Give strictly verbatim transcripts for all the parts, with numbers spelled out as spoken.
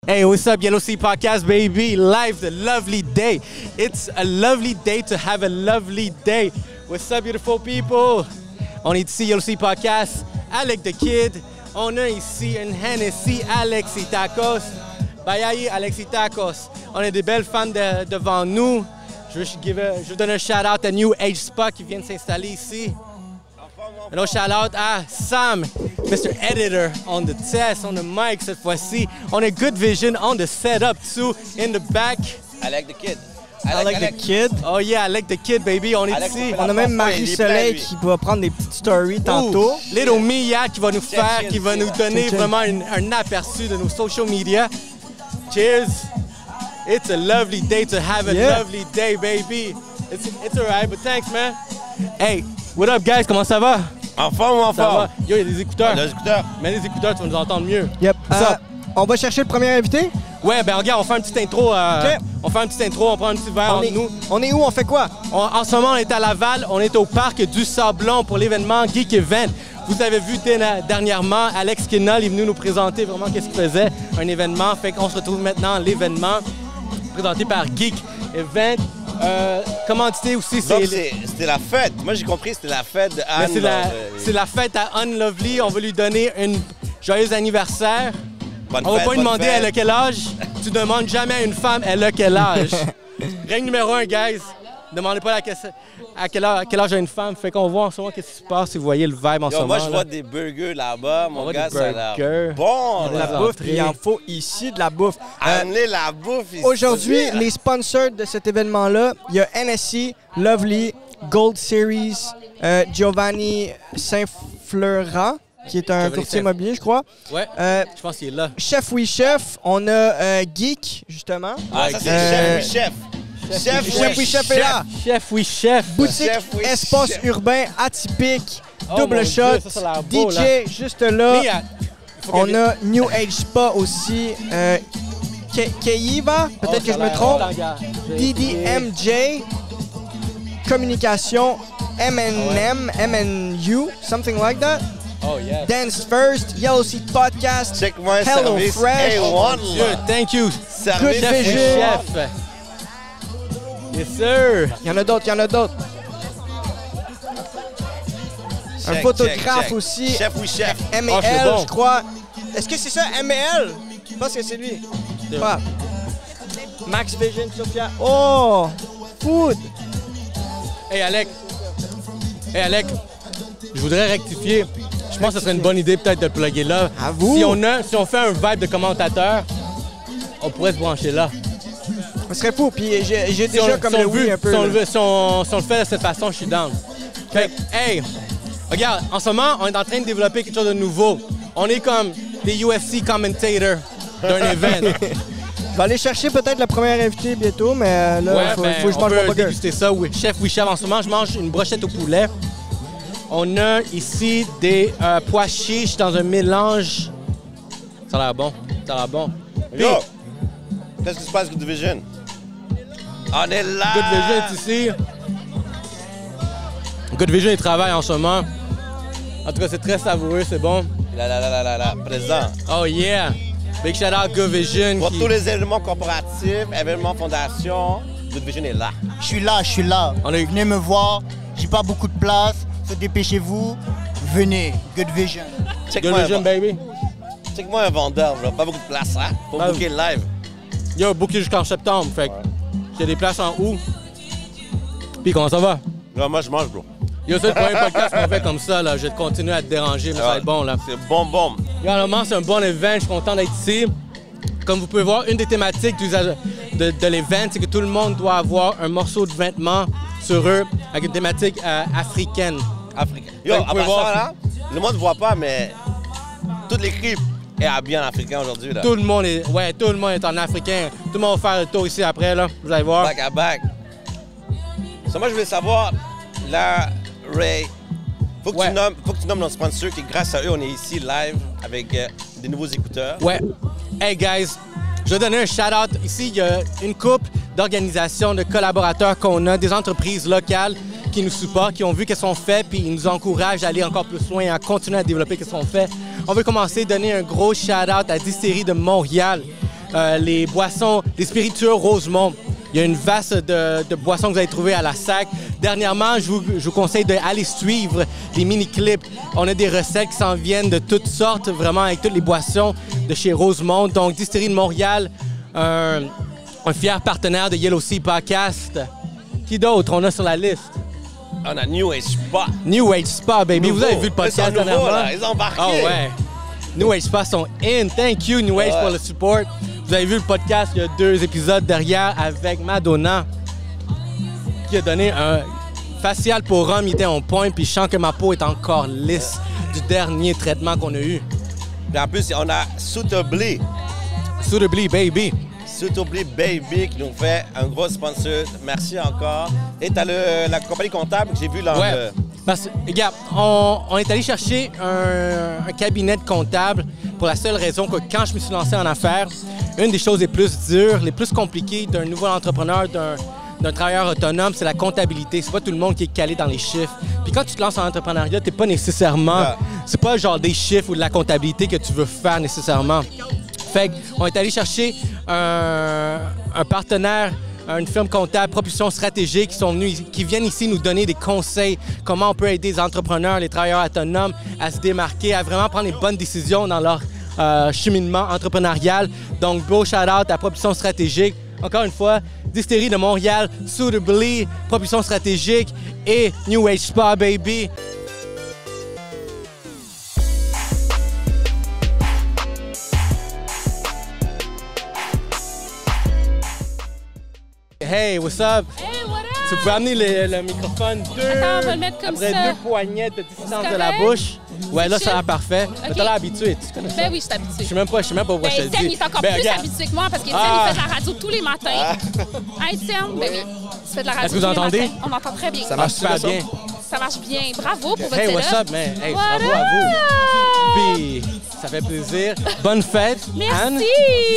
Hey, what's up, Yellow Sea Podcast, baby? Live, the lovely day. It's a lovely day to have a lovely day. What's up, beautiful people? On est ici, Yellow Sea Podcast, avec The Kid. On a ici une Hennessy Alexis Tacos. Bayayi Alexis Tacos. On a des belles femmes de, devant nous. Je veux, give a, je veux donner un shout-out à New Age Spa qui vient de s'installer ici. Un autre shout-out à Sam, Mister Editor, on the test, on the mic cette fois-ci. On a Good Vision on the setup too, in the back. I like the kid. I, I like, like the kid. Oh yeah, I like the kid, baby. On est Alex, ici. On a même Marie-Soleil qui va prendre des petites stories tantôt. Ooh, Little Mia qui va nous Check, faire, cheers, qui va nous cheers. donner Check, vraiment un, un aperçu de nos social media. Cheers. It's a lovely day to have a Yeah. lovely day, baby. It's, it's alright, but thanks, man. Hey, what up, guys? Comment ça va? En forme ou en Ça va? forme? Yo, il y a des écouteurs. Les écouteurs. Mets les écouteurs, tu vas nous entendre mieux. Yep. What's Euh, up? on va chercher le premier invité. Ouais, ben regarde, on fait un petit intro. euh, Ok. On fait un petit intro, on prend un petit verre On entre est, nous. on est où? On fait quoi? On- en ce moment, on est à Laval, on est au parc du Sablon pour l'événement Geek Event. Vous avez vu dé- dernièrement, Alex Kinnall est venu nous présenter vraiment qu'est-ce qu'il faisait, un événement. Fait qu'on se retrouve maintenant à l'événement présenté par Geek Event. Euh, commandité aussi, Donc, c'est... c'est- c'était la fête. Moi, j'ai compris que c'était la fête de mais Anne. c'est la, donc, euh, c'est la fête à Unlovely. On va lui donner un joyeux anniversaire. bonne On va fête, pas lui bonne demander fête. elle a quel âge. Tu demandes jamais à une femme elle a quel âge. Règle numéro un, guys. Demandez pas la question- à quel âge, à quel âge a une femme. Fait qu'on voit en ce moment qu'est-ce qui se passe si vous voyez le vibe en ce Yo, moment. moi, je là. vois des burgers là-bas. Mon voit gars, des ça a l'air burgers. bon. De De la la là. bouffe. entrée. Il en faut ici de la bouffe. Euh, Amenez la bouffe ici. Aujourd'hui, les sponsors de cet événement-là, il y a Hennessy, Lovely, Gold Series, euh, Giovanni Saint-Fleurant, qui est un Giovanni courtier Saint- immobilier, je crois. Ouais, Euh, je pense qu'il est là. Chef Oui Chef, on a euh, Geek, justement. Ah, ça, c'est Euh, chef, oui, chef. Chef, Chef Oui Chef est là. Chef, oui, chef. Boutique Chef Oui Espace Chef. Urbain atypique, Oh, double mon shot, Dieu, ça, ça a l'air beau, D J là. juste là. Mais, euh, faut On qu'elle- a New Age Spa aussi. Euh, Ke- Keiva, Oh, peut-être que ça je a me l'air trompe. bon, gars. D D M J, Communication, M N M, M N U, something like that. Oh, yes. Dance First, Yellow Sea Podcast, Check-moi un Hello service Fresh. A one. Dieu, thank you. Service Good Chef, vision. oui, chef. Yes, sir. il y en a d'autres, il y en a d'autres. Un Check, photographe check, check. aussi. Chef, oui, chef. M Ah, et c'est L, bon. je crois. Est-ce que c'est ça, M et L? Je pense que c'est lui. C'est Pas. Max Vision, Sophia. Oh! Food! Hey, Alec. Hey, Alec. Je voudrais rectifier. Je pense que ce serait une bonne idée peut-être de le plugger là. À vous. Si on, a, si on fait un vibe de commentateur, on pourrait se brancher là. Ce serait fou. Puis j'ai j'ai Si déjà on, comme si on le oui veut- un peu. si on, le là. veut- si on- si on le fait de cette façon, je suis down. Fait que, hey, regarde, en ce moment, on est en train de développer quelque chose de nouveau. On est comme des U F C commentators d'un event. Je vais aller chercher peut-être le premier invité bientôt, mais euh, là, il faut, ben, faut que je on mange peut mon burger. déguster ça, oui. Chef, oui, chef. En ce moment, je mange une brochette au poulet. On a ici des euh, pois chiches dans un mélange. Ça a l'air bon. Ça a l'air bon. Puis, Yo, qu'est-ce qui se passe, Good Vision? On est là. Good Vision est ici. Good Vision, il travaille en ce moment. En tout cas, c'est très savoureux, c'est bon. Là, là, là, là, là, là, présent. Oh yeah! Big shout out Good Vision. Pour qui- tous les événements corporatifs, événements fondation, Good Vision est là. Je suis là, je suis là. On est- Venez me voir. J'ai pas beaucoup de place. So dépêchez-vous. Venez. Good Vision. Good Check-moi un, Vision, baby. check-moi un vendeur, bro. Pas beaucoup de place, hein? Pour Ah, booker le live. Yo, booké jusqu'en septembre. Fait que il y a des places en août. Puis comment ça va? Non, moi, je mange, bro. Yo, c'est le premier podcast qu'on fait comme ça, là. Je vais continuer à te déranger, mais ça va être bon, là. C'est bon, bon. Yo, normalement, c'est un bon event. Je suis content d'être ici. Comme vous pouvez voir, une des thématiques du- de, de l'event, c'est que tout le monde doit avoir un morceau de vêtement sur eux avec une thématique euh, africaine. Africain. Yo, Fait que vous à pouvez part voir- ça, là, le monde ne voit pas, mais toute l'équipe est habillée en africain aujourd'hui, là. Tout le monde est, ouais, tout le monde est en africain. Tout le monde va faire le tour ici après, là. Vous allez voir. Back à back. So, moi, je voulais savoir, là, Ray, faut que, Ouais. tu nommes, faut que tu nommes nos sponsors, qui grâce à eux, on est ici live avec euh, des nouveaux écouteurs. Ouais. Hey guys, je vais donner un shout-out. Ici, il y a une couple d'organisations, de collaborateurs qu'on a, des entreprises locales qui nous supportent, qui ont vu qu'est-ce qu'on fait, puis ils nous encouragent à aller encore plus loin, à continuer à développer qu'est-ce qu'on fait. On veut commencer à donner un gros shout-out à Distillerie de Montréal. euh, les boissons, les spiritueux Rosemont. Il y a une vaste de, de boissons que vous allez trouver à la sac. Dernièrement, je vous, je vous conseille d'aller suivre les mini-clips. On a des recettes qui s'en viennent de toutes sortes, vraiment avec toutes les boissons de chez Rosemont. Donc, Distillerie de Montréal, un, un fier partenaire de Yellow Sea Podcast. Qui d'autre on a sur la liste? On a New Age Spa. New Age Spa, baby. Nouveau. Vous avez vu le podcast Ils sont nouveaux, dernièrement? là. Ils ont embarqué. Oh ouais. New Age Spa sont in. Thank you, New Age, Ouais. pour le support. Vous avez vu le podcast, il y a deux épisodes derrière avec Madonna qui a donné un facial pour homme. Il était en point, puis je sens que ma peau est encore lisse du dernier traitement qu'on a eu. Puis en plus, on a Suitably. Suitably, baby. Suitably Baby qui nous fait un gros sponsor. Merci encore. Et t'as le, la compagnie comptable que j'ai vu là. Ouais. le- Parce que, regarde, on, on est allé chercher un, un cabinet de comptable pour la seule raison que quand je me suis lancé en affaires, une des choses les plus dures, les plus compliquées d'un nouveau entrepreneur, d'un, d'un travailleur autonome, c'est la comptabilité. C'est pas tout le monde qui est calé dans les chiffres. Puis quand tu te lances en entrepreneuriat, t'es pas nécessairement... Ouais. C'est pas genre des chiffres ou de la comptabilité que tu veux faire nécessairement. Fait qu'on est allé chercher un, un partenaire, une firme comptable, propulsion stratégique, qui sont venus, qui viennent ici nous donner des conseils, comment on peut aider les entrepreneurs, les travailleurs autonomes à se démarquer, à vraiment prendre les bonnes décisions dans leur euh, cheminement entrepreneurial. Donc, beau shout-out à propulsion stratégique. Encore une fois, Distillerie de Montréal, Suitably, propulsion stratégique et New Age Spa, baby. Hey, what's up? Hey, what up? Si vous pouvez amener le, le microphone deux, Attends, on va le mettre comme après ça. deux poignées de distance C'est de la correct? bouche. Ouais, là, C'est ça a l'air chill? parfait. Mais Ok. t'as l'air habitué, tu connais ça? Ben oui, je suis Je habituée. sais même pas, je sais même pas pourquoi Ben, je te le Étienne, dis. il est encore Ben, plus regarde. habitué que moi parce qu'Étienne, Ah. il fait de la radio tous les matins. Hein, Étienne? Ben oui. Tu fais de la radio Est-ce que vous tous les entendez? matins. On entend très bien. Ça marche super bien. Ça marche bien. Bravo pour votre Hey, what's setup. up, man? Hey, What bravo à vous. up? Puis, ça fait plaisir. Bonne fête, Anne. Merci!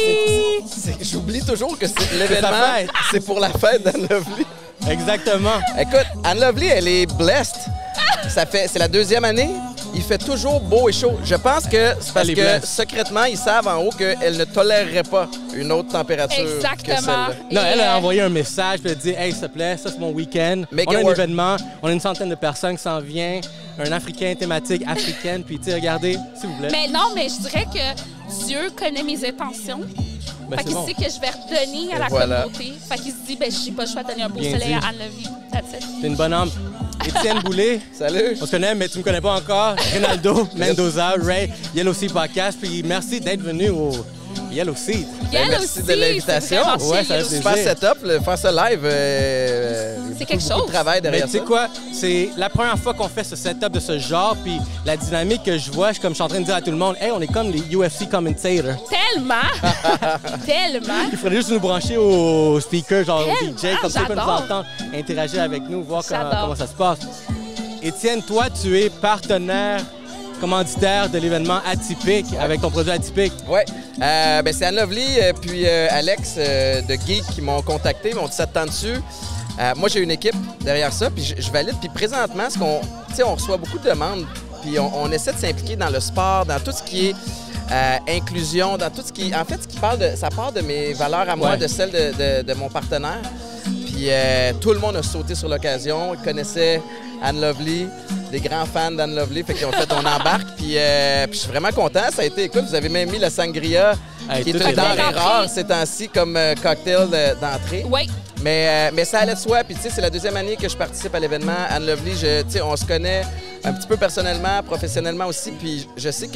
C'est- J'oublie toujours que c'est C'est l'événement, sa fête. c'est pour la fête d'Anne Lovely. Exactement. Écoute, Anne Lovely, elle est blessed. Ça fait, c'est la deuxième année. Il fait toujours beau et chaud. Je pense que c'est parce Elle est que blessed. secrètement, ils savent en haut qu'elle ne tolérerait pas une autre température que Exactement. celle-là. Non, Et, elle a euh, envoyé un message, puis elle a dit « Hey, s'il te plaît, ça c'est mon week-end. Make On a it un work. événement, on a une centaine de personnes qui s'en viennent, un Africain thématique africaine, puis tu sais, regardez, s'il vous plaît. Mais non, mais je dirais que Dieu connaît mes intentions. Ben, Fait c'est qu'il bon. sait que je vais redonner à la voilà. communauté. Fait qu'il se dit, ben, je n'ai pas le choix de donner un beau Bien soleil dit. à Anne Lovely. That's it. T'es une bonne âme. Étienne Boulay, Salut. on se connaît, mais tu me connais pas encore. Ronaldo Mendoza, Ray, Yellow Sea Podcast, puis merci d'être venu au Yellow Sea. Yellow merci Sea, de l'invitation. c'est vraiment Ouais, chill, ça Yellow fait Sea. Faire plaisir. setup, le- faire ça live, euh, C'est beaucoup, quelque beaucoup chose. de travail Mais derrière tu sais ça. quoi, c'est la première fois qu'on fait ce setup de ce genre, puis la dynamique que je vois, je suis comme je suis en train de dire à tout le monde, hey, on est comme les U F C commentators. Tellement! Tellement! Il faudrait juste nous brancher au speaker, genre au D J, Tellement, comme ça, ils peuvent nous j'adore. entendre, interagir avec nous, voir comment, J'adore. comment ça se passe. Étienne, toi, tu es partenaire commanditaire de l'événement Atypique avec ton produit Atypique. Oui. Euh, ben, c'est Anne Lovely euh, puis euh, Alex euh, de Geek qui m'ont contacté, m'ont dit ça te tente dessus. Euh, moi, j'ai une équipe derrière ça, puis je, je valide. Puis présentement, ce qu'on, tu sais, on reçoit beaucoup de demandes, puis on, on essaie de s'impliquer dans le sport, dans tout ce qui est euh, inclusion, dans tout ce qui, en fait, ce qui parle de, ça part de mes valeurs à moi, Ouais. de celles de, de- de mon partenaire. Puis euh, tout le monde a sauté sur l'occasion. Ils connaissaient Anne Lovely, des grands fans d'Anne Lovely, fait qu'ils ont fait on embarque. Puis, euh, puis je suis vraiment content. Ça a été, écoute, vous avez même mis la sangria, Hey, qui est tout une est là. denrée rare ces temps-ci comme euh, cocktail de- d'entrée. Oui. Mais, euh, mais ça allait de soi. Puis, tu sais, c'est la deuxième année que je participe à l'événement. Anne Lovely, je- tu sais, on se connaît un petit peu personnellement, professionnellement aussi. Puis, je sais que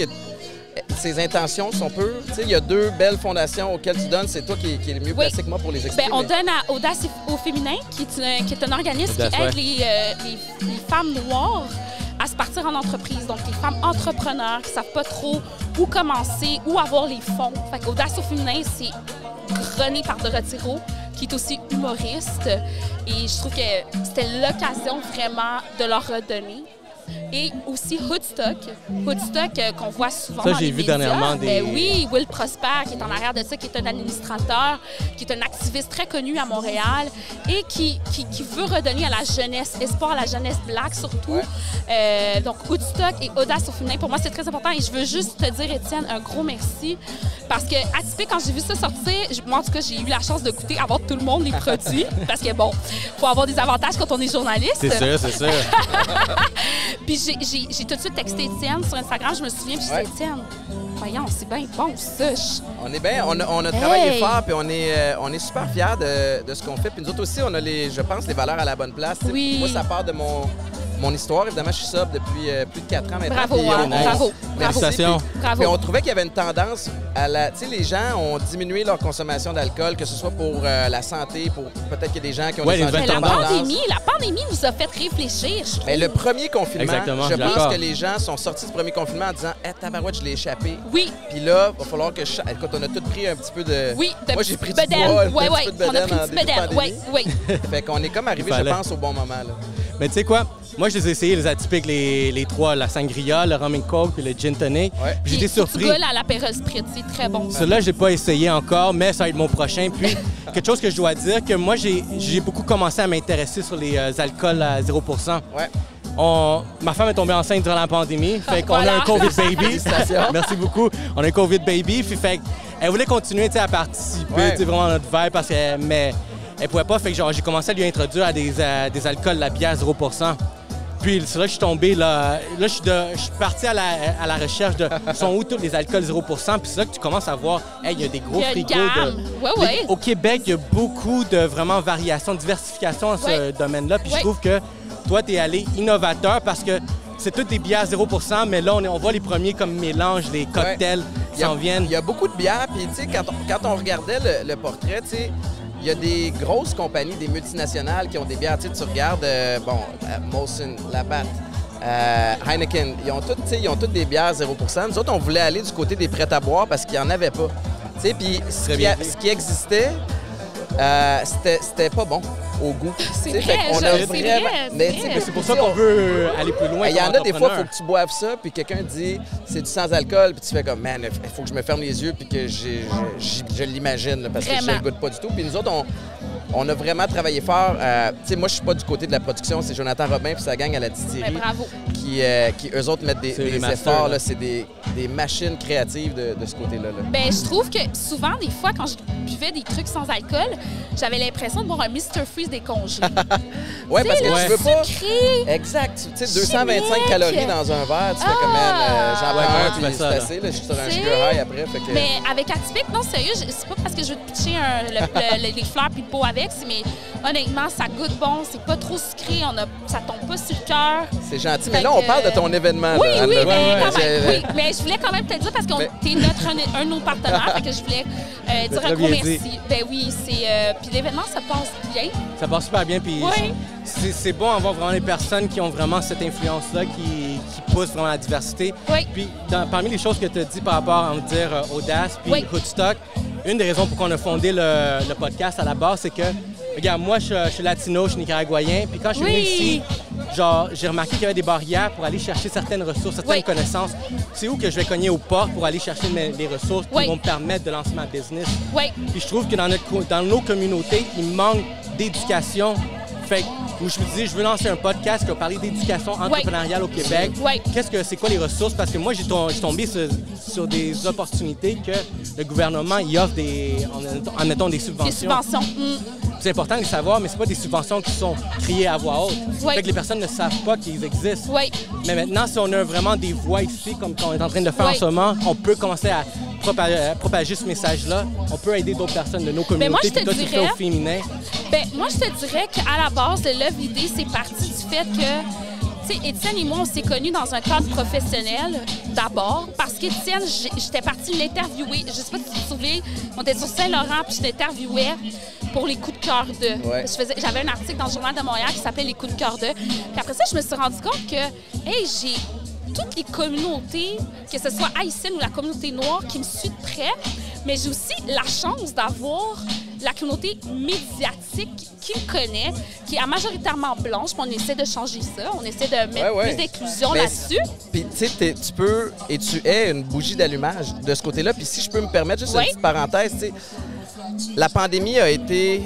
ses intentions sont peu. Tu sais, il y a deux belles fondations auxquelles tu donnes. C'est toi qui, qui est le mieux Oui. placé que moi pour les expliquer. Ben, on mais- donne à Audace au féminin, qui est, une- qui est un organisme Audace, qui aide ouais. les, euh, les- les femmes noires à se partir en entreprise. Donc, les femmes entrepreneurs qui ne savent pas trop où commencer, où avoir les fonds. Fait qu'Audace au féminin, c'est René par Dorothy Rowe, qui est aussi humoriste. Et je trouve que c'était l'occasion vraiment de leur redonner. Et aussi Hoodstock. Hoodstock euh, qu'on voit souvent Ça, dans j'ai les vu médias. dernièrement des- Ben oui, Will Prosper, qui est en arrière de ça, qui est un administrateur, qui est un activiste très connu à Montréal et qui, qui, qui veut redonner à la jeunesse, espoir à la jeunesse black surtout. Euh, donc, Woodstock et Audace au féminin, pour moi, c'est très important. Et je veux juste te dire, Étienne, un gros merci. Parce que Atypique, quand j'ai vu ça sortir, j- moi, en tout cas, j'ai eu la chance de goûter avant tout le monde les produits. Parce que, bon, faut avoir des avantages quand on est journaliste. C'est sûr, c'est sûr. Puis j'ai- j'ai j'ai tout de suite texté Étienne sur Instagram, je me souviens, puis j'ai Ouais. dit, Étienne, voyons, c'est bien bon, ça. Je- On est bien, on a, on a travaillé Hey! fort, puis on est, euh, on est super fiers de, de ce qu'on fait. Puis nous autres aussi, on a, les, je pense, les valeurs à la bonne place. Tu sais, Oui. Moi, ça part de mon, mon histoire. Évidemment, je suis sobre depuis euh, plus de quatre ans maintenant. Bravo, puis hein, on- on- bravo, Merci. Félicitations. Puis- Bravo. Puis on trouvait qu'il y avait une tendance à la... Tu sais, les gens ont diminué leur consommation d'alcool, que ce soit pour euh, la santé, pour peut-être qu'il y a des gens qui ont Ouais, des les nouvelles Mais la changements de tendance. pandémie, la pandémie nous a fait réfléchir, je trouve. Mais le premier confinement, Exactement, je je suis pense d'accord. que les gens sont sortis du premier confinement en disant « Eh, tabarouette, je l'ai échappé. » Oui, Puis là, il va falloir que je... Écoute, on a tous pris un petit peu de... oui, de Moi, j'ai pris du bedaine. poids, un Ouais, petit ouais, peu de on a bedaine pris en du début de bedaine. pandémie. Oui, oui. Fait qu'on est comme arrivé, Il je fallait. pense, au bon moment. Là. Mais tu sais quoi? Moi, je les ai essayés, les atypiques, les, les trois, la sangria, le rum and coke puis le gin tonic. Ouais. Puis j'étais Puis, faut que surpris. tu goûtes à l'apéro spritz, c'est très bon. Celui-là, je n'ai pas essayé encore, mais ça va être mon prochain. Puis, quelque chose que je dois dire, que moi, j'ai j'ai beaucoup commencé à m'intéresser sur les euh, alcools à zéro pour cent. Ouais. On- ma femme est tombée enceinte durant la pandémie. Fait qu'on Voilà. a un COVID baby. Félicitations. Merci beaucoup. On a un COVID baby. Puis fait elle voulait continuer tu sais, à participer, Ouais. tu sais, vraiment à notre vibe, parce que, mais elle pouvait pas. Fait que genre, j'ai commencé à lui introduire à des, à des alcools, la bière zéro pour cent. Puis c'est là que je suis tombé, là, là je, suis de- je suis parti à la, à la recherche de sont où tous les alcools zéro pour cent. Puis c'est là que tu commences à voir, hey, il y a des gros Il y a une frigos. de- gamme. Ouais, ouais. Les- Au Québec, il y a beaucoup de vraiment variations, de diversification dans ce Ouais. domaine-là. Puis Ouais. je trouve que toi, tu es allé innovateur parce que c'est toutes des bières zéro pour cent, mais là, on, est- on voit les premiers comme mélange, les cocktails Il qui y a- s'en viennent. Il y a beaucoup de bières, puis tu sais, quand on, quand on regardait le, le portrait, tu sais, il y a des grosses compagnies, des multinationales qui ont des bières. Tu sais, tu regardes, euh, bon, euh, Molson, Labatt, euh, Heineken, ils ont toutes, tu sais, ils ont toutes des bières zéro pour cent. Nous autres, on voulait aller du côté des prêts à boire parce qu'il n'y en avait pas. Tu sais, puis ce, Très qui bien a- dit. ce qui existait, euh, c'était c'était pas bon au goût. C'est Tu sais, vrai, fait qu'on je- a c'est vraiment- vrai, Mais c'est tu sais, vrai. C'est pour ça qu'on veut aller plus loin. il y en comme a des fois, il faut entrepreneur. que tu boives ça, puis quelqu'un dit c'est du sans-alcool, puis tu fais comme, man, il faut que je me ferme les yeux, puis que j'ai- je, je- je l'imagine, là, parce que je Vraiment. ne le goûte pas du tout. Puis nous autres, on, on a vraiment travaillé fort. euh, tu sais, moi, je suis pas du côté de la production, c'est Jonathan Robin, puis sa gang à la Mais distillerie, bravo. qui, euh, qui eux autres mettent des, C'est des les masters, efforts. là. là. C'est des, des machines créatives de, de ce côté-là. là. Ben, je trouve que souvent, des fois, quand je buvais des trucs sans alcool, j'avais l'impression de boire un mister Freeze décongelé. Ouais, parce que là, tu veux pas. sucré. Exact. Tu sais, deux cent vingt-cinq Chimique. calories dans un verre, tu fais comme, man, euh, j'en Ouais, prends ouais, un, tu puis fais c'est ça, là. assez. Là, je suis sur un C'est- sugar high après. Fait que... Mais avec Atypique, non, sérieux, je- c'est pas parce que je veux te pitcher un- le- le- les fleurs puis le pot avec, c'est- mais honnêtement, ça goûte bon, c'est pas trop sucré, on a, ça tombe pas sur le cœur. C'est gentil. Fait Mais là, on que- parle de ton événement. Oui, là, oui, Anne. mais ouais, quand même, je- oui, mais je voulais quand même te le dire parce que Mais- t'es notre un, un de nos partenaires, fait que je voulais euh, dire très un gros bien merci. dit. Ben oui, c'est euh, puis l'événement ça passe bien. Ça passe super bien. Puis Oui. c'est c'est bon d'avoir vraiment des personnes qui ont vraiment cette influence-là, qui, qui poussent vraiment la diversité. Oui. Puis dans- parmi les choses que tu as dit par rapport à on va dire euh, Audace puis Oui. Hoodstock, une des raisons pour qu'on a fondé le, le podcast à la base, c'est que, regarde, moi, je, je suis latino, je suis nicaraguayen, puis quand je suis venu Oui. ici, genre, j'ai remarqué qu'il y avait des barrières pour aller chercher certaines ressources, certaines Oui. connaissances. C'est où que je vais cogner aux portes pour aller chercher mes- les ressources qui Oui. vont me permettre de lancer ma business. Oui. Puis je trouve que dans, notre, co- dans nos communautés, il manque d'éducation. Fait que où je me dis, je veux lancer un podcast qui va parler d'éducation entrepreneuriale au Québec. Oui. Qu'est-ce que c'est quoi les ressources? Parce que moi, j'ai tom- j'ai tombé sur, sur des opportunités que le gouvernement y offre des, en, en mettant des subventions. Des subventions. Mm. C'est important de les savoir, mais c'est pas des subventions qui sont criées à voix haute. Oui. Fait que les personnes ne savent pas qu'ils existent. Oui. Mais maintenant, si on a vraiment des voix ici, comme on est en train de faire Oui. en ce moment, on peut commencer à propa- propager ce message-là. On peut aider d'autres personnes de nos communautés. Mais moi, je te puis toi, tu le fais dirais- au féminin. Ben, moi, je te dirais qu'à la base, le Love Idée, c'est parti du fait que, tu sais, Étienne et moi, on s'est connus dans un cadre professionnel d'abord, parce qu'Étienne, j'ai- j'étais partie l'interviewer. Je sais pas si tu te souviens, on était sur Saint-Laurent, puis je l'interviewais pour les coups de cœur de. Ouais. Je faisais- J'avais un article dans le Journal de Montréal qui s'appelait Les coups de cœur de. Puis après ça, je me suis rendu compte que, hey, j'ai toutes les communautés, que ce soit haïtienne ou la communauté noire, qui me suit de près, mais j'ai aussi la chance d'avoir la communauté médiatique qui me connaît, qui est majoritairement blanche, puis on essaie de changer ça, on essaie de mettre Ouais, ouais. plus d'inclusion Mais là-dessus. Puis, tu sais, t'es- tu peux et tu es une bougie d'allumage de ce côté-là. Puis, si je peux me permettre juste Oui. une petite parenthèse, tu sais, la pandémie a été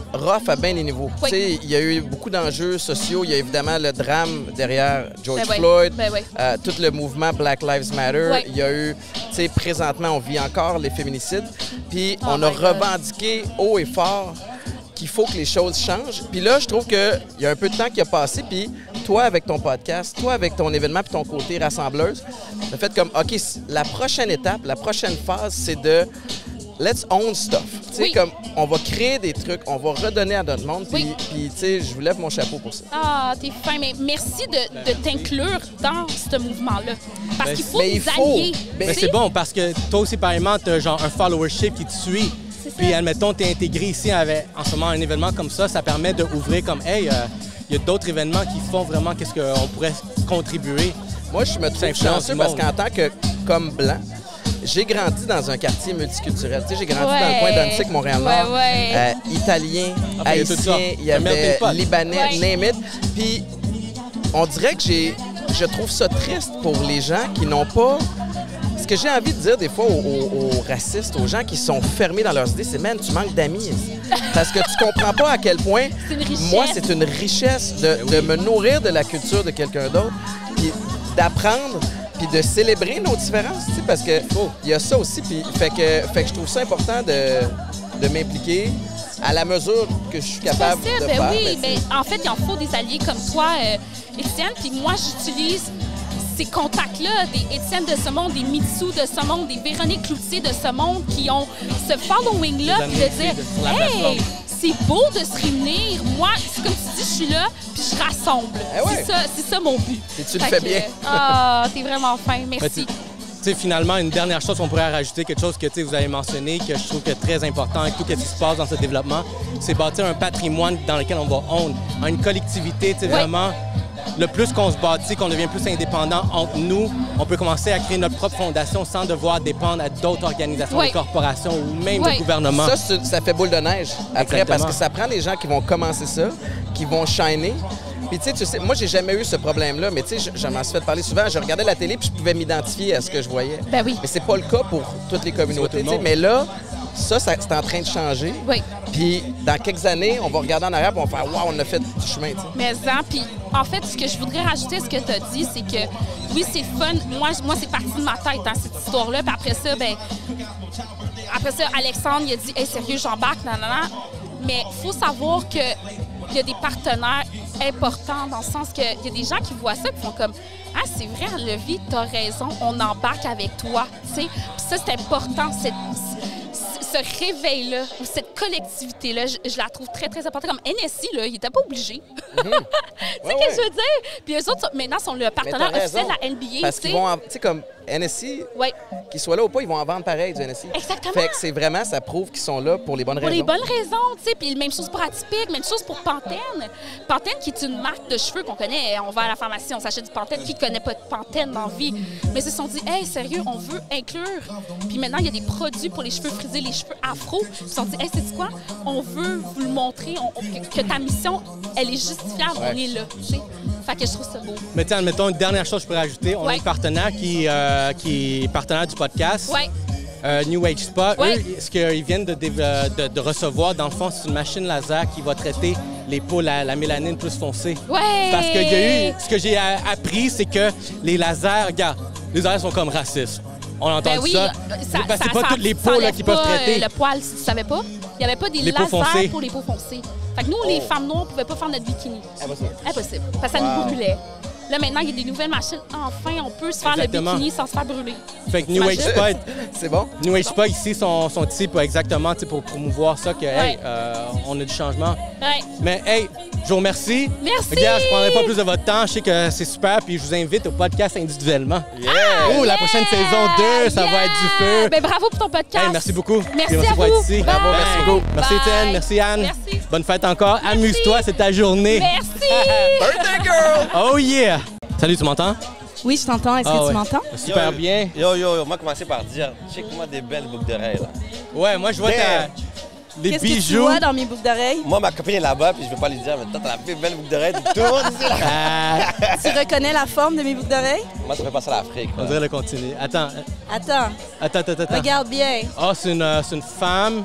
rough à bien des niveaux. Oui. Tu sais, il y a eu beaucoup d'enjeux sociaux. Il y a évidemment le drame derrière George Ben ouais. Floyd, Ben ouais. euh, tout le mouvement Black Lives Matter. Ouais. Il y a eu, tu sais, présentement, on vit encore les féminicides. Puis Oh on a my God. revendiqué haut et fort qu'il faut que les choses changent. Puis là, je trouve qu'il y a un peu de temps qui a passé. Puis toi, avec ton podcast, toi, avec ton événement puis ton côté rassembleuse, le fait comme, OK, la prochaine étape, la prochaine phase, c'est de let's own stuff. Tu sais, Oui. comme, on va créer des trucs, on va redonner à notre monde. Puis, Oui. puis, tu sais, je vous lève mon chapeau pour ça. Ah, t'es fin, mais merci de, de t'inclure dans ce mouvement-là. Parce Ben, qu'il faut mais les il faut. allier. Mais Mais Tu c'est sais? bon parce que toi aussi, pareillement, tu as genre un followership qui te suit. C'est ça. Puis, admettons, tu es intégré ici avec, en ce moment, un événement comme ça. Ça permet d'ouvrir comme, hey, il y a d'autres événements qui font vraiment qu'est-ce qu'on pourrait contribuer. Moi, je me trouve influence chanceux du parce monde. qu'en tant que comme blanc, j'ai grandi dans un quartier multiculturel. Tu sais, j'ai grandi dans Ouais. le coin d'Annecy, Montréal-Nord. Ouais, ouais. Euh, italien, Ah, il y a tout ça. haïtien, il y Un melting avait pot. libanais, Ouais. name it. Puis on dirait que j'ai, je trouve ça triste pour les gens qui n'ont pas... Ce que j'ai envie de dire des fois aux, aux- aux racistes, aux gens qui sont fermés dans leurs idées, c'est « Man, tu manques d'amis. » Parce que tu comprends pas à quel point, C'est une richesse. moi, c'est une richesse de, de me nourrir de la culture de quelqu'un d'autre, puis d'apprendre, puis de célébrer nos différences, tu sais, parce que il y a ça aussi, puis fait que, fait que je trouve ça important de, de m'impliquer à la mesure que je suis capable Possible, de ben faire. oui, ben, tu sais. ben, en fait, il en faut des alliés comme toi, euh, Étienne. Puis moi, j'utilise ces contacts-là, des Étienne de ce monde, des Mitsou de ce monde, des Véronique Cloutier de ce monde qui ont ce following-là, Des puis de amis dire de- sur la hey, plateforme. c'est beau de se réunir. Moi, c'est comme tu dis, je suis là, puis je rassemble. Eh ouais. C'est ça, c'est ça mon but. Et tu le Fait fais que, bien. Ah, t'es vraiment fin, Mais merci. tu tu sais, finalement, une dernière chose qu'on pourrait rajouter, quelque chose que tu sais, vous avez mentionné, que je trouve que très important avec tout ce qui se passe dans ce développement, c'est bâtir un patrimoine dans lequel on va own, une collectivité, tu sais, Oui. vraiment. Le plus qu'on se bâtit, qu'on devient plus indépendant entre nous, on peut commencer à créer notre propre fondation sans devoir dépendre à d'autres organisations, Oui. de corporations ou même Oui. de gouvernements. Ça, c'est- ça fait boule de neige après, Exactement. parce que ça prend des gens qui vont commencer ça, qui vont shiner. Puis, tu sais, tu sais, moi, j'ai jamais eu ce problème-là, mais tu sais, je, je m'en suis fait parler souvent. Je regardais la télé puis je pouvais m'identifier à ce que je voyais. Ben oui. Mais c'est pas le cas pour toutes les communautés, tout le tu sais. monde. Mais là, ça, ça c'est en train de changer. Oui. Puis, dans quelques années, on va regarder en arrière et on va faire « Wow, on a fait du chemin », tu sais. Mais hein, puis en fait, ce que je voudrais rajouter à ce que tu as dit, c'est que oui, c'est fun. Moi, je- moi c'est parti de ma tête, hein, cette histoire-là. Puis après ça, ben après ça, Alexandre, il a dit « Hey, sérieux, j'embarque, non, non, non. » Mais il faut savoir que il y a des partenaires importants dans le sens qu'il y a des gens qui voient ça et font comme « Ah, c'est vrai, Levi, t'as raison, on embarque avec toi. » Tu sais, puis ça, c'est important, cette, ce réveil-là, ou cette collectivité-là, je, je la trouve très, très importante. Comme N S I, là, il n'était pas obligé. tu sais Ouais, ce que ouais. je veux dire? Puis eux autres, sont- maintenant, sont le Mais partenaire t'as officiel raison. de la N B A. Parce tu qu'ils sais. vont, en- tu sais, comme N S I, Ouais. qu'ils soient là ou pas, ils vont en vendre pareil du N S I. Exactement. Fait que c'est vraiment, ça prouve qu'ils sont là pour les bonnes Pour raisons. les bonnes raisons, tu sais. Puis même chose pour Atypique, même chose pour Pantene. Pantene, qui est une marque de cheveux qu'on connaît. On va à la pharmacie, on s'achète du Pantene. Qui ne connaît pas de Pantene dans la vie? Mais ils se sont dit, hey, sérieux, on veut inclure. Puis maintenant, il y a des produits pour les cheveux frisés, les cheveux afro. Ils se sont dit, hey, c'est quoi? On veut vous le montrer, on- on- que, que ta mission, elle est justifiable. Ouais. On est là, tu sais. Fait que je trouve ça beau. Mais tiens, admettons, une dernière chose que je pourrais ajouter. On a Ouais. un partenaire qui, euh, qui est partenaire du podcast. Ouais. Euh, New Age Spa. Ouais. Eux, ce qu'ils viennent de, dé- euh, de- de recevoir, dans le fond, c'est une machine laser qui va traiter les peaux, la, la mélanine plus foncée. Ouais! Parce qu'il y a eu, ce que j'ai a- appris, c'est que les lasers, regarde, les lasers sont comme racistes. On entend Ben oui, ça. ça, Parce que c'est ça- pas ça- toutes les ça peaux là, enlève qui peuvent pas, traiter. euh, le poil, si tu savais pas. Il n'y avait pas des Les peaux lasers foncées. pour les peaux foncées. Fait que nous, les femmes noires, on pouvait pas faire notre bikini. Impossible. Impossible. Parce que ça nous brûlait. Là, maintenant, il y a des nouvelles machines. Enfin, on peut se faire Exactement. le bikini sans se faire brûler. Fait que New Age T'imagines? Spa, C'est bon? New Age Spa ici sont, sont ici pour exactement tu sais, pour promouvoir ça, que hey, Ouais. euh, on a du changement. Ouais. Mais hey, je vous remercie. Merci! Regarde, je prendrai pas plus de votre temps. Je sais que c'est super, puis je vous invite au podcast individuellement. Yeah! Oh, la prochaine saison deux, ça va être du feu. Ben, bravo pour ton podcast. Hey, merci beaucoup. Merci Puis à pour être vous. ici. Bye. Bravo, merci beaucoup. Merci Bye. Étienne, merci Anne. Merci. Bonne fête encore. Amuse-toi, c'est ta journée. Merci! Birthday girl! Oh yeah! Salut, tu m'entends? Oui, je t'entends. Est-ce Ah que ouais. tu m'entends? Super Yo, bien. Yo, yo, yo, moi, commencer par dire, check-moi des belles boucles d'oreilles, là. Ouais, moi, je vois ta... Damn. les Qu'est-ce que tu bijoux. vois dans mes boucles d'oreilles? Moi, ma copine est là-bas, puis je vais pas lui dire, mais toi, t'as la plus belle boucle d'oreille de tout le monde ici, là. Ah, Tu reconnais la forme de mes boucles d'oreilles? Moi, ça fait passer à l'Afrique, on là. dirait le continuer. Attends, Attends, attends, attends, attends. regarde bien. Oh, c'est une, euh, c'est une femme.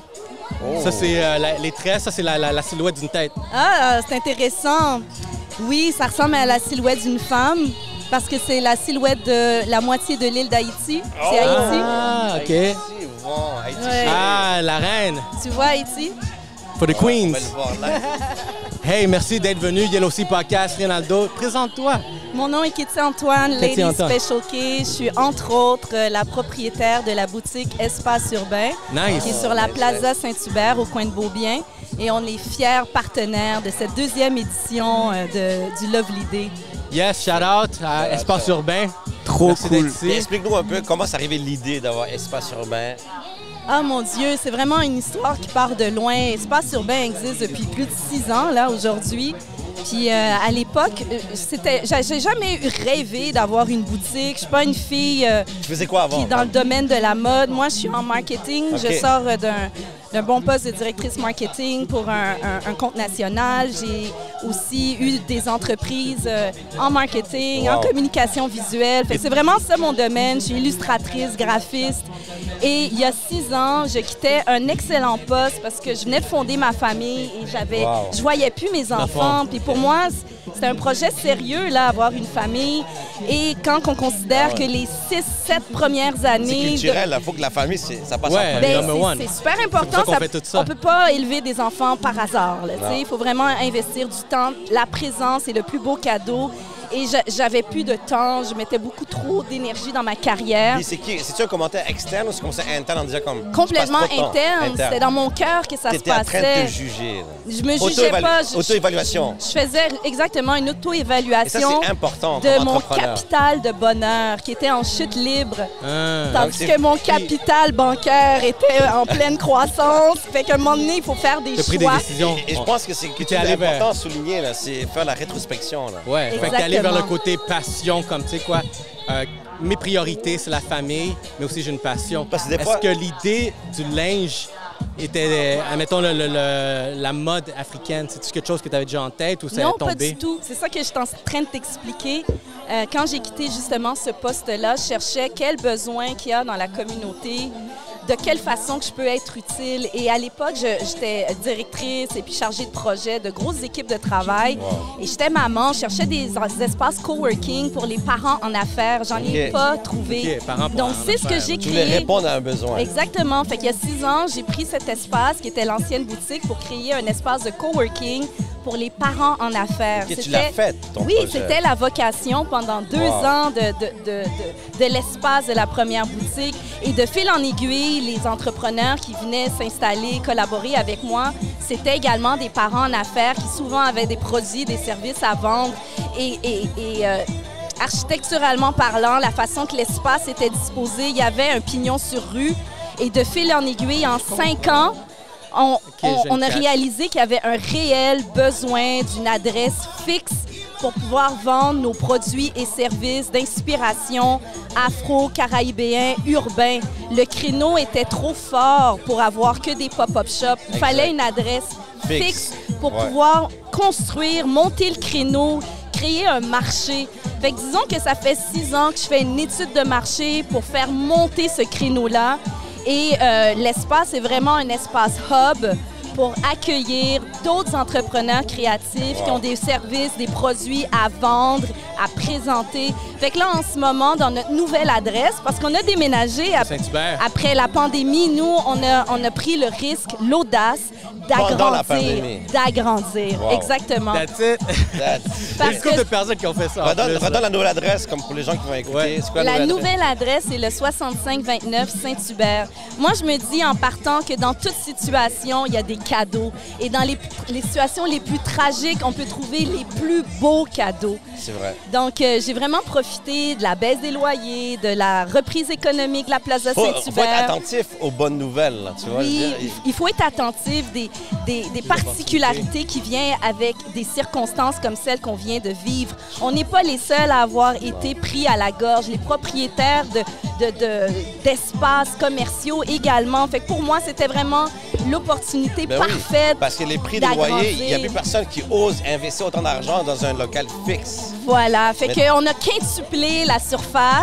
Oh. Ça, c'est euh, la- les traits, ça, c'est la, la- la silhouette d'une tête. Ah, c'est intéressant. Oui, ça ressemble à la silhouette d'une femme parce que c'est la silhouette de la moitié de l'île d'Haïti. C'est Haïti. Ah, OK. Haïti, bon, Haïti. Ouais. Ah, la reine. Tu vois Haïti? For the On Queens. va le voir live. Hey, merci d'être venu. Yellow Sea Podcast, Rinaldo. Présente-toi. Mon nom est Kitty Antoine, Kitty Lady Antoine. Special K. Je suis entre autres euh, la propriétaire de la boutique Espace Urbain, Nice. qui est sur la Plaza Saint-Hubert au coin de Beaubien. Et on est fiers partenaires de cette deuxième édition euh, de, du Lovely Day. Yes, shout out à Espace Urbain. Trop Merci cool. d'être Et ici. Explique-nous un peu comment c'est arrivé l'idée d'avoir espace urbain. Ah mon Dieu, c'est vraiment une histoire qui part de loin. Espace Urbain existe depuis plus de six ans là aujourd'hui. Puis euh, à l'époque, euh, c'était, j'ai j'ai jamais eu rêvé d'avoir une boutique. Je suis pas une fille euh, Tu faisais quoi avant? qui est dans le domaine de la mode. Moi, je suis en marketing. Ok. Je sors euh, d'un d'un bon poste de directrice marketing pour un, un- un compte national. J'ai aussi eu des entreprises euh, en marketing, en Wow. communication visuelle. Fait que c'est vraiment ça mon domaine. Je suis illustratrice, graphiste. Et il y a six ans, je quittais un excellent poste parce que je venais de fonder ma famille et j'avais, Wow. je voyais plus mes enfants. Puis pour moi, c'était un projet sérieux là, avoir une famille. Et quand on considère Ah ouais. que les six, sept premières C'est années, de- culturel, il faut que la famille, c'est- ça passe Ouais. en premier. ben, Number c'est- one. c'est super C'est important. pour ça qu'on fait tout ça. On peut pas élever des enfants par hasard. là, tu sais. Non. Il faut vraiment investir du temps. La présence est le plus beau cadeau. Et j'a- j'avais plus de temps. Je mettais beaucoup trop d'énergie dans ma carrière. Puis c'est qui? C'est-tu un commentaire externe ou c'est comme ça interne en disant comme... Complètement je passe trop de temps? interne. C'était dans mon cœur que ça se T'étais en train de te passait. juger. là. Je me jugeais Auto-évalu- pas. Je- Auto-évaluation. Je faisais exactement une Et ça, auto-évaluation c'est important de comme mon entrepreneur. capital de bonheur qui était en chute libre. Ah. Tandis c'est- que mon capital bancaire était en pleine croissance. Fait qu'à un moment donné, il faut faire des T'as pris des choix. décisions. Et je pense que c'est quelque t'es chose allé vers- d'important à souligner, là, c'est faire la rétrospection. Là. Ouais, fait que t'es allé vers le Exactement. côté passion, comme tu sais quoi. euh, mes priorités, c'est la famille, mais aussi j'ai une passion. Parce que des Est-ce fois- que l'idée du linge était, euh, admettons, le- le- le- la mode africaine, c'est-tu quelque chose que tu avais déjà en tête ou ça Non, est tombé? pas du tout. C'est ça que je suis en train de t'expliquer. Euh, quand j'ai quitté justement ce poste-là, je cherchais quel besoin qu'il y a dans la communauté, de quelle façon que je peux être utile. Et à l'époque, je- j'étais directrice et puis chargée de projet de grosses équipes de travail. Et j'étais maman, je cherchais des, des espaces coworking pour les parents en affaires. J'en ai Ok. pas trouvé. Ok, parents pour Donc, en c'est ce que affaires. j'ai Tu voulais créé. répondre à un besoin. Exactement. Fait qu'il y a six ans, j'ai pris cet espace qui était l'ancienne boutique pour créer un espace de coworking pour les parents en affaires. Ok, tu C'était- l'as fait, ton Oui, projet. c'était la vocation pendant deux Wow. ans de, de, de, de- de l'espace de la première boutique. Et de fil en aiguille, les entrepreneurs qui venaient s'installer, collaborer avec moi, c'était également des parents en affaires qui souvent avaient des produits, des services à vendre. Et, et, et, euh, architecturalement parlant, la façon que l'espace était disposé, il y avait un pignon sur rue. Et de fil en aiguille, en cinq ans, on, on- je on a catch. réalisé qu'il y avait un réel besoin d'une adresse fixe pour pouvoir vendre nos produits et services d'inspiration afro-caraïbéen, urbain. Le créneau était trop fort pour avoir que des pop-up shops. Il Exact. fallait une adresse Fixe. fixe pour Ouais. pouvoir construire, monter le créneau, créer un marché. Fait que disons que ça fait six ans que je fais une étude de marché pour faire monter ce créneau-là. Et euh, l'espace est vraiment un espace hub pour accueillir d'autres entrepreneurs créatifs qui ont des services, des produits à vendre, à présenter. Fait que là, en ce moment, dans notre nouvelle adresse, parce qu'on a déménagé ap- Saint-Hubert. après la pandémie, nous, on a, on a pris le risque, l'audace Pendant la d'agrandir. pandémie. D'agrandir, Wow. exactement. That's it. That's- Il y a Parce une couple que de personnes qui ont fait ça. en Redonne, plus, là. redonne la nouvelle adresse, comme pour les gens qui vont écouter. Ouais. C'est quoi La nouvelle nouvelle adresse est le soixante-cinq vingt-neuf Saint-Hubert. Moi, je me dis en partant que dans toute situation, il y a des cadeaux. Et dans les, les situations les plus tragiques, on peut trouver les plus beaux cadeaux. adresse? C'est vrai. Donc, euh, j'ai vraiment profité de la baisse des loyers, de la reprise économique de la Plaza Faut, faut être Saint-Hubert. attentif aux bonnes nouvelles, là, tu vois. je veux Oui, dire. il- il faut être attentif des, des, des particularités qui viennent avec des circonstances comme celles qu'on vient de vivre. On n'est pas les seuls à avoir été pris à la gorge. Les propriétaires de, de, de- d'espaces commerciaux également. Fait que pour moi, c'était vraiment l'opportunité Ben oui, parfaite. parce que les prix des d'agrandir. loyers, il n'y a plus personne qui ose investir autant d'argent dans un local fixe. Voilà. Fait Mais- qu'on a quintuplé la surface.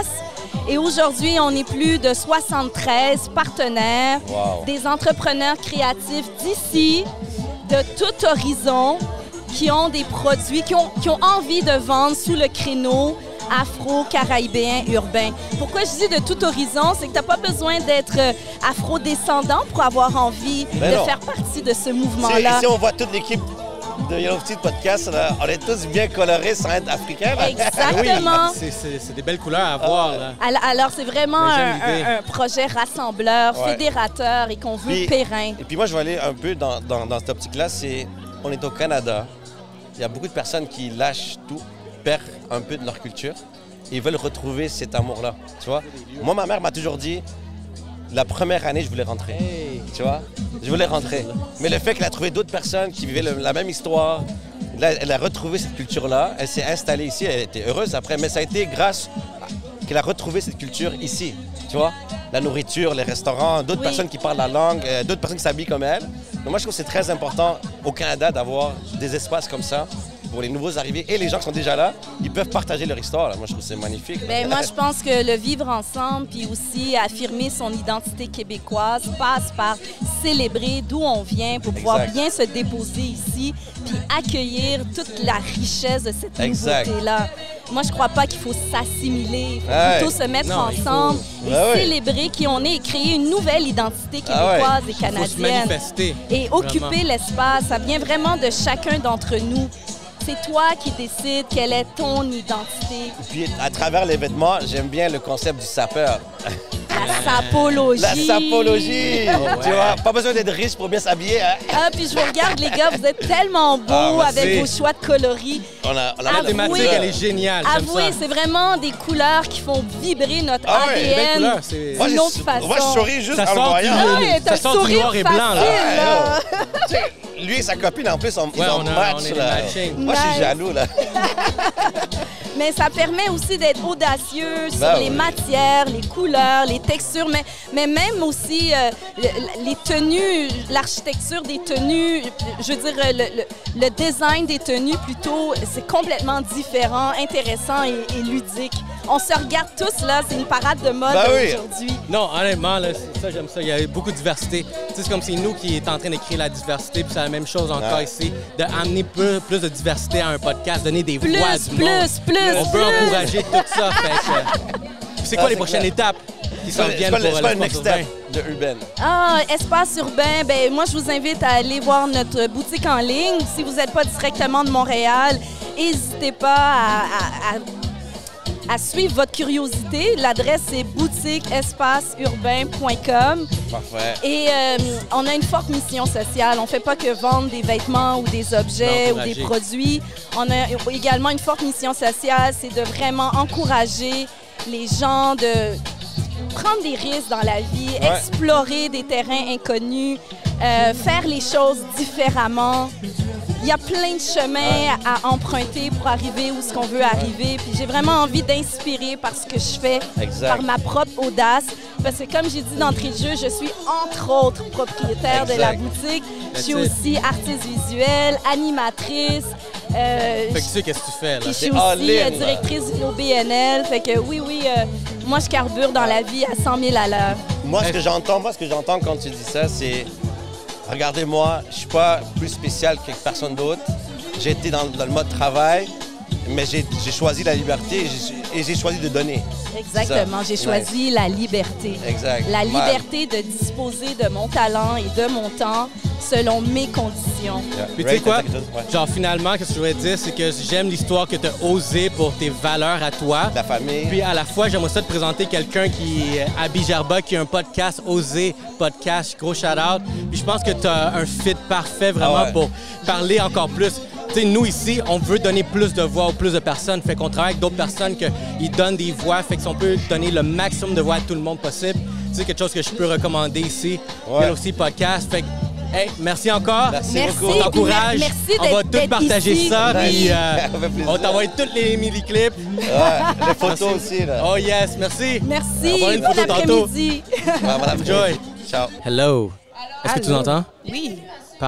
Et aujourd'hui, on est plus de soixante-treize partenaires, Wow. des entrepreneurs créatifs d'ici, de tout horizon, qui ont des produits, qui ont, qui ont envie de vendre sous le créneau afro-caraïbéen urbain. Pourquoi je dis de tout horizon? C'est que tu n'as pas besoin d'être euh, afro-descendant pour avoir envie Ben de non. faire partie de ce Ici, mouvement-là. ici, on voit toute l'équipe de Yellow Petit Podcast. Là, on est tous bien colorés sans être africains. là. Exactement. C'est- C'est c'est des belles couleurs à voir. là. Alors, alors, c'est vraiment Mais un, j'aime l'idée. un- un projet rassembleur, Ouais. fédérateur et qu'on veut Puis- périn. Et puis moi, je vais aller un peu dans, dans, dans cette optique-là. C'est, on est au Canada. Il y a beaucoup de personnes qui lâchent tout, perdent un peu de leur culture et veulent retrouver cet amour-là. Tu vois? Moi, ma mère m'a toujours dit, la première année, je voulais rentrer. Hey. Tu vois? Je voulais rentrer. Mais le fait qu'elle a trouvé d'autres personnes qui vivaient le- la même histoire, là, elle a retrouvé cette culture-là. Elle s'est installée ici. Elle était heureuse après. Mais ça a été grâce à- qu'elle a retrouvé cette culture ici. Tu vois? La nourriture, les restaurants, d'autres Oui. personnes qui parlent la langue, euh, d'autres personnes qui s'habillent comme elle. Donc moi, je trouve que c'est très important au Canada d'avoir des espaces comme ça pour les nouveaux arrivés et les gens qui sont déjà là. Ils peuvent partager leur histoire. là. Moi, je trouve que c'est magnifique. Ben, moi, je pense que le vivre ensemble, puis aussi affirmer son identité québécoise, passe par célébrer d'où on vient pour pouvoir Exact. bien se déposer ici, puis accueillir toute la richesse de cette Exact. nouveauté-là. Moi, je crois pas qu'il faut s'assimiler. Il faut Ouais. plutôt se mettre Non, il faut- ensemble et Ouais, ouais. célébrer qui on est et créer une nouvelle identité Ah ouais. québécoise et Il faut se canadienne. manifester. Et occuper Vraiment. l'espace, ça vient vraiment de chacun d'entre nous. C'est toi qui décides quelle est ton identité. Puis à travers les vêtements, j'aime bien le concept du sapeur. La sapologie. La sapologie! Tu vois, pas besoin d'être riche pour bien s'habiller. Hein? Ah, puis je vous regarde, les gars, vous êtes tellement beaux Ah, merci. avec vos choix de coloris. On a, on a Ah, La Avouez- thématique, elle est géniale. j'aime Avouez, ça. c'est vraiment des couleurs qui font vibrer notre Ah ouais, Des belles A D N couleurs, c'est- Moi, d'une j'ai- autre façon. moi, je souris juste Ça en le sort du- voyant. Ah ouais, t'as Ça un sort du sourire noir et blanc, là. facile, Ouais, là. Tu sais, lui et sa copine, en plus, on, ils Ouais, ont on a- match. on est là. matching. Moi, je suis Nice. jaloux. Là. Mais ça permet aussi d'être audacieux sur Ben les oui. matières, les couleurs, les textures, mais, mais même aussi euh, le- les tenues, l'architecture des tenues, je veux dire, le, le- le design des tenues plutôt, c'est complètement différent, intéressant et, et ludique. On se regarde tous là, c'est une parade de mode Ben oui. aujourd'hui. Non, honnêtement, là, c'est ça, j'aime ça. Il y a beaucoup de diversité. Tu sais, c'est comme c'est nous qui est en train de créer la diversité, puis c'est la même chose encore Ouais. ici, d'amener plus, plus de diversité à un podcast, donner des Plus, voix du plus, monde. plus, On peut plus. encourager tout ça. Fait que, puis c'est quoi Ah, les c'est prochaines clair. étapes qui s'en C'est viennent quoi pour le, c'est quoi le le next sport urbain? step de Urbaine? Ah, espace urbain, ben moi je vous invite à aller voir notre boutique en ligne. Si vous n'êtes pas directement de Montréal, n'hésitez pas à, à- à- à suivre votre curiosité. L'adresse est boutique espace urbain point com. Parfait. Et euh, on a une forte mission sociale. On ne fait pas que vendre des vêtements ou des objets ou Encourager. des produits. On a également une forte mission sociale, c'est de vraiment encourager les gens de prendre des risques dans la vie, Ouais. explorer des terrains inconnus, euh, faire les choses différemment. Il y a plein de chemins à emprunter pour arriver où ce qu'on veut arriver. Puis j'ai vraiment envie d'inspirer par ce que je fais, Exact. par ma propre audace. Parce que comme j'ai dit d'entrée de jeu, je suis entre autres propriétaire de la Exact. boutique. Je suis That's it. aussi artiste visuelle, animatrice. euh, Fait que tu sais qu'est-ce que tu fais, là. puis je suis C'est aussi all-in, euh, là. directrice au B N L. Fait que oui, oui, euh, moi je carbure dans la vie à cent mille à l'heure. Moi, ce que j'entends, moi, ce que j'entends quand tu dis ça, c'est regardez-moi, je suis pas plus spécial que personne d'autre. J'ai été dans, dans le mode travail, mais j'ai j'ai choisi la liberté et j'ai- et j'ai choisi de donner. Exactement, j'ai Ça. choisi la liberté. Exact. La Mal. liberté de disposer de mon talent et de mon temps selon mes conditions. Yeah. Puis tu Ray, sais quoi? t'as quelque chose? Ouais. Genre, finalement, qu'est-ce que je voudrais te dire, c'est que j'aime l'histoire que tu as osée pour tes valeurs à toi. La famille. Puis à la fois, j'aimerais ça te présenter quelqu'un qui est à Bigerba, qui a un podcast, Osé Podcast, gros shout-out. Puis je pense que tu as un fit parfait vraiment Ah ouais. pour parler encore plus. Tu sais, nous ici, on veut donner plus de voix aux plus de personnes. Fait qu'on travaille avec d'autres personnes qui donnent des voix. Fait que si on peut donner le maximum de voix à tout le monde possible, c'est quelque chose que je peux recommander ici. Ouais. Il y a aussi podcast. Fait que, hey, merci encore. Merci, Merci. beaucoup. On t'encourage. Merci On va d'être- tous d'être partager ici. ça. Nice. Puis euh, Ça fait plaisir. on t'envoie tous les mini-clips. Ouais, les photos aussi, là. Oh yes, merci. Merci, On va voir une bon photo tantôt. après-midi. Ouais, madame Enjoy. Ciao. Hello. Est-ce que tu nous entends? Oui,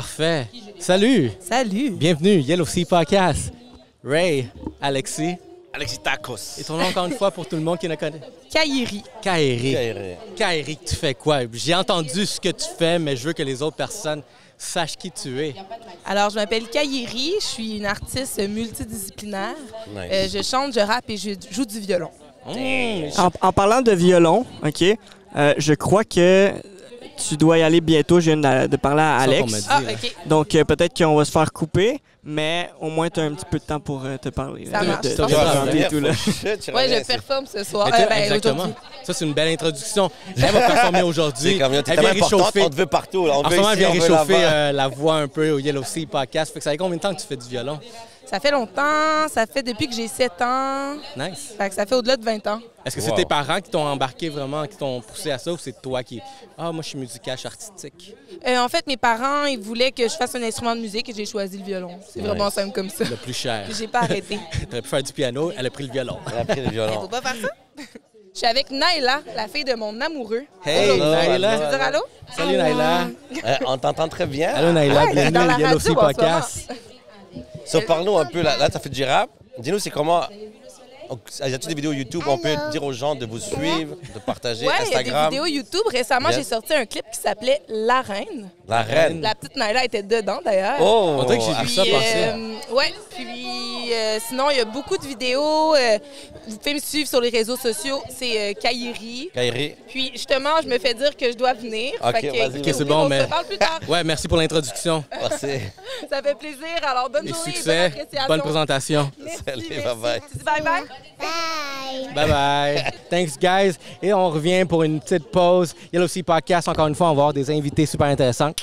Parfait. Salut. salut. Bienvenue, Yellow Sea Podcast. Ray, Alexis. Alexis Tacos. Et ton nom encore une fois pour tout le monde qui ne connaît. Kairi. Kairi. Kairi. Kairi, tu fais quoi? J'ai entendu ce que tu fais, mais je veux que les autres personnes sachent qui tu es. Alors, je m'appelle Kairi, je suis une artiste multidisciplinaire. Nice. Euh, je chante, je rappe et je joue du violon. Mmh. En, en parlant de violon, OK, euh, je crois que tu dois y aller bientôt. Je viens de, de parler à C'est ça qu'on Alex. m'a dit. Ah, là. OK. Donc, euh, peut-être qu'on va se faire couper, mais au moins, tu as un petit peu de temps pour euh, te parler. Ça de- marche. de- Tu de vas te présenter revenir, et tout, là. faut- shit, tu Ouais, reviens, je c'est- performe ce soir. Mais tu- Euh, ben, exactement. aujourd'hui. Ça, c'est une belle introduction. Elle va performer aujourd'hui. C'est comme, t'es Elle tellement vient importante, réchauffer. on te veut partout. là. On En veut ce moment, elle ici, vient on veut réchauffer là-bas. euh, la voix un peu au Yellow Sea Podcast. Fait que ça fait combien de temps que tu fais du violon? Ça fait longtemps, ça fait depuis que j'ai sept ans. Nice. Fait que ça fait au-delà de vingt ans. Est-ce que c'est Wow. tes parents qui t'ont embarqué vraiment, qui t'ont poussé à ça, ou c'est toi qui... Ah, moi, je suis musical, je suis artistique. Euh, en fait, mes parents, ils voulaient que je fasse un instrument de musique et j'ai choisi le violon. C'est Nice. vraiment simple comme ça. Le plus cher. Puis j'ai pas arrêté. T'aurais pu faire du piano, elle a pris le violon. Elle a pris le Faut violon. pas faire ça. Je suis avec Naila, la fille de mon amoureux. Hey, Allô, Naila. Tu veux dire allô? Salut, Naila. Euh, on t'entend très bien. Allô, Naila. Ouais, Bienvenue dans au la Yellow Sea radio en ce Podcast. So, parle-nous un peu, là, là tu as fait du rap. Dis-nous, c'est comment... Y a-t-il des vidéos YouTube? On peut dire aux gens de vous suivre, de partager, Ouais, il y a Instagram. des vidéos YouTube. Récemment, Yes. j'ai sorti un clip qui s'appelait La Reine. La reine. La petite Naila était dedans, d'ailleurs. Oh! On dirait que j'ai vu Puis, ça passer. euh, ouais, puis euh, sinon, il y a beaucoup de vidéos. euh, vous pouvez me suivre sur les réseaux sociaux. C'est euh, Kairi. Kairi. Puis justement, je me fais dire que je dois venir. Ok, Fait que, vas-y, écoutez, Ok, c'est on bon, se mais- parle plus tard. Ouais, merci pour l'introduction. Merci. Ça fait plaisir. Alors, bonne Et journée. succès. Bonne appréciation. Bonne présentation. Merci, Salut, merci. bye-bye. Tu dis bye bye. Bye bye. Thanks, guys. Et on revient pour une petite pause. Yellow Sea Podcast, encore une fois, on va avoir des invités super intéressants.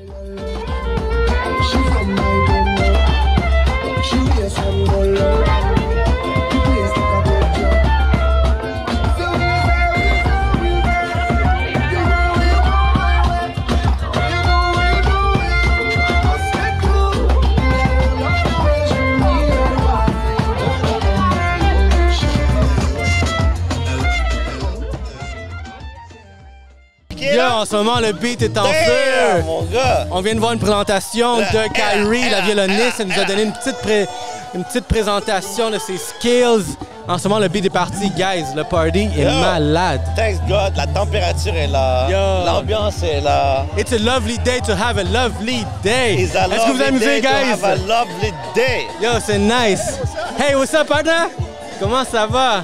Yo, en ce moment, le beat est en Damn, feu. mon gars! On vient de voir une présentation de Kairi, la violoniste. Elle nous a donné une petite, pré- une petite présentation de ses skills. En ce moment, le beat est parti, guys. Le party est Yo. malade. Thanks God, la température est là. Yo. L'ambiance est là. It's a lovely day to have a lovely day. It's a Est-ce que vous lovely amusez, day to guys? have a lovely day. Yo, c'est nice. Hey, what's up, partner? Comment ça va?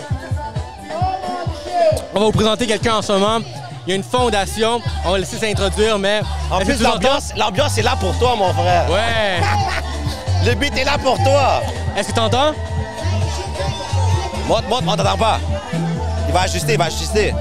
On va vous présenter quelqu'un en ce moment. Il y a une fondation. On va le laisser s'introduire, mais... En Est-ce que plus, tu l'entends? l'ambiance, l'ambiance est là pour toi, mon frère. Ouais. Le beat est là pour toi. Est-ce que tu entends? Monte, monte, on t'entend pas. Il va ajuster, il va ajuster.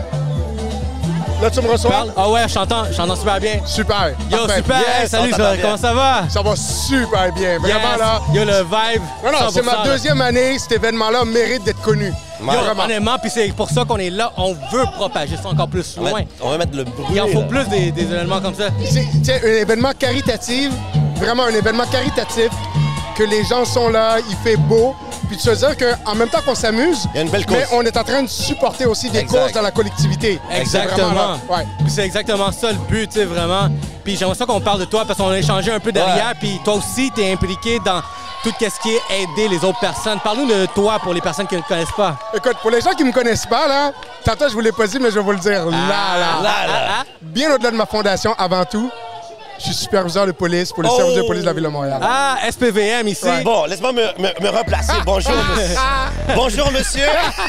Là, tu me reçois? Parle. Ah ouais, je t'entends. Je t'entends super bien. Super. Yo, Parfait. super. Yes, Hey, salut, on ça- t'entend bien. comment ça va? Ça va super bien. Vraiment, Yes. là. Yo, le vibe. Non, non, c'est cent pour cent, ma là. deuxième année. Cet événement-là mérite d'être connu. Ouais. Yo, Vraiment. honnêtement, puis c'est pour ça qu'on est là. On veut propager ça encore plus On va, loin. mettre, on va mettre le bruit. Il en faut là. plus des, des événements comme ça. C'est c'est un événement caritatif, vraiment un événement caritatif, que les gens sont là, il fait beau. Puis de se dire qu'en même temps qu'on s'amuse, Il y a une belle cause. mais on est en train de supporter aussi des Exact. causes dans la collectivité. C'est Exactement. vraiment là, ouais. Puis c'est exactement ça le but, tu sais, vraiment. Puis j'aimerais ça qu'on parle de toi parce qu'on a échangé un peu derrière. Puis toi aussi, tu es impliqué dans tout ce qui est aider les autres personnes. Parle-nous de toi pour les personnes qui ne te connaissent pas. Écoute, pour les gens qui ne me connaissent pas, là, tantôt je vous l'ai pas dit, mais je vais vous le dire là, là. Là, là. Ah, ah. Bien au-delà de ma fondation, avant tout, je suis superviseur de police pour le Oh! service de police de la Ville de Montréal. Ah, S P V M ici. Bon, laisse-moi me, me- me replacer. Bonjour, monsieur. Bonjour, monsieur.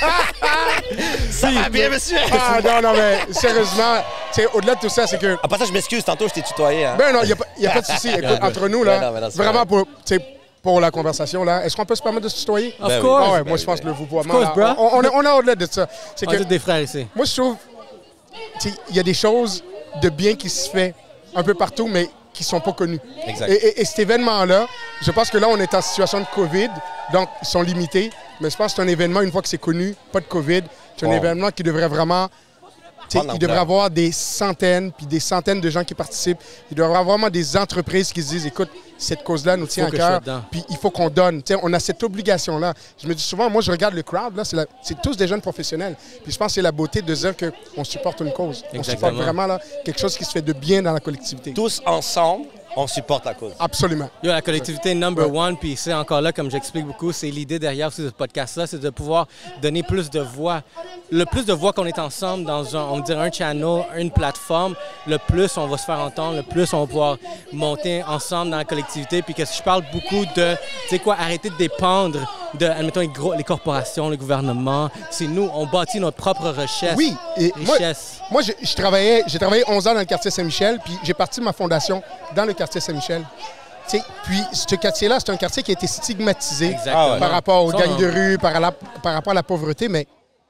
Ça va bien, monsieur? Ah non, non, mais sérieusement, tu sais, au-delà de tout ça, c'est que... En passant, je m'excuse, tantôt, je t'ai tutoyé. Hein? Ben non, il n'y a, pas- y a pas de souci. Écoute, entre nous, là, Ben non, ben non, c'est vraiment vrai. pour, tu sais, pour la conversation, là, est-ce qu'on peut se permettre de se tutoyer? Of Ben oui. course. Ah ouais, ben moi, oui, je pense ben que le vouvoiement, Of là, course, on, on est, on est au-delà de ça. C'est On que est tous des frères ici. moi, je trouve, tu sais, il y a des choses de bien qui se fait un peu partout, mais qui sont pas connues. Exact. Et, et- et cet événement-là, je pense que là, on est en situation de COVID, donc ils sont limités. Mais je pense que c'est un événement, une fois que c'est connu, pas de COVID, c'est un Bon. événement qui devrait vraiment... tu sais, Prendre il devrait l'ampleur. avoir des centaines, puis des centaines de gens qui participent. Il devrait avoir vraiment des entreprises qui se disent, écoute, cette cause-là nous tient à que je sois cœur, dedans. puis il faut qu'on donne. Tu sais, on a cette obligation-là. Je me dis souvent, moi, je regarde le crowd, là, c'est la- c'est tous des jeunes professionnels. Puis je pense que c'est la beauté de dire qu'on supporte une cause. On Exactement. supporte vraiment là, quelque chose qui se fait de bien dans la collectivité. Tous ensemble, on supporte la cause. Absolument. Yo, la collectivité number one, puis c'est encore là, comme j'explique beaucoup, c'est l'idée derrière ce podcast-là, c'est de pouvoir donner plus de voix. Le plus de voix qu'on est ensemble dans un, on dirait un channel, une plateforme, le plus on va se faire entendre, le plus on va pouvoir monter ensemble dans la collectivité. Puis que je parle beaucoup de, tu sais quoi, arrêter de dépendre de, admettons, les, gros, les corporations, le gouvernement. C'est nous, on bâtit notre propre richesse. Oui, et moi, richesse. moi je, je travaillais, j'ai travaillé onze ans dans le quartier Saint-Michel, puis j'ai parti ma fondation dans le quartier Saint-Michel. T'sais, puis ce quartier-là, c'est un quartier qui a été stigmatisé Exactement. par rapport aux Ça, gangs on- de rue, par, la- par rapport à la pauvreté, mais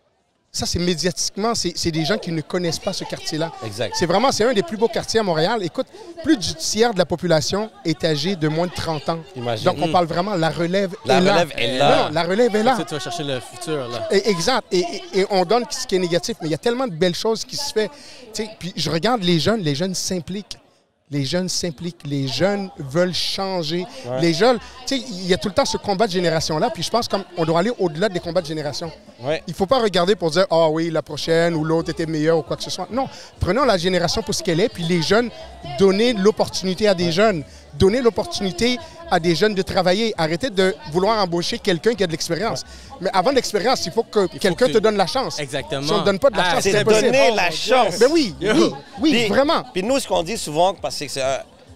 ça, c'est médiatiquement, c'est c'est des gens qui ne connaissent pas ce quartier-là. Exact. C'est vraiment, c'est un des plus beaux quartiers à Montréal. Écoute, plus du tiers de la population est âgée de moins de trente ans. Imagine. Donc, on parle vraiment, la relève La est là. relève est là. Non, non, la relève est là. Ça, tu vas chercher le futur, là. Et- Exact. Et, et- et on donne ce qui est négatif, mais il y a tellement de belles choses qui se font. Tu sais, puis je regarde les jeunes, les jeunes s'impliquent. Les jeunes s'impliquent, les jeunes veulent changer. Ouais. Les jeunes, tu sais, il y a tout le temps ce combat de génération-là, puis je pense qu'on doit aller au-delà des combats de génération. Ouais. Il ne faut pas regarder pour dire « Ah oui, la prochaine ou l'autre était meilleure ou quoi que ce soit ». Non, prenons la génération pour ce qu'elle est, puis les jeunes, donnez l'opportunité à des jeunes. Donnez l'opportunité à des jeunes de travailler. Arrêtez de vouloir embaucher quelqu'un qui a de l'expérience. Mais avant l'expérience, il faut que quelqu'un que te tu- donne la chance. Exactement. Si on ne donne pas de la Ah, chance, C'est c'est impossible. donner la chance. Ben oui, Yo. oui, oui, Puis- vraiment. Puis nous, ce qu'on dit souvent, parce que c'est, euh,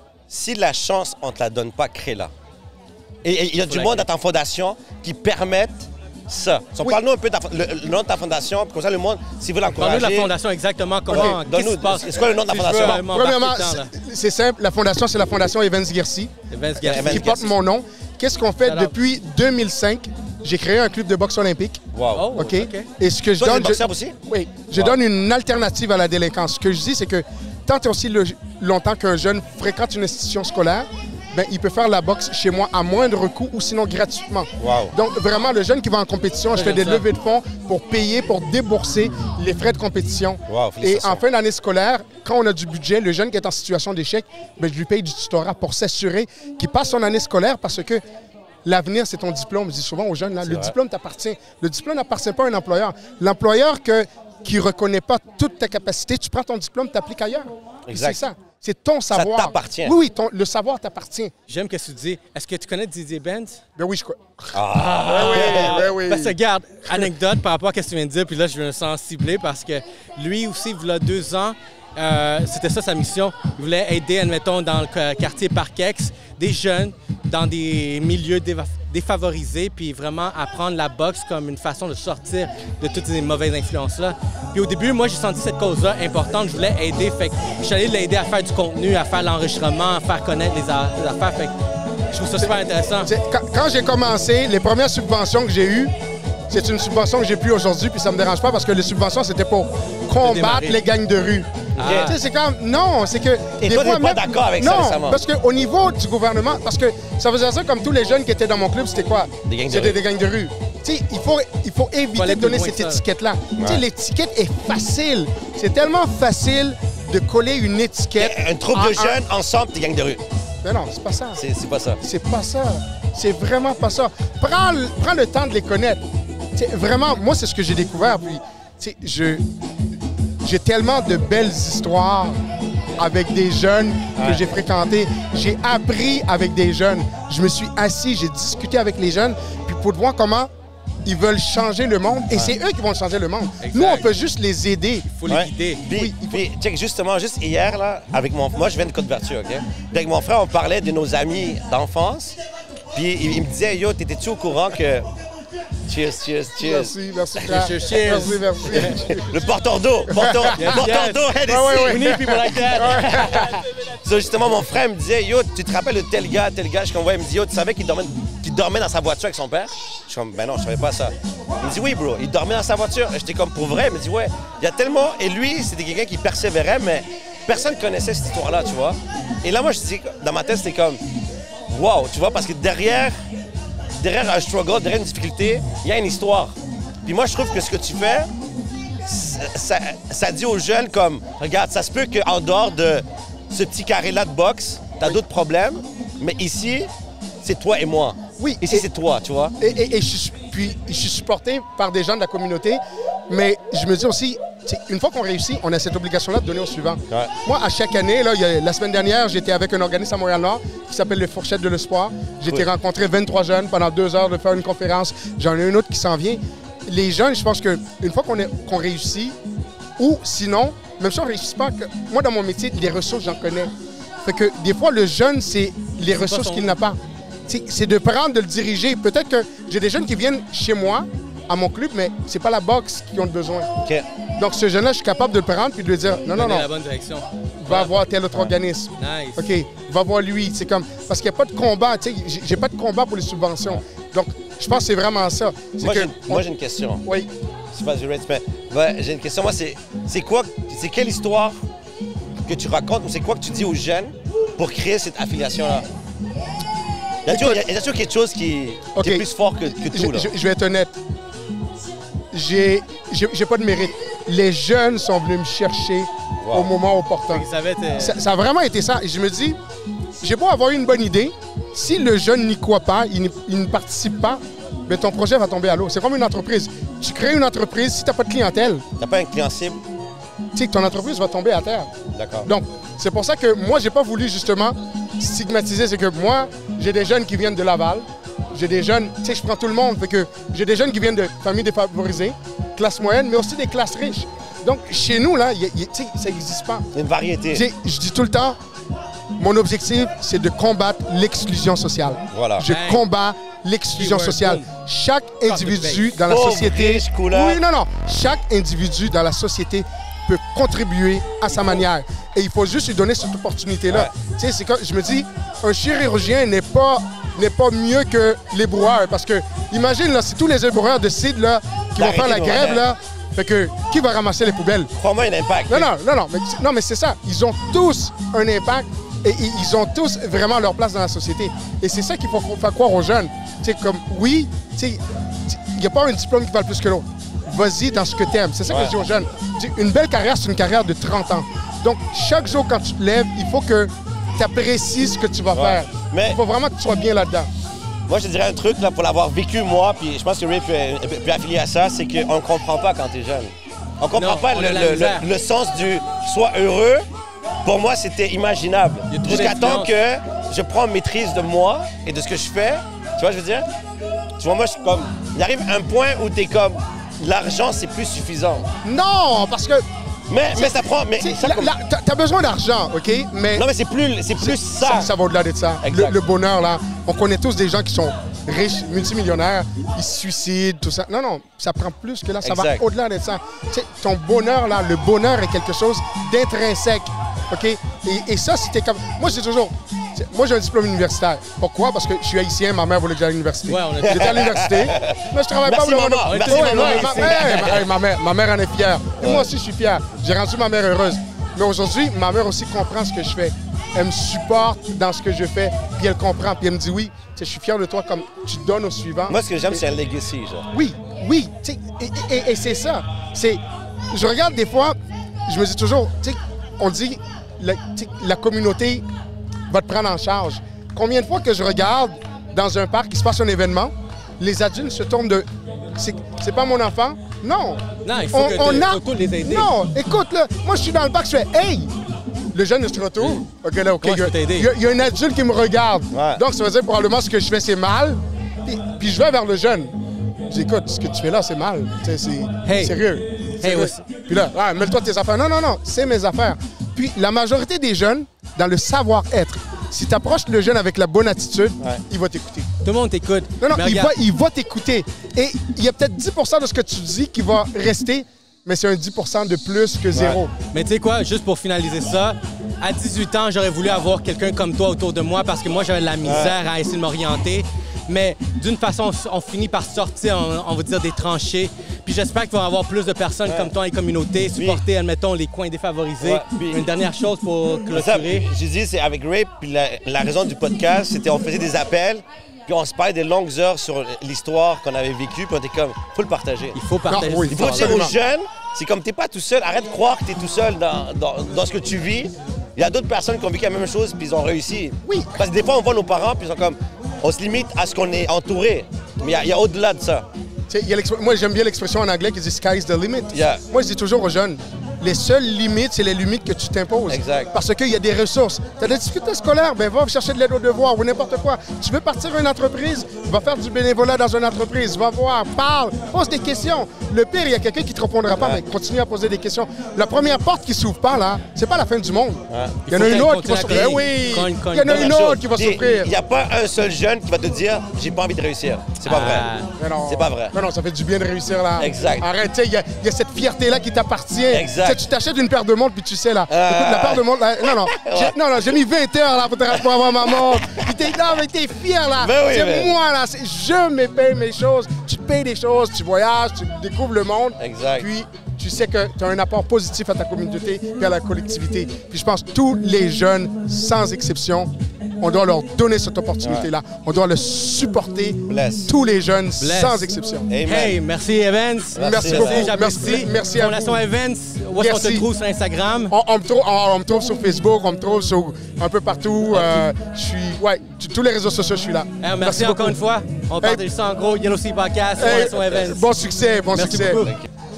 si la chance, on ne te la donne pas, crée-la. Et et il y a du la monde créer. dans ta fondation qui permettent ça. So, Oui. Parle-nous un peu de ta fo- le, le nom de ta fondation, puis comme ça, le monde, s'il veut l'encourager... Parle-nous de la fondation, exactement. Comment, Ok, qu'est-ce qui donne-nous- se passe? c'est quoi le nom de la Si je fondation? veux, euh, m'embarquer Premièrement, dedans, là. c'est- c'est simple. La fondation, c'est la fondation Evans Guerci, Evans Evans Garcia. qui porte mon nom. Qu'est-ce qu'on fait Alors. depuis deux mille cinq? J'ai créé un club de boxe olympique. Wow. Oh, OK? OK. Et ce que je Toi, tu es donne... je- boxeur aussi? Oui, je Wow. donne une alternative à la délinquance. Ce que je dis, c'est que tant et aussi le- longtemps qu'un jeune fréquente une institution scolaire, ben, il peut faire la boxe chez moi à moindre coût ou sinon gratuitement. Wow. Donc, vraiment, le jeune qui va en compétition, je fais des j'aime ça. levées de fonds pour payer, pour débourser les frais de compétition. Wow, Et félicitations. en fin d'année scolaire, quand on a du budget, le jeune qui est en situation d'échec, ben, je lui paye du tutorat pour s'assurer qu'il passe son année scolaire parce que l'avenir, c'est ton diplôme. Je dis souvent aux jeunes, là, le vrai. diplôme t'appartient. Le diplôme n'appartient pas à un employeur. L'employeur que, qui ne reconnaît pas toute ta capacité, tu prends ton diplôme, tu appliques ailleurs. Exact. C'est ça. C'est ton savoir. t'appartient. Oui, oui, ton- le savoir t'appartient. J'aime que tu dis. Est-ce que tu connais Didier Benz? Ben oui, je crois. Ah, Ben oui, ben oui. Parce que, regarde, anecdote par rapport à ce que tu viens de dire, puis là, je me sens ciblé parce que lui aussi, il y a deux ans, euh, c'était ça sa mission. Il voulait aider, admettons, dans le qu- quartier Parkex, des jeunes dans des milieux déva- défavorisés, puis vraiment apprendre la boxe comme une façon de sortir de toutes ces mauvaises influences-là. Puis au début, moi, j'ai senti cette cause-là importante. Je voulais aider. Fait que je suis allé l'aider à faire du contenu, à faire l'enregistrement, à faire connaître les, a- les affaires. Fait que je trouve ça super intéressant. C'est- Quand, quand j'ai commencé, les premières subventions que j'ai eues, c'est une subvention que j'ai plus aujourd'hui, puis ça me dérange pas parce que les subventions, c'était pour combattre démarrer. les gangs de rue. Ah. Tu sais, c'est comme... Non, c'est que... Et des toi, fois, t'es pas même- d'accord avec ça non, récemment? parce qu'au niveau du gouvernement, parce que ça faisait ça comme tous les jeunes qui étaient dans mon club, c'était quoi? Des gangs de C'était rue. des gangs de rue. Tu sais, il faut, il faut éviter aller de plus donner loin cette que ça. étiquette-là. Tu sais, l'étiquette est facile. C'est tellement facile de coller une étiquette... Un troupe à de jeunes ensemble, t'es gang de rue. Mais non, c'est pas ça. C'est c'est pas ça. C'est pas ça. C'est vraiment pas ça. Prends le, prends le temps de les connaître. T'sais, vraiment, moi, c'est ce que j'ai découvert. Puis, t'sais, je, j'ai tellement de belles histoires avec des jeunes que j'ai fréquentés. J'ai appris avec des jeunes. Je me suis assis, j'ai discuté avec les jeunes, puis pour voir comment ils veulent changer le monde. Et c'est eux qui vont changer le monde. Exact. Nous, on peut juste les aider. Il faut les Ouais. guider. Puis, Oui, il faut- puis, check, justement, juste hier, là, avec mon... Moi, je viens de Côte-Vertu, OK? Puis avec mon frère, on parlait de nos amis d'enfance. Puis il, il me disait, yo, t'étais-tu au courant que... Cheers, cheers, cheers. Merci, merci, frère. Cheers, cheers. Merci, merci. Le porteur d'eau, porteur, Yes, porteur yes. d'eau, Hennessy. Ouais, ouais, ouais. We need people like that. So, justement, mon frère me disait, yo, tu te rappelles de tel gars, tel gars? Je suis comme, ouais, il me dit, yo, tu savais qu'il dormait, qu'il dormait dans sa voiture avec son père? Je suis comme, ben non, je savais pas ça. Il me dit, oui, bro, il dormait dans sa voiture. J'étais comme, pour vrai? Il me dit, ouais, il y a tellement... Et lui, c'était quelqu'un qui persévérait, mais personne connaissait cette histoire-là, tu vois. Et là, moi, je dis, dans ma tête, c'était comme, wow, tu vois, parce que derrière, derrière un struggle, derrière une difficulté, il y a une histoire. Puis moi, je trouve que ce que tu fais, ça, ça dit aux jeunes comme, regarde, ça se peut qu'en dehors de ce petit carré-là de boxe, t'as d'autres problèmes, mais ici, c'est toi et moi. Oui, Ici, et- c'est toi, tu vois. Et, et- et je, suis, puis, je suis supporté par des gens de la communauté, mais je me dis aussi, t'sais, une fois qu'on réussit, on a cette obligation-là de donner au suivant. Ouais. Moi, à chaque année, là, y a, la semaine dernière, j'étais avec un organisme à Montréal-Nord qui s'appelle les Fourchettes de l'Espoir. J'ai été Oui. rencontrer vingt-trois jeunes pendant deux heures de faire une conférence. J'en ai une autre qui s'en vient. Les jeunes, je pense qu'une fois qu'on est- qu'on réussit, ou sinon, même si on ne réussit pas, que, moi, dans mon métier, les ressources, j'en connais. Fait que des fois, le jeune, c'est les ressources son- qu'il n'a pas. T'sais, c'est de prendre, de le diriger. Peut-être que j'ai des jeunes qui viennent chez moi, à mon club, mais c'est pas la boxe qui ont besoin. OK. Donc, ce jeune-là, je suis capable de le prendre puis de lui dire non, non, Donner non, la bonne direction. va voir tel autre organisme. Nice. OK, va voir lui. C'est comme. Parce qu'il n'y a pas de combat. Tu sais, j'ai- j'ai pas de combat pour les subventions. Donc, je pense que c'est vraiment ça. C'est Moi, que. j'ai moi, j'ai une question. Oui. Je sais pas, je respect. Ouais, j'ai une question. Moi, c'est c'est quoi, c'est quelle histoire que tu racontes ou c'est quoi que tu dis aux jeunes pour créer cette affiliation-là? Il y a toujours, il y a- il y a toujours quelque chose qui, OK. qui est plus fort que, que Je, tout. Là. je- je vais être honnête. J'ai j'ai j'ai pas de mérite. Les jeunes sont venus me chercher Wow. au moment opportun. Ils savaient, t'es- Ça, ça a vraiment été ça. Et je me dis, j'ai beau avoir eu une bonne idée, si le jeune n'y croit pas, il, n'y- il ne participe pas, ben ton projet va tomber à l'eau. C'est comme une entreprise. Tu crées une entreprise, si tu n'as pas de clientèle, T'as pas un client cible? tu sais que ton entreprise va tomber à terre. D'accord. Donc, c'est pour ça que moi, j'ai pas voulu justement stigmatiser. C'est que moi, j'ai des jeunes qui viennent de Laval. J'ai des jeunes, tu sais, je prends tout le monde. Fait que j'ai des jeunes qui viennent de familles défavorisées, classe moyenne, mais aussi des classes riches. Donc, chez nous, là, y a- y a- tu sais, ça n'existe pas. Il y a une variété. Tu sais, je dis tout le temps, mon objectif, c'est de combattre l'exclusion sociale. Voilà. Ben, Je combats l'exclusion Keyword, sociale. boom. Chaque individu dans la Pauvre, société... riche, couleur. Oui, non, non. Chaque individu dans la société peut contribuer à sa manière. Et il faut juste lui donner cette opportunité-là. Tu sais, c'est comme, je me dis, un chirurgien n'est pas, n'est pas mieux que l'éboueur. Parce que, imagine, là, si tous les éboueurs décident, là, qui vont D'arrêter faire la de grève, faire. là, fait que, qui va ramasser les poubelles? Crois-moi, il y a un impact. Non, non, non, non, mais, non, mais c'est ça. Ils ont tous un impact et i- ils ont tous vraiment leur place dans la société. Et c'est ça qu'il faut faut faire croire aux jeunes. Tu sais, comme, oui, tu sais, il n'y a pas un diplôme qui valent plus que l'autre. Vas-y dans ce que tu aimes. C'est ça que Ouais. je dis aux jeunes. Tu sais, une belle carrière, c'est une carrière de trente ans. Donc, chaque jour, quand tu te lèves, il faut que tu apprécies ce que tu vas Ouais. faire. Mais- Il faut vraiment que tu sois bien là-dedans. Moi, je te dirais un truc, là, pour l'avoir vécu, moi, puis je pense que Ray peut, peut, peut affilier à ça, c'est qu'on ne comprend pas quand tu es jeune. On comprend Non, pas on le, a la le- misère. le- le sens du « sois heureux ». Pour moi, c'était imaginable. Il y a trop Jusqu'à temps d'influence. que je prends maîtrise de moi et de ce que je fais. Tu vois, je veux dire? Tu vois, moi, je suis comme... Il arrive un point où tu es comme... L'argent, c'est plus suffisant. Non, parce que Mais, mais ça prend... Mais, tu sais, ça la- comme- la- t'as t'as besoin d'argent, OK? Mais Non, mais c'est plus, c'est plus ça. Ça, ça va au-delà de ça. Exact. Le, le bonheur, là, on connaît tous des gens qui sont riches, multimillionnaires, ils se suicident, tout ça. Non, non, ça prend plus que là, ça Exact. va au-delà de ça. Tu sais, ton bonheur, là, le bonheur est quelque chose d'intrinsèque, OK? Et, et ça, c'était comme... Moi, je dis toujours, c'est- moi, j'ai un diplôme universitaire. Pourquoi? Parce que je suis haïtien, ma mère voulait que j'aille à l'université. Ouais, on a- J'étais à l'université, mais je travaille Merci, pas pour le maman. Ouais, Merci, ouais, maman. ouais, ma, ouais, ma- ma mère, ma mère en est fière. Et moi aussi, je suis fier. J'ai rendu ma mère heureuse. Mais aujourd'hui, ma mère aussi comprend ce que je fais. Elle me supporte dans ce que je fais, puis elle comprend, puis elle me dit oui, tu sais, je suis fier de toi comme tu donnes au suivant. Moi, ce que j'aime, Et- c'est un legacy, genre. Oui, oui, tu sais, et, et- et c'est ça. C'est, je regarde des fois, je me dis toujours, tu sais, on dit la, tu sais, la communauté va te prendre en charge. Combien de fois que je regarde dans un parc, il se passe un événement, les adultes se tournent de, c'est, c'est pas mon enfant? Non. Non, il faut On, que on t'aies- a... faut tous les aider. Non, écoute, là, moi, je suis dans le parc, je fais « Hey! » Le jeune, il se retourne. OK, là, OK, Ouais, il y a- je peux t'aider. il y, a- il y a un adulte qui me regarde. Ouais. Donc, ça veut dire probablement ce que je fais, c'est mal. Puis, puis je vais vers le jeune. Je dis, écoute, ce que tu fais là, c'est mal. Tu sais, c'est Hey. sérieux. Hey, Sérieux. aussi. Puis là, ah, mêle-toi de tes affaires. Non, non, non, c'est mes affaires. Puis la majorité des jeunes, dans le savoir-être, si tu approches le jeune avec la bonne attitude, Ouais. il va t'écouter. Tout le monde t'écoute. Non, non, Mais il regarde, va, il va t'écouter. Et il y a peut-être dix pour cent de ce que tu dis qui va rester, mais c'est un dix pour cent de plus que zéro. Mais tu sais quoi, juste pour finaliser ça, à dix-huit ans, j'aurais voulu avoir quelqu'un comme toi autour de moi parce que moi, j'avais de la misère à essayer de m'orienter. Mais d'une façon, on finit par sortir, on, on va dire, des tranchées. Puis j'espère qu'il va y avoir plus de personnes Ouais. comme toi dans les communautés, supporter, admettons, les coins défavorisés. Ouais, puis- Une dernière chose pour C'est ça, clôturer. j'ai dit, c'est avec Ray, puis la, la raison du podcast, c'était on faisait des appels, puis on se parlait des longues heures sur l'histoire qu'on avait vécue, puis on était comme, faut le partager. Il faut partager. Non, oui, Il cette faut histoire-là. dire aux Absolument. jeunes, c'est comme t'es pas tout seul, arrête de croire que t'es tout seul dans, dans, dans ce que tu vis. Il y a d'autres personnes qui ont vécu la même chose, puis ils ont réussi. Oui. Parce que des fois, on voit nos parents, puis ils sont comme, on se limite à ce qu'on est entouré. Mais il y a- il y a, au-delà de ça. Tu sais, il y a l'expr- moi, j'aime bien l'expression en anglais qui dit « sky's the limit Yeah. ». Moi, je dis toujours aux jeunes, les seules limites, c'est les limites que tu t'imposes. Exact. Parce qu'il y a des ressources. Tu as des difficultés scolaires, ben va chercher de l'aide aux devoirs ou n'importe quoi. Tu veux partir une entreprise, va faire du bénévolat dans une entreprise, va voir, parle, pose des questions. Le pire, il y a quelqu'un qui ne te répondra pas, Ouais. mais continue à poser des questions. La première porte qui ne s'ouvre pas, là, c'est pas la fin du monde. Ouais. Il y en a Il une faut autre qui va continuer à s'ouvrir. appeler. Oui, Cogne, cogne, il y en a cogne. une autre qui va Puis, s'ouvrir. Il n'y a pas un seul jeune qui va te dire « j'ai pas envie de réussir ». C'est pas Ah. vrai. Mais non. C'est pas vrai. Non, non, ça fait du bien de réussir là. Exact. Arrête, tu sais, il y, a- il y a cette fierté-là qui t'appartient. Exact. Tu sais, tu t'achètes une paire de montres, puis tu sais, là. Ah. Écoute, la paire de montres, là. Non, non. J'ai, non, non, j'ai mis vingt heures, là, pour, te- pour avoir ma montre. Puis t'es, non, mais t'es fier, là. Ben oui, c'est mais- moi, là. C'est, je me paye mes choses. Tu payes des choses, tu voyages, tu découvres le monde. Exact. Puis, tu sais que tu as un apport positif à ta communauté et à la collectivité. Puis je pense que tous les jeunes, sans exception, on doit leur donner cette opportunité-là. On doit le supporter, Bless. tous les jeunes, Bless. sans exception. Amen. Hey, merci Evans. Merci Evans. beaucoup. J'apprécie. Merci, merci à Fondation vous. Evans, où est-ce qu'on te Merci. trouve sur Instagram? On, on me trouve, on, on me trouve sur Facebook, on me trouve sur un peu partout. Euh, je suis, ouais, t- tous les réseaux sociaux, je suis là. Hey, merci, encore beaucoup. une fois. On partage ça en gros. Yellow Sea Podcast, Hey, Fondation Evans. bon succès, bon Merci succès. beaucoup.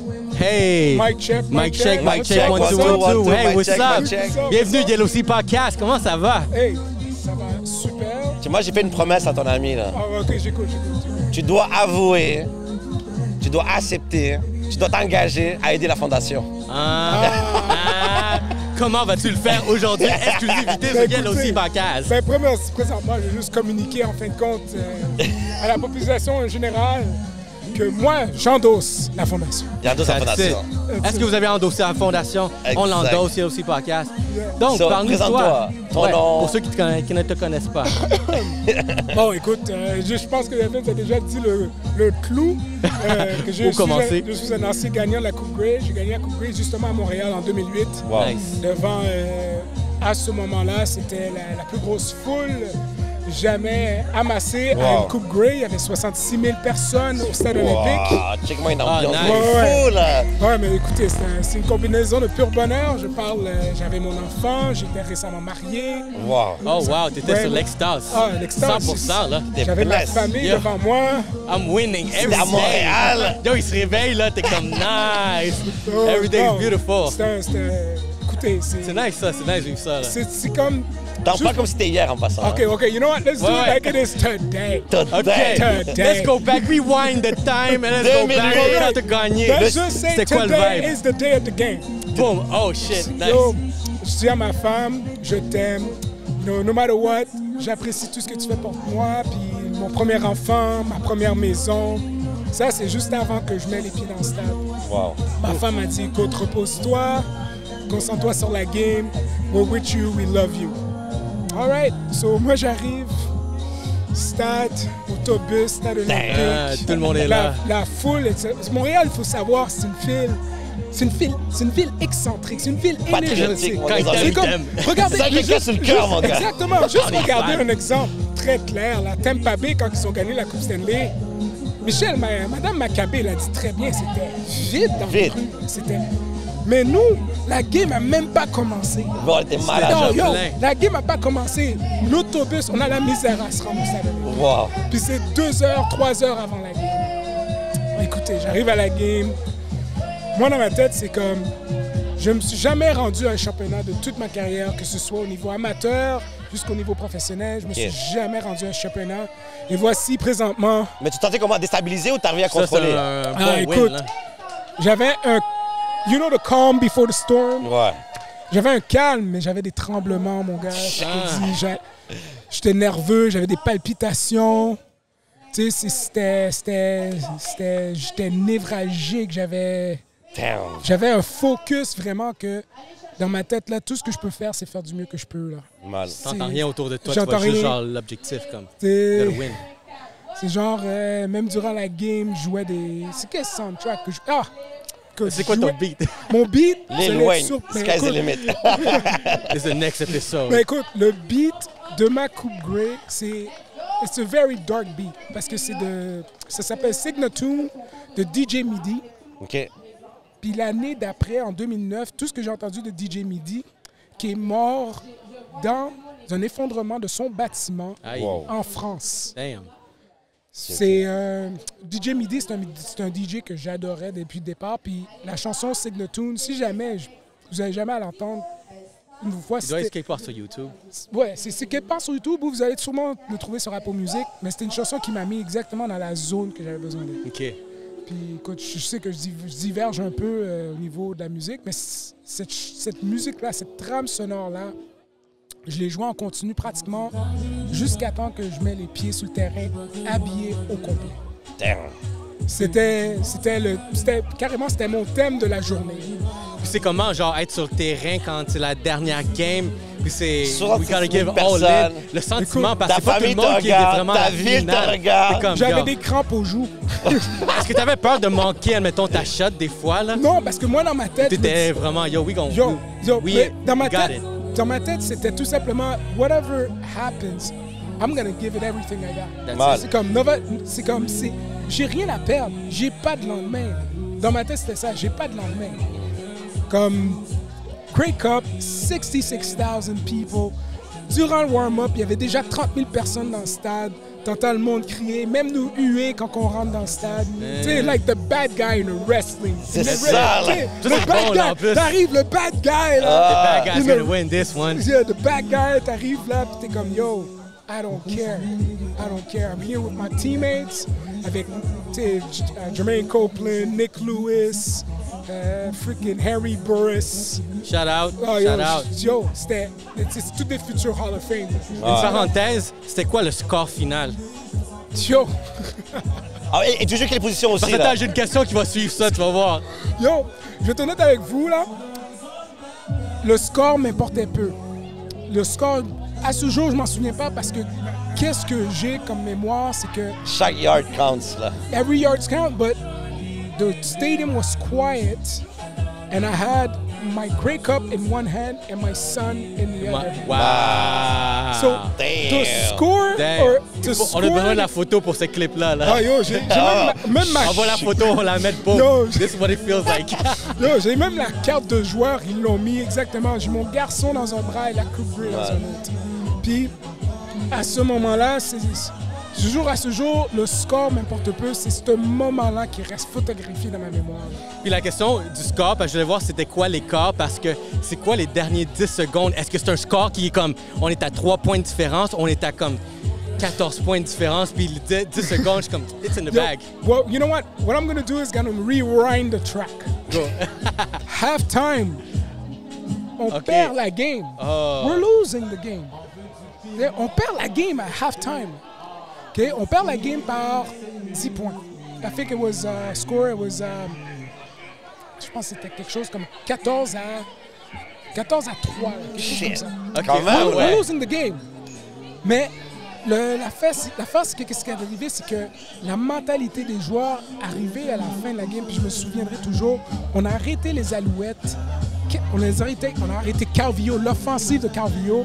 Hey! Mic check, Mic check, mic Mic check, check, one, one, two, two, one, one, two. two, Hey, mic what's check, up? mic check. Bienvenue Yellow Sea Podcast, comment ça va? Hey, ça va super. Tu- Moi, j'ai fait une promesse à ton ami, là. Ah, ok, j'écoute, j'écoute. Tu dois avouer, tu dois accepter, tu dois t'engager à aider la fondation. Ah, ah, comment vas-tu le faire aujourd'hui? Exclusivité sur Ben, Yellow écoutez, Sea Podcast. Ben, premièrement, présentement, je vais juste communiquer en fin de compte euh, à la population en général que moi, j'endosse la fondation. Il y a deux la That's fondation. it. Est-ce que vous avez endossé la fondation? On Exact. l'endosse Yellow Sea Podcast. Donc, So, parle-nous de toi. présente-toi. Ton Ouais, nom. Pour ceux qui, te conna- qui ne te connaissent pas. Bon, écoute, euh, je, je pense que Evans a déjà dit le, le clou. euh, que je, Où suis commencer? un, je suis un ancien gagnant de la Coupe Grey. J'ai gagné la Coupe Grey justement à Montréal en deux mille huit. Wow. Nice. Devant, euh, à ce moment-là, c'était la, la plus grosse foule jamais amassée à Wow. une Coupe Grey. Il y avait soixante-six mille personnes au stade olympique. Wow, check-moi une Ah, ambiance nice. de Ouais, fou, là. Ouais, mais écoutez, c'est un- c'est une combinaison de pur bonheur. Je parle, euh, j'avais mon enfant, j'étais récemment marié. Wow. Oh wow, t'étais Ouais, sur ouais. l'extase. Ah, l'extase, cent pour cent là. T'es J'avais ma blessé. famille Yeah. devant moi. I'm winning every à day. Montréal. Yo, il se réveille là, t'es comme nice. Oh, Every day non, is beautiful. C'était un- c'était- écoutez, c'est C'est nice ça, c'est nice de vivre ça là. c'est- c'est comme... T'en juste- parles comme si c'était hier en passant. OK, OK, you know what? Let's do Ouais, it ouais. like it is today. Today. Okay, Today. let's go back, rewind the time and let's go deux mille back huit. quand t'as gagné. Let's just say C'était quoi le today vibe? is the day of the game. Boom, oh shit, nice. Yo, je dis à ma femme, je t'aime. No, no matter what, j'apprécie tout ce que tu fais pour moi. Puis mon premier enfant, ma première maison. Ça, c'est juste avant que je mette les pieds dans le stade. Wow. Ma femme m'a dit, écoute, repose-toi, concentre-toi sur la game. We're with you, we love you. All right. So, moi, j'arrive, stade, autobus, stade olympique. Ah, tout le monde est la, là. La foule. est- Montréal, il faut savoir, c'est une ville. C'est une ville, c'est une ville excentrique, c'est une ville Patriotique, énergétique. mon Quand il gars. t'aime, C'est il comme, t'aime. regardez, Ça a quelqu'un juste- sur le cœur, juste- mon gars. Exactement. Juste On est regardez fan. un exemple très clair. La Tampa Bay, quand ils ont gagné la Coupe Stanley, Michel, ma- Madame Maccabé l'a dit très bien, c'était vide dans Vide. le rue. C'était... Mais nous, la game n'a même pas commencé. Bon, t'es malade. Non, déjà yo, plein. la game n'a pas commencé. L'autobus, on a la misère à se rendre au stade. Wow. Puis c'est deux heures, trois heures avant la game. Écoutez, j'arrive à la game. Moi, dans ma tête, c'est comme... Je me suis jamais rendu à un championnat de toute ma carrière, que ce soit au niveau amateur jusqu'au niveau professionnel. Je me suis Ok. jamais rendu à un championnat. Et voici, présentement, Mais tu tentais comment déstabiliser ou t'arrivais à Ça, c'est contrôler? un bon Ah, win écoute. là. j'avais un... You know the calm before the storm? Ouais. J'avais un calme, mais j'avais des tremblements, mon gars. Je te Ah. dis, j'a- j'étais nerveux, j'avais des palpitations. Tu sais, c'était... c'était- c'était- J'étais névralgique, j'avais... Damn. J'avais un focus vraiment que dans ma tête, là, tout ce que je peux faire, c'est faire du mieux que je peux. Là. Mal. T'entends rien autour de toi, tu J'entends vois juste rien. genre l'objectif comme C'est de win. c'est genre, euh, même durant la game, je jouais des... C'est quel soundtrack que je... Ah! Que C'est je quoi ton jouais- beat? Mon beat, Lil je l'ai Wayne, sur- mais sky's the écoute, limit. It's the next episode. mais écoute, le beat de ma Coupe Grey, c'est... It's a very dark beat, parce que c'est de... Ça s'appelle Signatune de D J Midi. OK. Puis l'année d'après, en deux mille neuf, tout ce que j'ai entendu de D J Midi, qui est mort dans un effondrement de son bâtiment Aïe. Wow. en France. Damn. C'est euh, D J Midi, c'est un, c'est un D J que j'adorais depuis le départ. Puis la chanson Signal Tune, si jamais, je, vous n'avez jamais à l'entendre, une fois, Il doit être quelque part sur YouTube. Ouais, c'est, c'est quelque part sur YouTube où vous allez sûrement le trouver sur Apple Music. Mais c'était une chanson qui m'a mis exactement dans la zone que j'avais besoin d'être. OK. Puis écoute, je sais que je, div- je diverge un peu euh, au niveau de la musique, mais c- cette, ch- cette musique-là, cette trame sonore-là, je l'ai jouée en continu pratiquement jusqu'à temps que je mets les pieds sur le terrain, habillé au complet. Damn. C'était, c'était, le, c'était carrément c'était mon thème de la journée. Puis c'est comment, genre, être sur le terrain quand c'est la dernière game, puis c'est we gotta give all personnes. in. Le sentiment, Écoute, parce que ta c'est pas tout le famille te monde qui est regarde, vraiment ta la ville te finale. regarde. C'est comme, J'avais yo, des crampes aux joues. Est-ce que t'avais peur de manquer, admettons, ta shot des fois, là? Non, parce que moi, dans ma tête... je me T'étais dis- vraiment, yo, we gon' Yo, yo, we, mais dans ma we got tête, it. dans ma tête, c'était tout simplement whatever happens, I'm gonna give it everything I got. That's Mal. it. C'est comme Nova, c'est comme c'est, j'ai rien à perdre, j'ai pas de lendemain. Dans ma tête, c'était ça, j'ai pas de lendemain. Comme Grey Cup, sixty-six thousand people. Durant le warm-up, il y avait déjà trente mille personnes dans le stade. T'entends le monde crier, même nous huer quand on rentre dans le stade. Tu sais, like the bad guy in a wrestling. C'est Le- ça, là. tu sais, Ça, Le c'est bad bon, là, en guy, plus. t'arrives, le bad guy, là. The bad guy's You know- gonna win this one. Yeah, the bad guy, t'arrives là, pis t'es comme, yo, I don't care. I don't care. I'm here with my teammates, avec, tu sais, J- uh, Jermaine Copeland, Nick Lewis, uh, freaking Harry Burris. Shout out, Oh, shout yo, out. yo, c'était, c'est c'est tous des futurs Hall of Fame. Une parenthèse, c'était quoi le score final? Yo, Ah, et, et tu joues quelle position Parce aussi, que là? attends, j'ai une question qui va suivre ça, tu vas voir. yo, je vais être honnête avec vous, là. Le score m'importait peu. Le score, à ce jour, je m'en souviens pas parce que qu'est-ce que j'ai comme mémoire, c'est que Chaque yard counts, là. every yard's count, but the stadium was quiet, and I had my Grey Cup in one hand and my son in the other hand. Wow. So Damn. to score Damn. or Il to faut- score. on a besoin de la photo pour ce clip-là. Là. Ah yo, j'ai j'ai même, la- même ma Envoie la photo, on la met pas. Yo. This is what it feels like. yo, j'ai même la carte de joueur, ils l'ont mis exactement. J'ai mon garçon dans un bras et la Coupe Grey dans un autre. Puis à ce moment-là, c'est toujours à ce jour, le score m'importe peu. C'est ce moment-là qui reste photographié dans ma mémoire. Puis la question du score, parce que je voulais voir c'était quoi l'écart, parce que c'est quoi les derniers dix secondes? Est-ce que c'est un score qui est comme, on est à trois points de différence, on est à comme quatorze points de différence, puis les dix secondes, je suis comme, it's in the Yo, bag. well, you know what? What I'm gonna do is gonna rewind the track. Go. Halftime, on Ok. perd la game. Oh. We're losing the game. Yeah, on perd la game à halftime. Okay? On perd la game par dix points. I think it was uh, score, it was, um, je pense que c'était quelque chose comme quatorze à quatorze à trois. Quelque chose comme Shit. ça. Ok, Quand même, ah We're ouais. losing the game. Mais le, la face, la face, c'est que ce qui est arrivé, c'est que la mentalité des joueurs arrivée à la fin de la game, puis je me souviendrai toujours, on a arrêté les Alouettes, on a arrêté, on a arrêté Calvillo, l'offensive de Calvillo,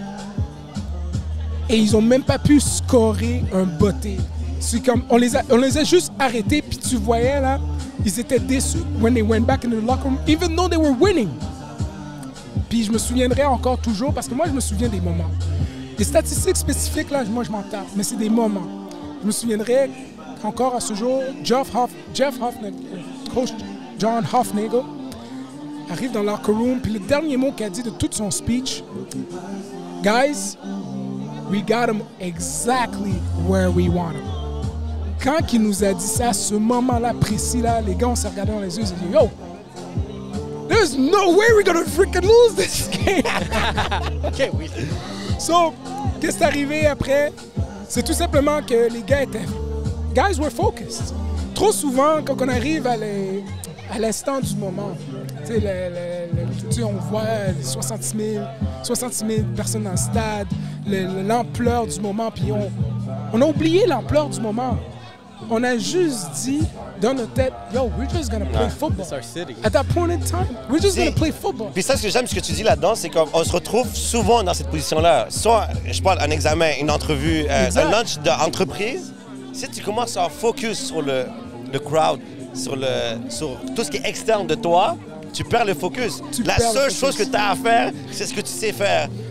et ils ont même pas pu scorer un botté. C'est comme, on les a, on les a juste arrêtés, puis tu voyais là, ils étaient déçus when they went back in the locker room, even though they were winning. Puis je me souviendrai encore toujours, parce que moi je me souviens des moments. Les statistiques spécifiques, là, moi, je m'en tape, mais c'est des moments. Je me souviendrai encore à ce jour, Jeff, Hoff, Jeff Hoffnagel, coach John Hoffnagel, arrive dans le locker room, puis le dernier mot qu'il a dit de tout son speech, « Guys, we got him exactly where we want him. » Quand il nous a dit ça, ce moment-là précis, là, les gars, on s'est regardé dans les yeux, ils ont dit « Yo, there's no way we're gonna freaking lose this game! » Ok, oui. So, qu'est-ce qui est arrivé après? C'est tout simplement que les gars étaient... Guys were focused. Trop souvent, quand on arrive à les- à l'instant du moment, tu sais, le- le- le- tu sais, on voit les soixante-six mille personnes dans le stade, le- l'ampleur du moment, puis on, on a oublié l'ampleur du moment. On a juste dit dans notre tête, yo, we're just gonna play football. It's our city. At that point in time, we're just C'est- gonna play football. Puis ça, ce que j'aime, ce que tu dis là-dedans, c'est qu'on se retrouve souvent dans cette position-là. Soit, je parle, un examen, une entrevue, euh, Exact. un lunch d'entreprise. Si tu commences à focus sur le, le crowd, sur, le, sur tout ce qui est externe de toi, tu perds le focus. Tu La perds le seule focus. chose que tu as à faire, c'est ce que tu sais faire.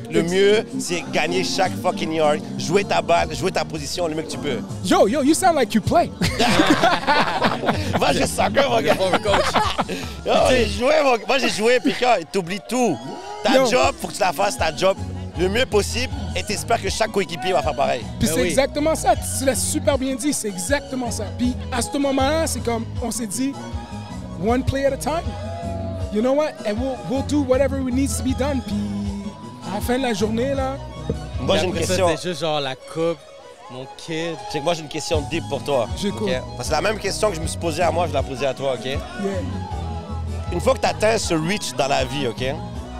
Le mieux, c'est gagner chaque fucking yard, jouer ta balle, jouer ta position le mieux que tu peux. Yo, yo, you sound like you play. Moi, j'ai soccer, mon gars. Yo, j'ai joué, mon gars. Moi, j'ai joué, puis quand t'oublies tout. Ta Yo. job, faut que tu la fasses, ta job, le mieux possible, et t'espères que chaque coéquipier va faire pareil. Puis Ben c'est oui. exactement ça. Tu l'as super bien dit. C'est exactement ça. Puis à ce moment-là, c'est comme on s'est dit, one play at a time. You know what? And we'll, we'll do whatever needs to be done. Puis à la fin de la journée, là, Moi, j'ai une Après ça, question. c'était juste genre la coupe, mon kid. C'est que moi, j'ai une question deep pour toi. J'écoute. ok? Parce que la même question que je me suis posée à moi, je vais la poser à toi, OK? yeah. Une fois que tu atteins ce reach dans la vie, OK?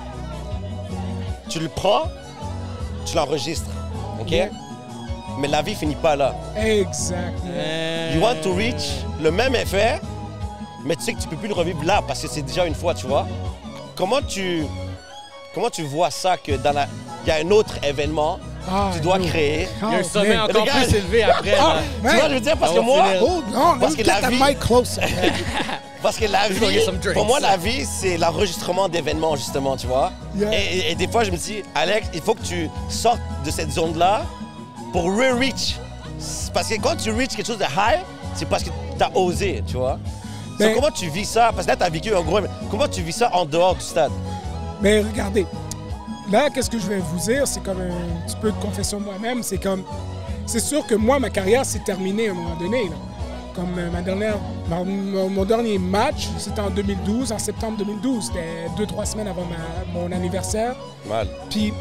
Tu le prends, tu l'enregistres, OK? Yeah. Mais la vie finit pas là. Exact. Euh, You want to reach le même effet, mais tu sais que tu peux plus le revivre là parce que c'est déjà une fois, tu vois. Comment tu comment tu vois ça que dans la il y a un autre événement Ah, que tu dois yo. créer. Il y a un Oh, sommet man. encore Les gars- plus élevé après. Ah, là. Tu vois, je veux dire parce Ça que va moi finir. Hold on, Parce let que me la get that vie- mic closer. parce que la Just gonna vie get some drinks. pour moi la vie c'est l'enregistrement d'événements justement, tu vois. Yeah. Et, et- et des fois je me dis Alex, il faut que tu sortes de cette zone là pour re-reach. Parce que quand tu reach quelque chose de high, c'est parce que tu as osé, tu vois. So, Mais- comment tu vis ça? Parce que là, tu as vécu un gros... Comment tu vis ça en dehors du stade? Mais regardez, là, qu'est-ce que je vais vous dire? C'est comme un petit peu de confession moi-même. C'est comme, c'est sûr que moi, ma carrière s'est terminée à un moment donné. Là. Comme euh, ma dernière, ma- mon, mon dernier match, c'était en deux mille douze, en septembre deux mille douze. C'était deux, trois semaines avant ma- mon anniversaire. Mal. Puis,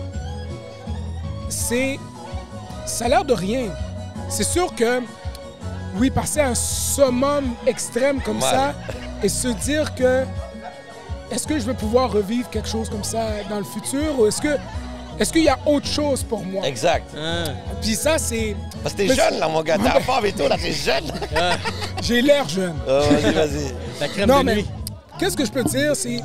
c'est, ça a l'air de rien. C'est sûr que, oui, passer à un summum extrême comme Ouais. ça et se dire que, est-ce que je vais pouvoir revivre quelque chose comme ça dans le futur ou est-ce que, est-ce qu'il y a autre chose pour moi? Exact. Hein. Puis ça, c'est, Parce que t'es Mais jeune, là, mon gars. T'as la femme et tout, là, t'es jeune. j'ai l'air jeune. Oh, vas-y, vas-y. La crème Non, de mais nuit. qu'est-ce que je peux te dire, c'est...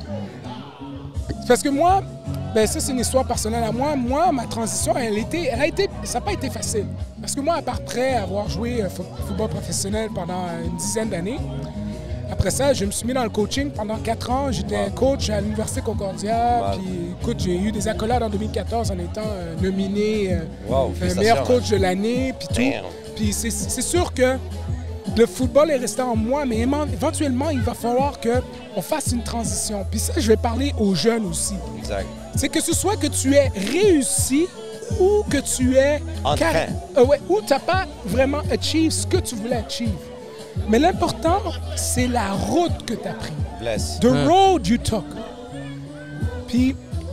c'est parce que moi, ben ça, c'est une histoire personnelle à moi. Moi, ma transition, elle, était, elle a été... Ça n'a pas été facile. Parce que moi, après avoir joué au football professionnel pendant une dizaine d'années, après ça, je me suis mis dans le coaching pendant quatre ans. J'étais coach à l'Université Concordia. Wow. Puis, écoute, j'ai eu des accolades en deux mille quatorze en étant euh, nominé euh, Wow, euh, félicitations, meilleur man. coach de l'année, puis tout. Damn. Puis c'est c'est sûr que le football est resté en moi, mais éman- éventuellement, il va falloir qu'on fasse une transition. Puis ça, je vais parler aux jeunes aussi. Exact. C'est que ce soit que tu aies réussi ou que tu aies... En car- train. Euh, ouais, ou tu n'as pas vraiment achieve ce que tu voulais achieve. Mais l'important, c'est la route que tu as prise. Bless. The road you took. Puis,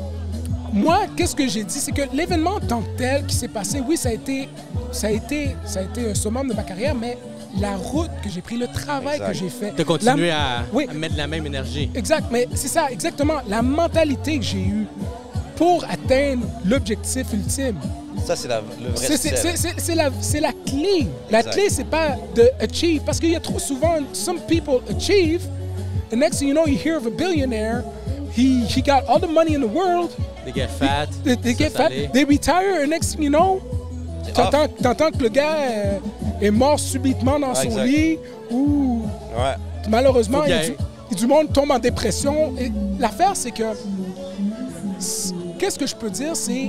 moi, qu'est-ce que j'ai dit? C'est que l'événement en tant que tel qui s'est passé, oui, ça a été, ça a été, ça a été un summum de ma carrière, mais la route que j'ai pris, le travail Exact. que j'ai fait. De continuer la- à, Oui. à mettre la même énergie. Exact, mais c'est ça, exactement. La mentalité que j'ai eue pour atteindre l'objectif ultime. Ça, c'est la- le vrai C'est- c'est- succès. c'est- c'est- c'est la, c'est la clé. La Exact. clé, c'est pas de achieve. Parce qu'il y a trop souvent, some people achieve, and next thing you know, you hear of a billionaire, he, he got all the money in the world, They get fat. they, they get fat, s'installer. they retire, and next thing you know, C'est t'entends t'entends que le gars euh, est mort subitement dans Ouais, son exact. lit, ou Ouais. malheureusement, Faut il y a qu'il y du, ait- il y a du monde tombe en dépression. Et l'affaire, c'est que, c'est- qu'est-ce que je peux dire, c'est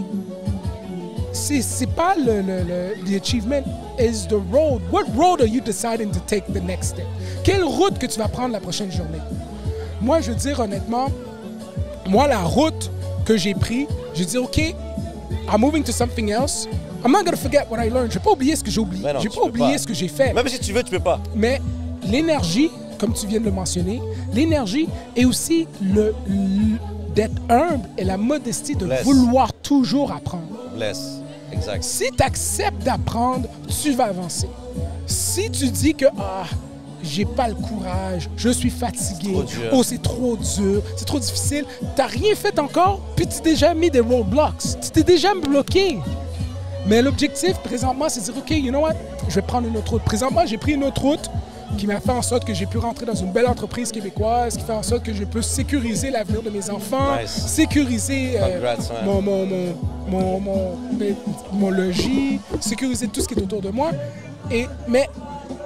c'est c'est pas le, le, le the achievement is the road. What road are you deciding to take the next step? Quelle route que tu vas prendre la prochaine journée? Moi, je veux dire honnêtement, moi, la route que j'ai prise, je dis OK, I'm moving to something else. I'm not gonna forget what I learned. Je vais pas oublier ce que j'ai oublié. Mais non, J'ai tu pas peux oublié pas. ce que j'ai fait. Même si tu veux, tu peux pas. Mais l'énergie, comme tu viens de le mentionner, l'énergie et aussi le, le- d'être humble et la modestie de Bless. vouloir toujours apprendre. Bless. Exact. Si tu acceptes d'apprendre, tu vas avancer. Si tu dis que ah, j'ai pas le courage, je suis fatigué, trop dur. oh c'est trop dur, c'est trop difficile, t'as rien fait encore, puis tu t'es déjà mis des roadblocks, tu t'es déjà bloqué. Mais l'objectif présentement, c'est de dire OK, you know what, je vais prendre une autre route. Présentement, j'ai pris une autre route qui m'a fait en sorte que j'ai pu rentrer dans une belle entreprise québécoise, qui fait en sorte que je peux sécuriser l'avenir de mes enfants, Nice. sécuriser euh, Congrats, ouais. mon, mon, mon, mon, mon, mon- mon logis, sécuriser tout ce qui est autour de moi. Et, mais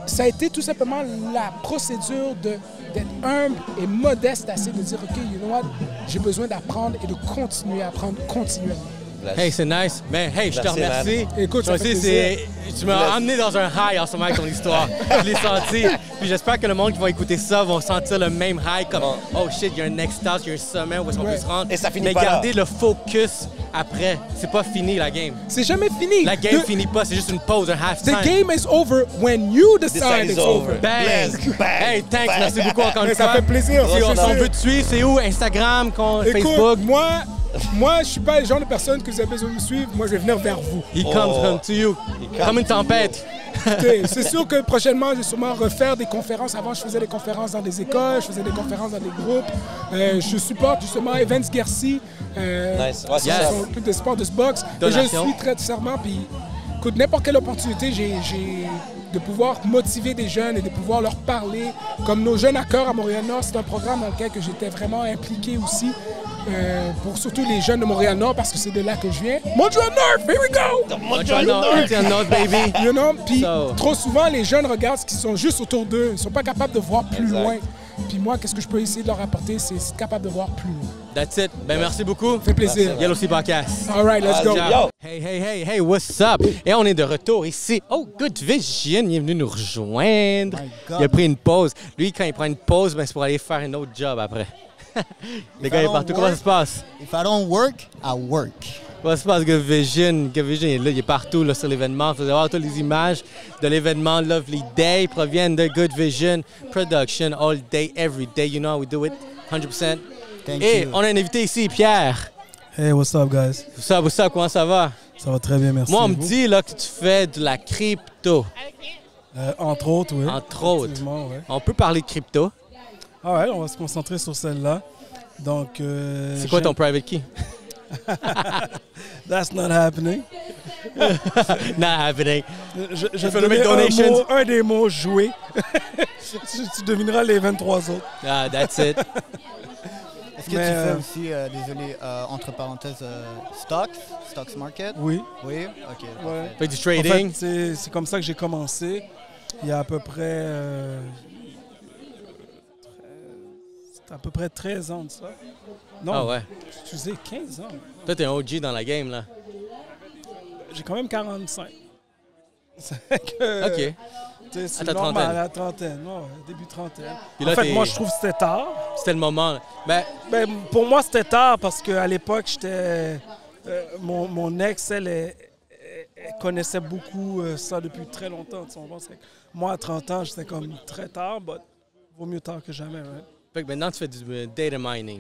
ça a été tout simplement la procédure de, d'être humble et modeste assez de dire, OK, you know what, j'ai besoin d'apprendre et de continuer à apprendre continuellement. Hey, c'est nice. Mais hey, je te Merci, remercie. man. Écoute, ça Je fait sais, plaisir. c'est- tu m'as emmené dans un high en ce moment avec ton histoire. Je l'ai senti. Puis j'espère que le monde qui va écouter ça vont sentir le même high comme oh shit, il y a un next stop, il y a un sommet où est-ce qu'on Ouais. peut se rendre. Et ça finit Mais pas là. garder le focus après. C'est pas fini la game. C'est jamais fini. La game The- finit pas, c'est juste une pause, un half The time. game is over when you decide, Decide it's it's over. over. Bang! Bless, bang, Hey, thanks, bang. merci beaucoup encore une Mais fois. ça fait plaisir. Si on, c'est si on sûr. veut te suivre, c'est où? Instagram, con- Écoute, Facebook? moi, moi, je suis pas le genre de personne que vous avez besoin de me suivre. Moi, je vais venir vers vous. He Oh. comes come to you. Comme une tempête. Écoutez, c'est sûr que prochainement, je vais sûrement refaire des conférences. Avant, je faisais des conférences dans des écoles, je faisais des conférences dans des groupes. Euh, je supporte justement Evans Garcia. Euh, Nice. Ouais, c'est Yes. ça. son club de sport de ce box. Et je Donation. suis très sincèrement, puis écoute, n'importe quelle opportunité, j'ai, j'ai de pouvoir motiver des jeunes et de pouvoir leur parler. Comme nos jeunes à cœur à Montréal-Nord, c'est un programme dans lequel que j'étais vraiment impliqué aussi. Euh, pour surtout les jeunes de Montréal-Nord, parce que c'est de là que je viens. Montréal-Nord, here we go! Montreal North, Montreal North, baby. You know? Puis So- trop souvent, les jeunes regardent ce qui sont juste autour d'eux. Ils ne sont pas capables de voir plus Exact. loin. Puis moi, qu'est-ce que je peux essayer de leur apporter, c'est être capable de voir plus loin. That's it. Ben, merci beaucoup. Ça fait plaisir. Yellow Sea Podcast. All right, let's go. Allez, yo. Hey, hey, hey, hey, what's up? Et on est de retour ici. Oh, Good Vision, il est venu nous rejoindre. My God. Il a pris une pause. Lui, quand il prend une pause, ben, c'est pour aller faire un autre job après. Les gars, il est I don't partout. Comment ça work- se passe? If I don't work, I work. Comment ça se passe, Good Vision? Good Vision, il est là, il est partout là, sur l'événement. Vous allez voir toutes les images de l'événement Lovely Day proviennent de Good Vision Production all day, every day. You know how we do it, one hundred percent. Thank Et you. on a un invité ici, Pierre. Hey, what's up, guys? What's up, what's up, comment ça va? Ça va très bien, merci. Moi, on me Vous? dit là, que tu fais de la crypto, Euh, entre autres, oui. entre autres. Effectivement, ouais. On peut parler de crypto. Ah ouais, on va se concentrer sur celle-là. Donc, euh, C'est quoi j'aime- ton private key? That's not happening. Not happening. Je, je You vais finna te donner make un, donations? mot- un des mots joués. tu, tu devineras les vingt-trois autres. Ah, that's it. Est-ce que Mais, tu fais euh, aussi, euh, désolé, euh, entre parenthèses, euh, stocks, stocks market? Oui. Oui, ok. Ouais. Fait du En trading. fait, c'est- c'est comme ça que j'ai commencé. Il y a à peu près... euh, c'est à peu près treize ans de ça. Non, Ah ouais. excusez, quinze ans. Toi, t'es un O G dans la game, là. J'ai quand même quarante-cinq. C'est que, OK. tu sais, C'est À ta normal, trentaine. à la trentaine, non, début trentaine. Puis là, en fait, t'es- moi, je trouve que c'était tard. C'était le moment. là. Ben, Ben, pour moi, c'était tard parce qu'à l'époque, j'étais. euh, mon, mon ex, elle, elle, elle- elle connaissait beaucoup euh, ça depuis très longtemps. Tu sais, on pense que moi, à trente ans, j'étais comme très tard, mais vaut mieux tard que jamais. Right? fait que maintenant, tu fais du euh, data mining.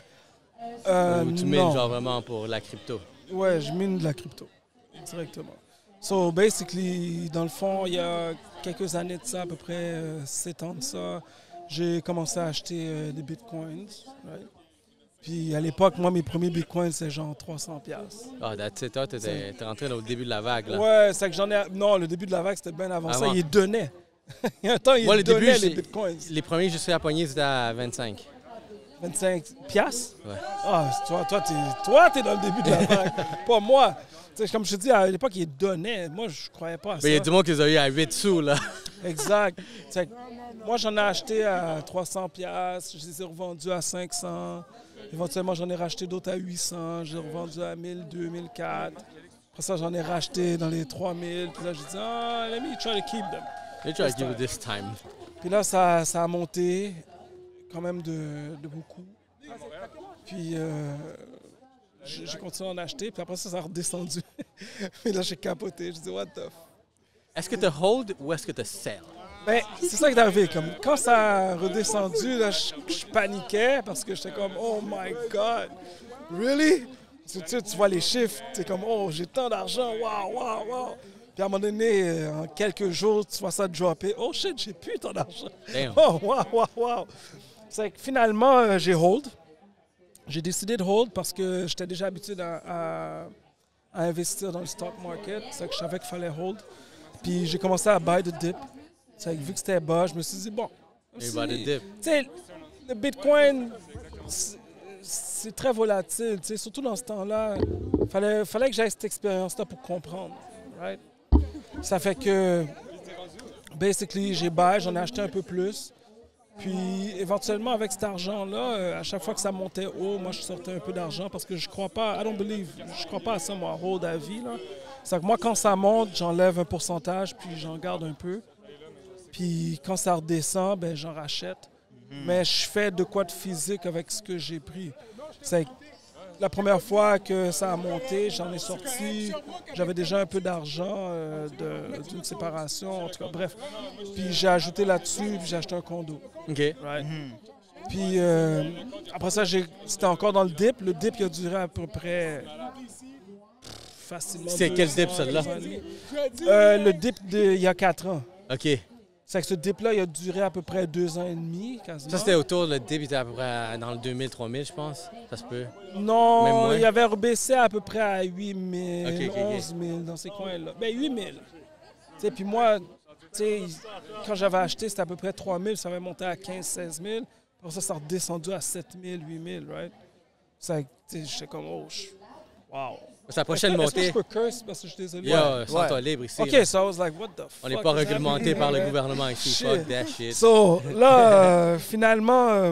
Euh, Ou tu non. mines genre vraiment pour la crypto. Ouais, je mine de la crypto, directement. So, basically, dans le fond, il y a quelques années de ça, à peu près euh, sept ans de ça, j'ai commencé à acheter euh, des bitcoins. Right? Puis à l'époque, moi, mes premiers bitcoins, c'est genre trois cents piastres. Ah, that's it. Toi, t'étais t'es rentré au début de la vague, là. Ouais, c'est que j'en ai. Non, le début de la vague, c'était bien avant, ça. Avant. Il donnait. Il y a un temps, il Moi, le donnait début, les j'ai- bitcoins. Les premiers que je suis à poigner, c'était à vingt-cinq. vingt-cinq piastres? Ouais. Ah, toi, toi, t'es, toi, t'es dans le début de la vague. Pas moi. Tu sais, comme je te dis, à l'époque, il donnait. Moi, je croyais pas à ça. Mais il y a du monde qui les a eu à huit sous, là. Exact. Tu sais, moi, j'en ai acheté à trois cents piastres. Je les ai revendus à cinq cents. Éventuellement, j'en ai racheté d'autres à huit cents. J'ai revendu à mille deux, mille quatre. Après ça, j'en ai racheté dans les trois mille. Puis là, j'ai dit, ah, let me try to keep them. They try to give you this time. Puis là, ça, ça a monté quand même de, de beaucoup. Puis euh, j'ai j'ai continué à en acheter. Puis après ça, ça a redescendu. Puis là, j'ai capoté. Je dis, what the f... Est-ce que tu hold ou est-ce que tu sell? Ben, c'est ça qui est arrivé. Comme, quand ça a redescendu, là, je, je paniquais parce que j'étais comme, oh my God, really? Tu, tu, tu vois les chiffres, tu es comme, oh, j'ai tant d'argent, wow, wow, wow. Puis à un moment donné, euh, en quelques jours, tu vois ça dropper. Oh shit, j'ai plus tant d'argent. Damn. Oh, wow, wow, wow. C'est que finalement, euh, j'ai hold. J'ai décidé de hold parce que j'étais déjà habitué à, à, à investir dans le stock market. C'est que je savais qu'il fallait hold. Puis j'ai commencé à buy the dip. C'est que vu que c'était bas, je me suis dit, bon. You bought a dip. Tu sais, le Bitcoin, c'est- c'est très volatile. Tu sais, surtout dans ce temps-là, il fallait, fallait que j'aie cette expérience-là pour comprendre. Right? Ça fait que basically, j'ai buy, j'en ai acheté un peu plus. Puis, éventuellement, avec cet argent-là, euh, à chaque fois que ça montait haut, moi, je sortais un peu d'argent parce que je crois pas, I don't believe, je crois pas à ça, moi, hold à vie, là. C'est que moi, quand ça monte, j'enlève un pourcentage, puis j'en garde un peu. Puis, quand ça redescend, ben j'en rachète. Mm-hmm. Mais je fais de quoi de physique avec ce que j'ai pris. C'est la première fois que ça a monté, j'en ai sorti, j'avais déjà un peu d'argent euh, d'une séparation, en tout cas, bref. Puis j'ai ajouté là-dessus, puis j'ai acheté un condo. OK. Right? Mm-hmm. Puis euh, après ça, c'était encore dans le dip. Le dip, il a duré à peu près facilement. C'est quel dip, celle-là? Euh, le dip d'il y a quatre ans. OK. C'est que ce dip-là, il a duré à peu près deux ans et demi, quasiment. Ça, c'était autour, le dip, il était à peu près dans le deux mille, trois mille, je pense. Ça se peut. Non, il avait rebaissé à peu près à huit mille, okay, okay, onze mille, dans ces coins-là. Ben huit mille. T'sais, puis moi, t'sais, quand j'avais acheté, c'était à peu près trois mille, ça avait monté à quinze, seize mille. Après ça, ça a redescendu à sept mille, huit mille, right? Ça, j'étais comme, oh, wow. Sa prochaine montée. Est-ce que je peux curse parce que je suis désolé? Yo, ouais. Sens-toi ouais. libre ici. OK, là. so I was like, what the fuck? On n'est pas réglementé par le gouvernement ici. Shit. Fuck that shit. So, là, euh, finalement, euh,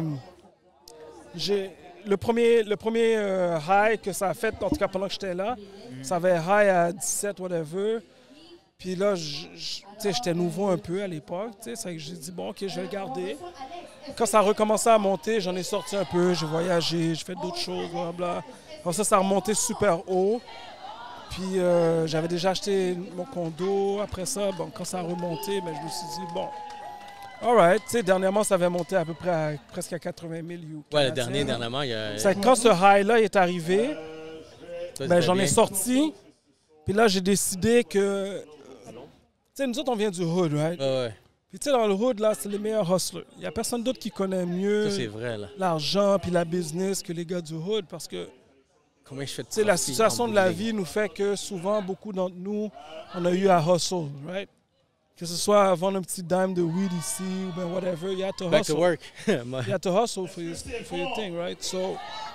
j'ai le premier, le premier euh, high que ça a fait, en tout cas pendant que j'étais là, mm. ça avait high à dix-sept, whatever. Puis là, j'étais nouveau un peu à l'époque. C'est que j'ai dit, bon, OK, je vais le garder. Quand ça a recommencé à monter, j'en ai sorti un peu, j'ai voyagé, j'ai fait d'autres choses, blablabla. Après ça, ça a remonté super haut. Puis euh, j'avais déjà acheté mon condo. Après ça, bon, quand ça a remonté, ben, je me suis dit, bon, all right. Tu sais, dernièrement, ça avait monté à peu près à, presque à quatre-vingt mille U S. Ouais, le dernier, dernièrement, il y a... C'est quand ce high-là est arrivé, ben, j'en ai sorti. Puis là, j'ai décidé que... Tu sais, nous autres, on vient du hood, right? Ouais, ouais. Puis tu sais, dans le hood, là, c'est les meilleurs hustlers. Il n'y a personne d'autre qui connaît mieux l'argent puis la business que les gars du hood parce que comment je fais de la situation de la vie nous fait que souvent, beaucoup d'entre nous, on a eu à hustle, right? Que ce soit vendre un petit dime de weed ici ou ben whatever, you have to hustle. Back to work. You have to hustle for your, for your thing, right? So,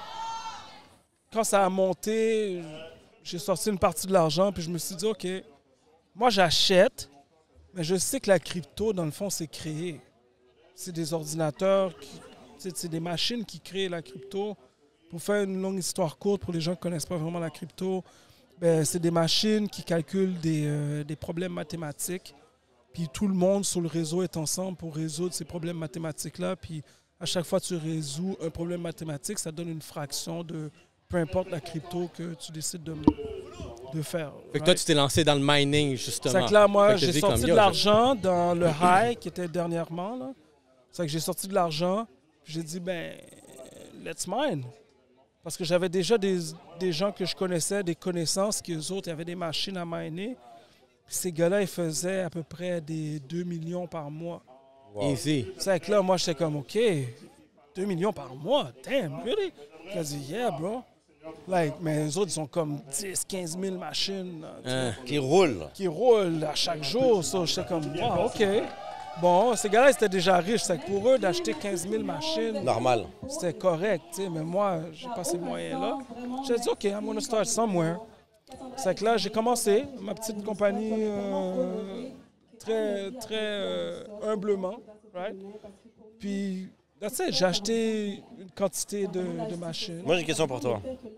quand ça a monté, j'ai sorti une partie de l'argent puis je me suis dit, OK, moi j'achète, mais je sais que la crypto, dans le fond, c'est créé. C'est des ordinateurs, c'est des machines qui créent la crypto. Pour faire une longue histoire courte, pour les gens qui ne connaissent pas vraiment la crypto, ben, c'est des machines qui calculent des, euh, des problèmes mathématiques. Puis tout le monde sur le réseau est ensemble pour résoudre ces problèmes mathématiques-là. Puis à chaque fois que tu résous un problème mathématique, ça donne une fraction de peu importe la crypto que tu décides de, de faire. Fait que right? toi, tu t'es lancé dans le mining, justement. C'est que là, moi, j'ai sorti de l'argent dans le high qui était dernièrement. Là. C'est que j'ai sorti de l'argent, puis j'ai dit, ben, let's mine. Parce que j'avais déjà des, des gens que je connaissais, des connaissances, qui eux autres, avaient des machines à miner. Puis ces gars-là, ils faisaient à peu près des deux millions par mois. Wow. Easy. C'est que là, moi, j'étais comme, OK, deux millions par mois? Damn, really? J'ai dit, yeah, bro. Like, mais les autres, ils sont comme dix, quinze mille machines. Hein. Qui roulent. Qui roulent à chaque jour. So, j'étais comme, wow, OK. Bon, ces gars-là, ils étaient déjà riches. C'est que pour eux, d'acheter quinze mille machines... Normal. C'était correct, tu sais. Mais moi, j'ai pas ces moyens-là. J'ai dit, OK, I'm gonna start somewhere. C'est que là, j'ai commencé ma petite compagnie euh, très, très euh, humblement, right? Puis, that's it, j'ai acheté une quantité de, de machines. Moi, j'ai une question pour toi.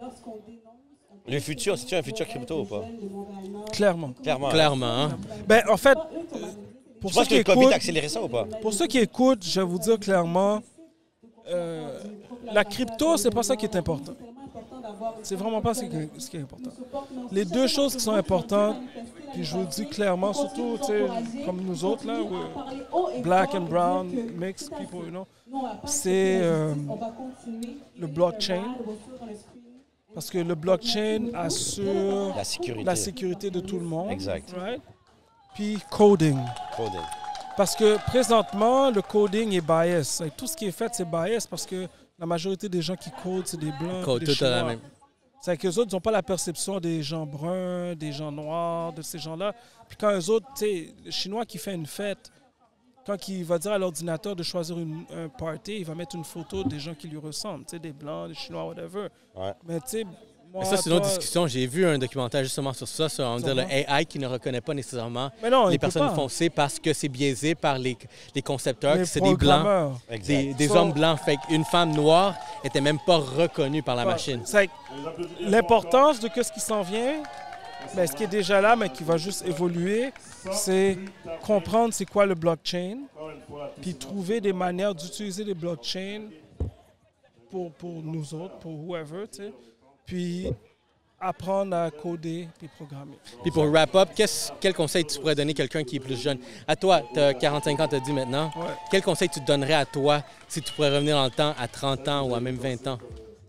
Le futur, c'est-tu un futur crypto ou pas? Clairement. Clairement. Clairement, hein? Ben, en fait... Pour tu penses que le COVID a accéléré ça ou pas? Pour ceux qui écoutent, je vais vous dire clairement, euh, la crypto, c'est pas ça qui est important. C'est vraiment pas ce qui est, ce qui est important. Les deux choses qui sont importantes, puis je vous le dis clairement, surtout comme nous autres, là, black and brown, mixed people, you know, c'est euh, le blockchain. Parce que le blockchain assure la sécurité, la sécurité de tout le monde. Exact. Right? Puis coding. Coding. Parce que présentement, le coding est bias. Tout ce qui est fait, c'est bias parce que la majorité des gens qui codent, c'est des blancs, Code, des tout chinois. à la même. C'est qu'eux autres, ils n'ont pas la perception des gens bruns, des gens noirs, de ces gens-là. Puis quand eux autres, tu sais, le Chinois qui fait une fête, quand il va dire à l'ordinateur de choisir une, un party, il va mettre une photo des gens qui lui ressemblent, tu sais, des blancs, des Chinois, whatever. Ouais. Mais tu sais, Moi, ça, c'est une autre toi- discussion. J'ai vu un documentaire justement sur ça, sur on va dire, le Sûrement. A I qui ne reconnaît pas nécessairement Mais non, il les peut personnes pas. foncées parce que c'est biaisé par les, les concepteurs, Les que c'est des blancs, programmeurs. des, des So- hommes blancs. Fait qu'une femme noire était même pas reconnue par la Ouais. machine. C'est que l'importance de que ce qui s'en vient, ben, ce qui est déjà là, mais qui va juste évoluer, c'est comprendre c'est quoi le blockchain, puis trouver des manières d'utiliser les blockchains pour, pour nous autres, pour whoever, tu sais, puis apprendre à coder puis programmer. Puis pour wrap up, qu'est-ce- quel conseil tu pourrais donner à quelqu'un qui est plus jeune? À toi, tu as quarante-cinq ans, tu as dit maintenant. Ouais. Quel conseil tu te donnerais à toi si tu pourrais revenir dans le temps à trente ans ou à même vingt ans?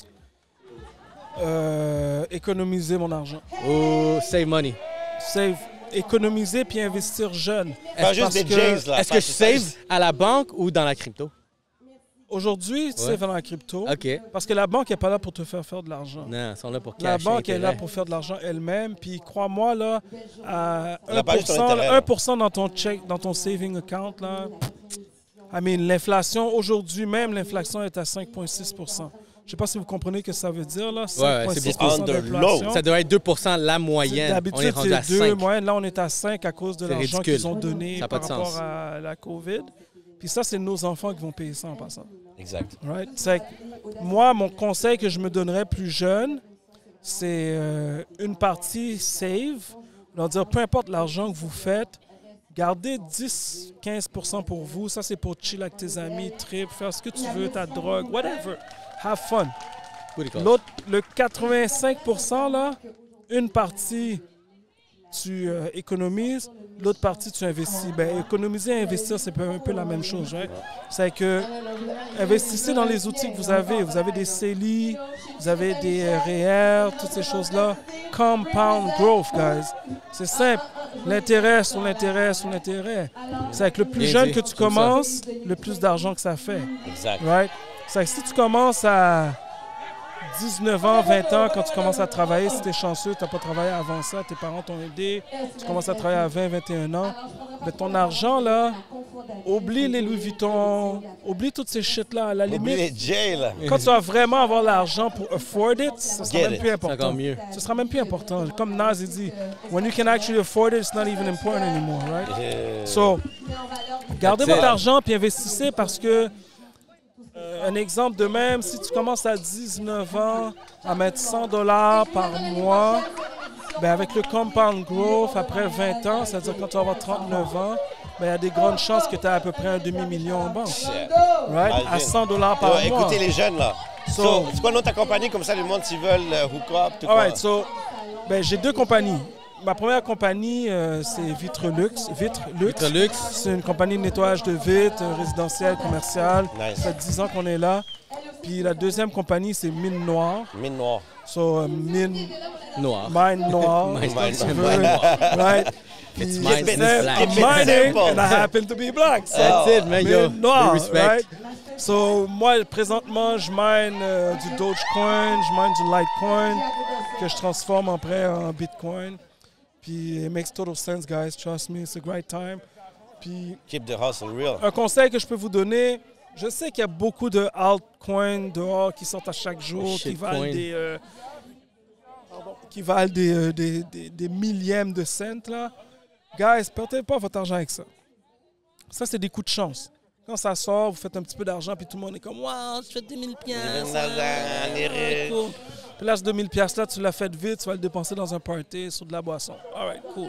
Euh, économiser mon argent. Oh, save money. Save, économiser puis investir jeune. Pas juste Parce des que- Jays, là. Est-ce que je save à la banque ou dans la crypto? Aujourd'hui, tu Ouais. sais, dans la crypto, OK. parce que la banque n'est pas là pour te faire faire de l'argent. Non, ils sont là pour La cacher banque est là l'intérêt. pour faire de l'argent elle-même. Puis crois-moi, là, à Elle a pas juste ton un pour cent, intérêt, là, là. un pour cent dans ton check, dans ton saving account, là, I mean, l'inflation, aujourd'hui même, l'inflation est à cinq virgule six pour cent. Je ne sais pas si vous comprenez ce que ça veut dire, là. Ouais, cinq virgule six pour cent c'est d'inflation. Ça doit être deux pour cent la moyenne. On est D'habitude, rendu à c'est deux cinq. moyennes. Là, on est à cinq à cause de C'est l'argent ridicule. qu'ils ont donné Ça a pas par de rapport sens. à la COVID. Puis ça, c'est nos enfants qui vont payer ça en passant. Exact. Right? C'est que moi, mon conseil que je me donnerais plus jeune, c'est euh, une partie save. Leur dire, peu importe l'argent que vous faites, gardez dix à quinze pour cent pour vous. Ça, c'est pour chill avec tes amis, trip, faire ce que tu veux, ta drogue, whatever. Have fun. Booty call. L'autre, le quatre-vingt-cinq pour cent, là, une partie, tu euh, économises, l'autre partie, tu investis. Ben, économiser et investir, c'est un peu la même chose. Right? C'est que investissez dans les outils que vous avez. Vous avez des C E L I, vous avez des euh, R E E R, toutes ces choses-là. Compound growth, guys. C'est simple. L'intérêt sur l'intérêt sur l'intérêt. C'est que le plus Bien jeune dit, que tu j'aime ça. commences, le plus d'argent que ça fait. Exact. Right? C'est que si tu commences à dix-neuf ans, vingt ans, quand tu commences à travailler, si tu es chanceux, tu n'as pas travaillé avant ça, tes parents t'ont aidé, tu commences à travailler à vingt, vingt et un ans, mais ton argent, là, oublie les Louis Vuitton, oublie toutes ces shit-là. À la Oublie les limite, Jays, là. quand tu vas vraiment avoir l'argent pour afford it, ce sera Get même it. plus C'est important. encore mieux. Ce sera même plus important. Comme Nas il dit, when you can actually afford it, it's not even important anymore, right? Euh, So, gardez That's it. votre argent puis investissez parce que, euh, un exemple de même, si tu commences à dix-neuf ans à mettre cent dollars par mois, ben avec le compound growth, après vingt ans, c'est-à-dire quand tu vas avoir trente-neuf ans, ben il y a des grandes chances que tu as à peu près un demi-million en banque. shit. Right? À Imagine. cent dollars par Yo, mois. Écoutez les jeunes, là. So- So, c'est quoi notre compagnie comme ça, le monde, s'ils veulent euh, hook up, tout All quoi? right, so, ben, j'ai deux compagnies. Ma première compagnie, euh, c'est Vitrelux. Vitrelux. Vitrelux. C'est une compagnie de nettoyage de vitres, euh, résidentielle, commerciale. Nice. Ça fait dix ans qu'on est là. Puis la deuxième compagnie, c'est Mine Noire. Mine noire. So, euh, mine, Noir. mine noire. Mine comme tu noire. veux, right? It's Puis, mine, c'est- it's black. I'm Keep it mining simple. and I happen to be black. So, That's it, man. Yo, mine noire, we respect. right? So, moi, présentement, je mine euh, du Dogecoin, je mine du Litecoin, que je transforme après en Bitcoin. Puis, it makes total sense, guys. Trust me, it's a great time. Puis, Keep the hustle real. un conseil que je peux vous donner, je sais qu'il y a beaucoup de altcoins dehors qui sortent à chaque jour, qui Shitcoin. valent des, euh, pardon, qui valent des, euh, des, des- des millièmes de cents. Là. Guys, perdez pas votre argent avec ça. Ça, c'est des coups de chance. Quand ça sort, vous faites un petit peu d'argent, puis tout le monde est comme « Wow, je fais deux mille piastres. On est riche. Cool. » Puis là, ce deux mille piastres là, tu l'as fait vite, tu vas le dépenser dans un party, sur de la boisson. All right, cool.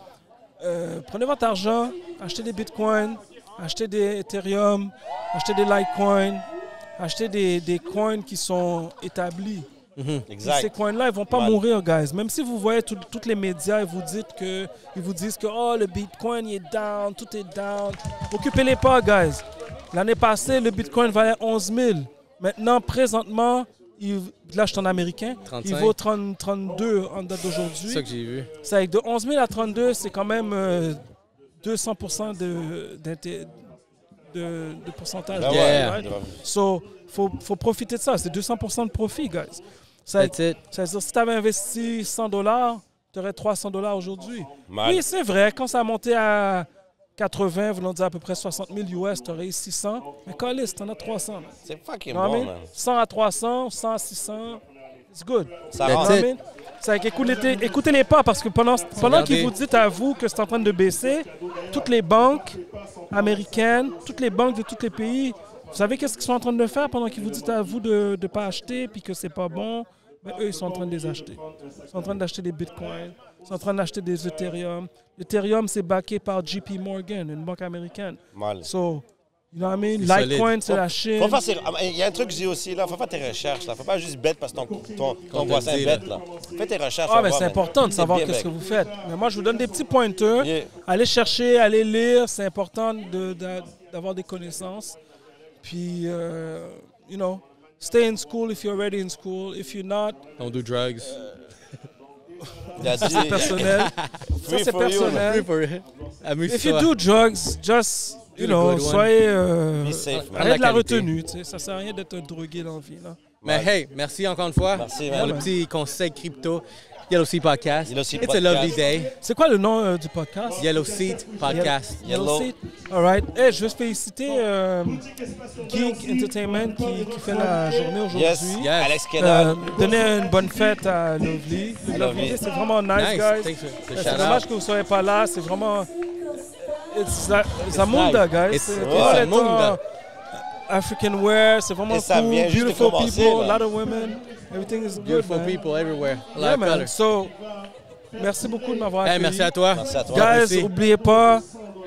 Euh, prenez votre argent, achetez des bitcoins, achetez des Ethereum, achetez des Litecoin, achetez des, des coins qui sont établis. Mhm. Ces Exact. coins-là, ils vont pas Ouais. mourir, guys. Même si vous voyez tous tous les médias, ils vous, dites que, ils vous disent que oh, le Bitcoin il est down, tout est down. Occupez-les pas, guys. L'année passée, le Bitcoin valait onze mille. Maintenant, présentement, il, là, je suis en américain, trente-cinq. il vaut trente, trente-deux en date C'est d'aujourd'hui. ça que j'ai vu. C'est avec de onze mille à trente-deux, c'est quand même euh, deux cents pour cent de, d'inté- de, de pourcentage. Ben de- Yeah. right? So, faut, faut profiter de ça. C'est deux cents pour cent de profit, guys. Ça, That's it. ça veut dire si tu avais investi cent dollars, tu aurais trois cents dollars aujourd'hui. Mal. Oui, c'est vrai. Quand ça a monté à quatre-vingts, voulant dire à peu près soixante mille U S, tu aurais eu six cents. Mais Calis, tu en as trois cents. là. C'est fucking You know what I bon, mean? man. cent à trois cents, cent à six cents. It's good. Ça You know rend. what I mean? C'est que écoutez, écoutez-les pas parce que pendant, pendant Regardez. qu'ils vous disent à vous que c'est en train de baisser, toutes les banques américaines, toutes les banques de tous les pays, vous savez qu'est-ce qu'ils sont en train de faire pendant qu'ils vous disent à vous de ne pas acheter puis que c'est pas bon? Ben, eux, ils sont en train de les acheter. Ils sont en train d'acheter des bitcoins, ils sont en train d'acheter des Ethereum. L'Ethereum, c'est backé par J P Morgan, une banque américaine. Mal. So, you know what I mean? C'est solide. Litecoin, c'est Faut- la Chine. Faut faire ses- ah, Il y a un truc que je dis aussi, là. Faut faire tes recherches, là. Faut pas juste bête parce que ton, ton, ton Qu'on te voisin dit, est bête, là. Fais tes recherches. Ah, on mais va c'est voir, important de c'est savoir bien qu'est-ce que bec. vous faites. Mais moi, je vous donne des petits pointeurs. Yeah. Allez chercher, allez lire. C'est important de- de- d'avoir des connaissances. Puis, euh, you know, stay in school if you're already in school. If you're not, Don't do drugs. Il a ça dit- c'est personnel. Ça Free c'est for you, personnel. Free for it. Amuse-toi. If you do drugs, just, you Do the know, good one. soyez... Euh, Be safe, man. ayez de la La qualité. retenue. Tu sais, ça sert à rien d'être drogué dans la vie. Là. Mais hey, merci encore une fois Merci, pour man. le petit conseil crypto. Yellow Seed Podcast. Yellow Seed It's Podcast. a lovely day. C'est quoi le nom euh, du podcast? Yellow Seed Podcast. Yellow Yellow. Seed. All right. Hey, je veux féliciter euh, Geek Entertainment qui, qui fait la journée aujourd'hui. Yes. Yes. Alex Euh, Kenal. donner une bonne fête à Lovely. À Lovely Lovely. Day, c'est vraiment nice, Nice. guys. Thanks for the C'est shout dommage out. que vous ne soyez pas là. C'est vraiment... It's Za- Zamunda, guys. It's- C'est it's tout ça, Zamunda. euh, African wear, c'est vraiment Et ça cool. vient juste de Beautiful commencer, people, là. a lot of women. Everything is good, Beautiful man. people everywhere. A lot Yeah, of man. color. So, merci beaucoup de m'avoir Hey, accueilli. merci à toi. Merci à toi. Guys, Merci. n'oubliez pas,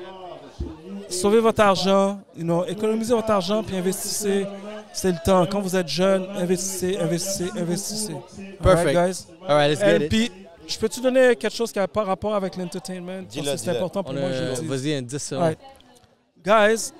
sauvez votre argent, you know, économisez votre argent puis investissez. C'est le temps. Quand vous êtes jeune, investissez, investissez, investissez. Perfect. All right, guys? All right, let's And get it. puis, je peux-tu donner quelque chose qui n'a pas rapport avec l'entertainment? Dis-le, Parce que c'est dis-le. important pour On moi que je le a... dise. Vas-y, un dix secondes. Right. Guys,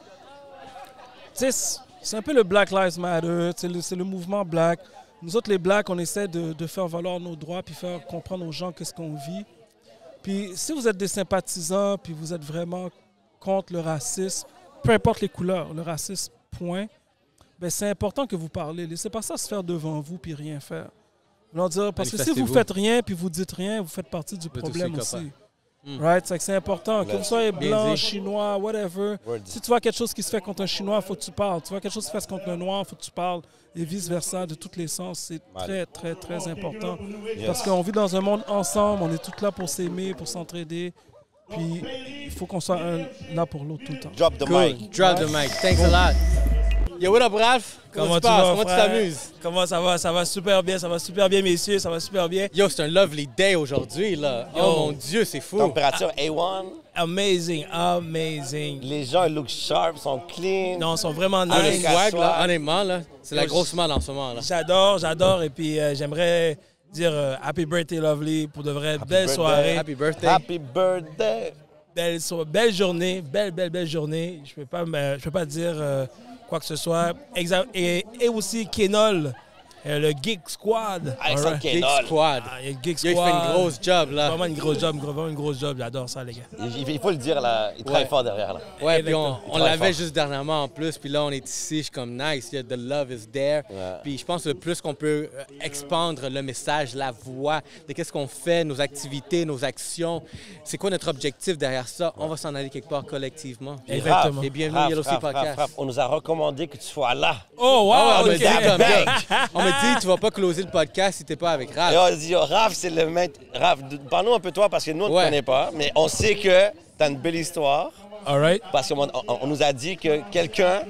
tu sais, c'est un peu le Black Lives Matter, c'est le, c'est le mouvement black. Nous autres, les blacks, on essaie de, de faire valoir nos droits puis faire comprendre aux gens qu'est-ce qu'on vit. Puis si vous êtes des sympathisants puis vous êtes vraiment contre le racisme, peu importe les couleurs, le racisme, point, ben c'est important que vous parlez. Laissez pas ça se faire devant vous puis rien faire. Voulant dire, parce que si vous Manifestez-vous. faites rien puis vous dites rien, vous faites partie du Vous êtes problème aussi aussi. copain. Mm. Right? C'est que c'est important. Que vous soyez Bien blanc, dit. chinois, whatever. Word. Si tu vois quelque chose qui se fait contre un chinois, il faut que tu parles. Tu vois quelque chose qui se fait contre un noir, il faut que tu parles. Et vice-versa, de tous les sens. C'est Mal. très, très, très important. Yes. Parce qu'on vit dans un monde ensemble. On est tous là pour s'aimer, pour s'entraider. Puis, il faut qu'on soit un là pour l'autre tout le temps. Drop the Cool. mic. Drop the mic. Thanks a lot. Yo, what up, Ralph? Comment, tu passes? Comment tu t'amuses? Comment ça va? Ça va super bien, ça va super bien, messieurs, ça va super bien. Yo, c'est un lovely day aujourd'hui, là. Oh, Yo. mon Dieu, c'est fou. Température A un. Amazing, amazing. Les gens ils look sharp, sont clean. Non, ils sont vraiment Ah, le nice. swag, là, Swag. honnêtement, là, c'est la Yo, grosse malle en ce moment, là. J'adore, j'adore. Et puis, euh, j'aimerais dire euh, Happy Birthday, Lovely, pour de vraies belles birthday. soirées. Happy birthday. Happy birthday. Belle, so- belle journée, belle, belle, belle journée. Je ne peux, pas me- je peux pas dire euh, quoi que ce soit. Exa- et, et aussi Kenol, euh, le Geek Squad. Alexandre Alright. Geek Kenol. Squad. Ah, il y a le Geek Yo, Squad. il fait une grosse job, là. Vraiment une grosse job, vraiment une grosse job. J'adore ça, les gars. Il, il faut le dire, là. Il travaille Ouais. fort derrière, là. Ouais, puis on, on Très l'avait fort. juste dernièrement en plus, puis là on est ici, je suis comme nice, il y a the love is there. Ouais. Puis je pense que le plus qu'on peut euh, expandre le message, la voix, de qu'est-ce qu'on fait, nos activités, nos actions, c'est quoi notre objectif derrière ça, on va s'en aller quelque part collectivement. Et Exactement. Raph, Et bienvenue Raph, au Yellow Sea Raph, Raph, Podcast. Raph, on nous a recommandé que tu sois là. Oh, wow! Ah ouais, on m'a ok. dit comme Bang. ça. On m'a dit tu vas pas closer le podcast si t'es pas avec Et Raph. on dit, oh, Raph, c'est le maître. Raph, d- parle-nous un peu de toi parce que nous, on ne Ouais. te connaît pas, mais on sait que tu as une belle histoire All right. parce qu'on on, on nous a dit que quelqu'un,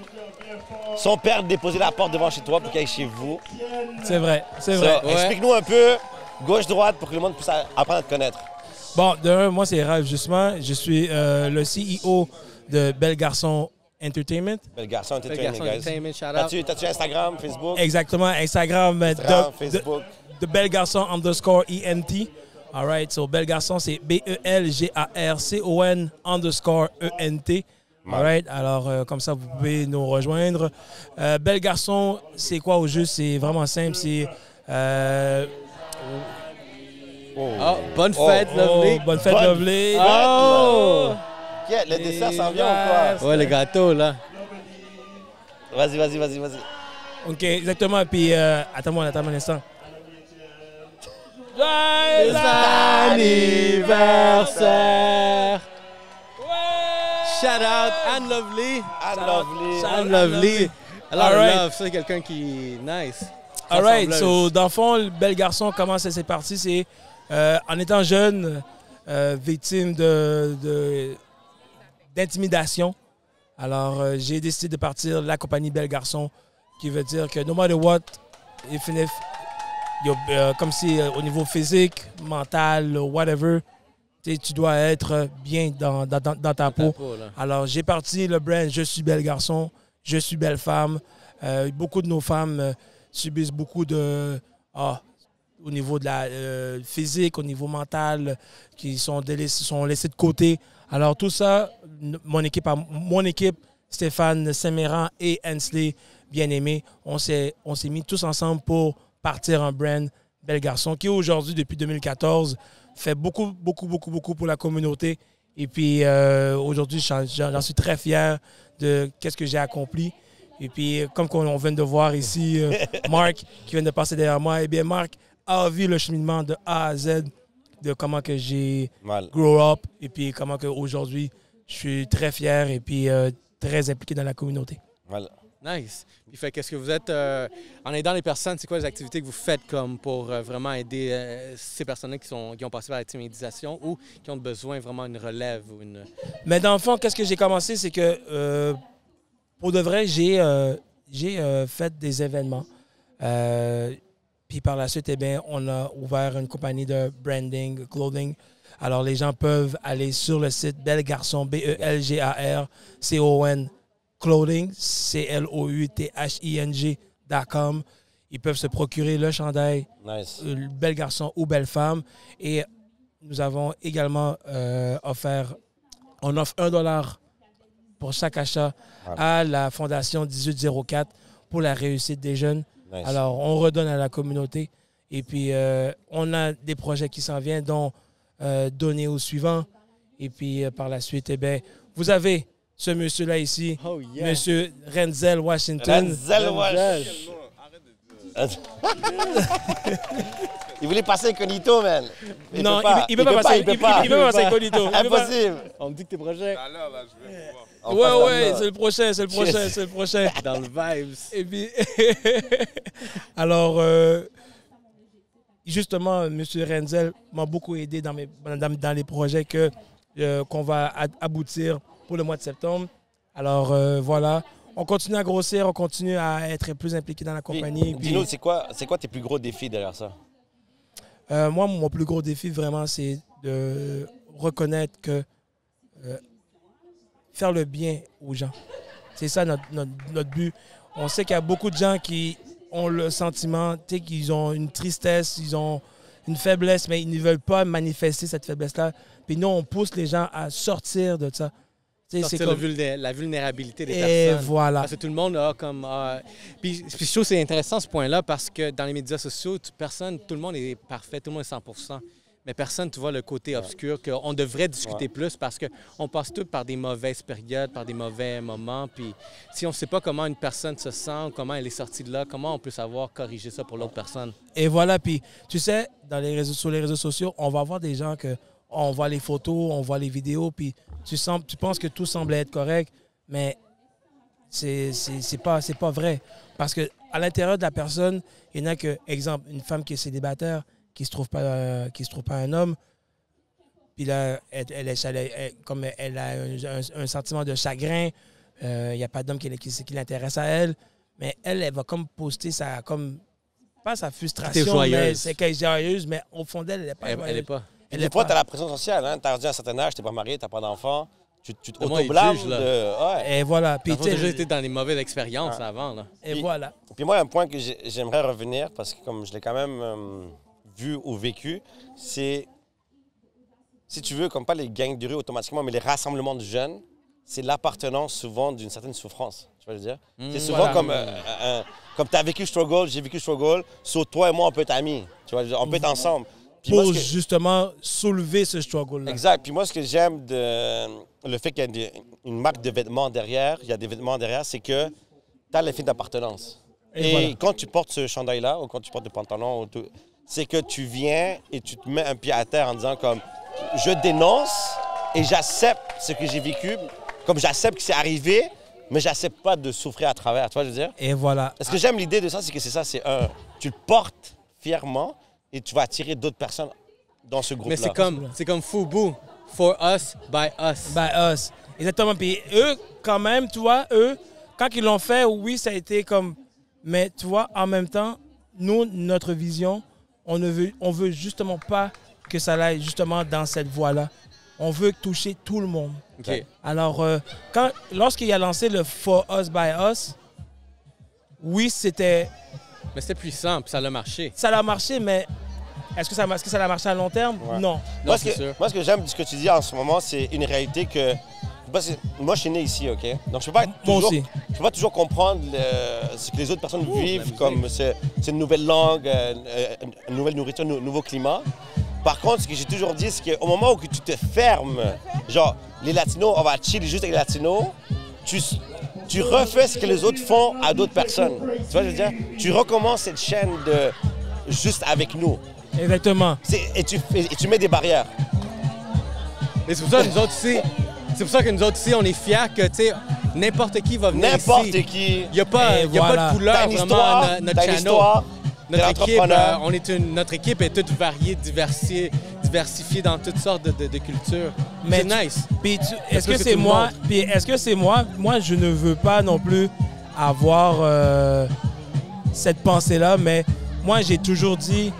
son père déposait la porte devant chez toi pour qu'il aille chez vous. C'est vrai, c'est Ça, vrai. Ouais. Explique-nous un peu, gauche-droite, pour que le monde puisse a- apprendre à te connaître. Bon, de un, moi, c'est Ralph justement. Je suis euh, le C E O de Bel Garçon Entertainment. Bel garçon, Bel entertainment, garçon guys. entertainment, shout out. T'as-tu, t'as-tu Instagram, Facebook? Exactement, Instagram, euh, Instagram, de, de, Facebook. de Bel Garçon underscore E N T. All right, so Bel Garçon, c'est B E L G A R C O N underscore E N T. All right, alors euh, comme ça, vous pouvez nous rejoindre. Euh, Bel Garçon, c'est quoi au juste? C'est vraiment simple, c'est... euh, Ah, bonne fête, oh, Lovely. bonne fête, Bonne Lovely. Oh! Yeah, le dessert s'en vient ou quoi? Ouais, le gâteau, là. Vas-y, vas-y, vas-y, vas-y. OK, exactement. Puis, euh, attends-moi, attends-moi un instant. Joyeux anniversaire! Shout out Anne Lovely. Anne Lovely. Anne Lovely. Alors, All right. love, c'est quelqu'un qui est nice. All right. So, dans le fond, le Bel Garçon, comment ça s'est parti? C'est euh, en étant jeune, euh, victime de, de, d'intimidation. Alors, euh, j'ai décidé de partir de la compagnie Bel Garçon, qui veut dire que no matter what, even if, yo, euh, comme si euh, au niveau physique, mental, whatever, tu dois être bien dans, dans, dans ta peau. peau Alors, j'ai parti le brand « Je suis Bel Garçon »,« Je suis Belle Femme ». Euh, beaucoup de nos femmes euh, subissent beaucoup de... Ah, au niveau de la euh, physique, au niveau mental, qui sont, délaissés, sont laissés de côté. Alors, tout ça, mon équipe, mon équipe Stéphane Saint-Méran et Hensley, bien-aimés, on s'est on s'est mis tous ensemble pour partir un brand Bel Garçon, qui aujourd'hui, depuis deux mille quatorze, fait beaucoup, beaucoup, beaucoup, beaucoup pour la communauté. Et puis, euh, aujourd'hui, j'en suis très fier de ce que j'ai accompli. Et puis, comme on vient de voir ici, euh, Marc, qui vient de passer derrière moi, eh bien, Marc a vu le cheminement de A à Z, de comment que j'ai grow up, et puis comment qu'aujourd'hui, je suis très fier et puis euh, très impliqué dans la communauté. Voilà. Nice. Puis fait qu'est-ce que vous êtes, euh, en aidant les personnes, c'est quoi les activités que vous faites comme pour euh, vraiment aider euh, ces personnes qui, sont, qui ont passé par la timidisation ou qui ont besoin vraiment d'une relève ou une... Mais dans le fond, qu'est-ce que j'ai commencé, c'est que euh, pour de vrai, j'ai euh, j'ai euh, fait des événements. Euh, puis par la suite, eh bien, on a ouvert une compagnie de branding, clothing. Alors les gens peuvent aller sur le site Bel Garçon, B E L G A R C O N, Clothing, C L O U T H I N G dot com. Ils peuvent se procurer le chandail, nice. euh, Bel Garçon ou Belle Femme. Et nous avons également euh, offert, on offre un dollar pour chaque achat à la Fondation dix-huit zéro quatre pour la réussite des jeunes. Nice. Alors, on redonne à la communauté. Et puis, euh, on a des projets qui s'en viennent, dont euh, donner au suivant. Et puis, euh, par la suite, eh bien, vous avez ce monsieur-là ici, oh, yeah. Monsieur Renzel Washington. Renzel Washington. Il voulait passer incognito, man. Il non, il ne peut pas passer incognito. Impossible. On me dit que tes projets. Alors, là, je vais voir. On ouais, ouais, c'est le prochain, c'est le prochain, c'est le prochain. Dans le vibes. Et puis, alors, euh, justement, M. Renzel m'a beaucoup aidé dans, mes, dans, dans les projets que, euh, qu'on va aboutir pour le mois de septembre. Alors, euh, voilà. On continue à grossir, on continue à être plus impliqué dans la compagnie. Dis-nous, c'est quoi, c'est quoi tes plus gros défis derrière ça? Euh, moi, mon plus gros défi, vraiment, c'est de reconnaître que euh, faire le bien aux gens. C'est ça notre, notre, notre but. On sait qu'il y a beaucoup de gens qui ont le sentiment qu'ils ont une tristesse, ils ont une faiblesse, mais ils ne veulent pas manifester cette faiblesse-là. Puis nous, on pousse les gens à sortir de ça. C'est comme... vulné la vulnérabilité des et personnes. Voilà. Parce que tout le monde a comme... Euh... Puis, puis je trouve que c'est intéressant ce point-là parce que dans les médias sociaux, tu, personne, tout le monde est parfait, tout le monde est cent pour cent. Mais personne, tu vois, le côté obscur qu'on devrait discuter ouais. plus parce qu'on passe tous par des mauvaises périodes, par des mauvais moments. Puis si on ne sait pas comment une personne se sent, comment elle est sortie de là, comment on peut savoir corriger ça pour l'autre personne? Et voilà. Puis tu sais, dans les réseaux, sur les réseaux sociaux, on va avoir des gens que... On voit les photos, on voit les vidéos, puis tu, sens, tu penses que tout semble être correct, mais c'est pas, c'est pas vrai. Parce qu'à l'intérieur de la personne, il y en a que, exemple, une femme qui est célibataire, qui ne se trouve pas, euh, qui se trouve pas un homme, puis là, elle, elle, elle, elle, comme elle a un, un, un sentiment de chagrin, il euh, n'y a pas d'homme qui, qui, qui l'intéresse à elle, mais elle, elle va comme poster sa, comme, pas sa frustration, mais c'est qu'elle est joyeuse, mais au fond d'elle, elle n'est pas elle, elle est pas. Et des fois, tu as la pression sociale. Hein? Tu as rendu à un certain âge, tu n'es pas marié, tu n'as pas d'enfant. Tu, tu t'auto-blâmes. De... Ouais. Et voilà. Puis tu as déjà été dans des mauvaises expériences ah. avant. Là. Et puis, voilà. Puis moi, un point que j'aimerais revenir, parce que comme je l'ai quand même euh, vu ou vécu, c'est, si tu veux, comme pas les gangs de rue automatiquement, mais les rassemblements de jeunes, c'est l'appartenance souvent d'une certaine souffrance. Tu vas le dire? Mmh, c'est souvent voilà. comme, euh, euh, comme tu as vécu struggle, j'ai vécu struggle, sur toi et moi, on peut être amis. Tu vois, on peut être ensemble. Puis pour moi, que... justement soulever ce struggle-là. Exact. Puis moi, ce que j'aime de le fait qu'il y a des, une marque de vêtements derrière, il y a des vêtements derrière, c'est que tu as l'effet d'appartenance. Et, et voilà. Quand tu portes ce chandail-là, ou quand tu portes des pantalons, c'est que tu viens et tu te mets un pied à terre en disant comme je dénonce et j'accepte ce que j'ai vécu, comme j'accepte que c'est arrivé, mais j'accepte pas de souffrir à travers. Tu vois, je veux dire? Et voilà. Ce que j'aime l'idée de ça, c'est que c'est ça, c'est un. tu le portes fièrement et tu vas attirer d'autres personnes dans ce groupe-là. Mais c'est comme, c'est comme Fubu. For us, by us. By us. Exactement. Puis eux, quand même, tu vois, eux, quand ils l'ont fait, oui, ça a été comme... Mais tu vois, en même temps, nous, notre vision, on ne veut, on veut justement pas que ça aille justement dans cette voie-là. On veut toucher tout le monde. Okay. Alors, euh, quand, lorsqu'il a lancé le For Us, By Us, oui, c'était... Mais c'était puissant, puis ça a marché. Ça a marché, mais est-ce que ça, est-ce que ça a marché à long terme? Ouais. Non. Moi, non ce que, moi, ce que j'aime de ce que tu dis en ce moment, c'est une réalité que... Parce que moi, je suis né ici, OK? Donc, je ne peux, peux pas toujours comprendre le, ce que les autres personnes Ouh, vivent, comme c'est, c'est une nouvelle langue, euh, une nouvelle nourriture, un nouveau climat. Par contre, ce que j'ai toujours dit, c'est qu'au moment où tu te fermes, genre, les Latinos, on va chiller juste avec les Latinos, tu, tu refais ce que les autres font à d'autres personnes. Tu vois, je veux dire? Tu recommences cette chaîne de juste avec nous. Exactement. C'est, et, tu, et tu mets des barrières. Et c'est pour ça que nous autres ici, c'est pour ça que nous autres ici, on est fiers que, tu sais, n'importe qui va venir n'importe ici. qui. Il n'y a, pas, y a voilà. pas de couleur t'as une vraiment histoire, à notre t'as une channel. histoire, Notre équipe, euh, on est une, notre équipe est toute variée, diversifiée, diversifiée dans toutes sortes de, de, de cultures. Mais c'est nice. Puis tu, est-ce que, que c'est moi? Puis est-ce que c'est moi? Moi, je ne veux pas non plus avoir euh, cette pensée-là, mais moi, j'ai toujours dit,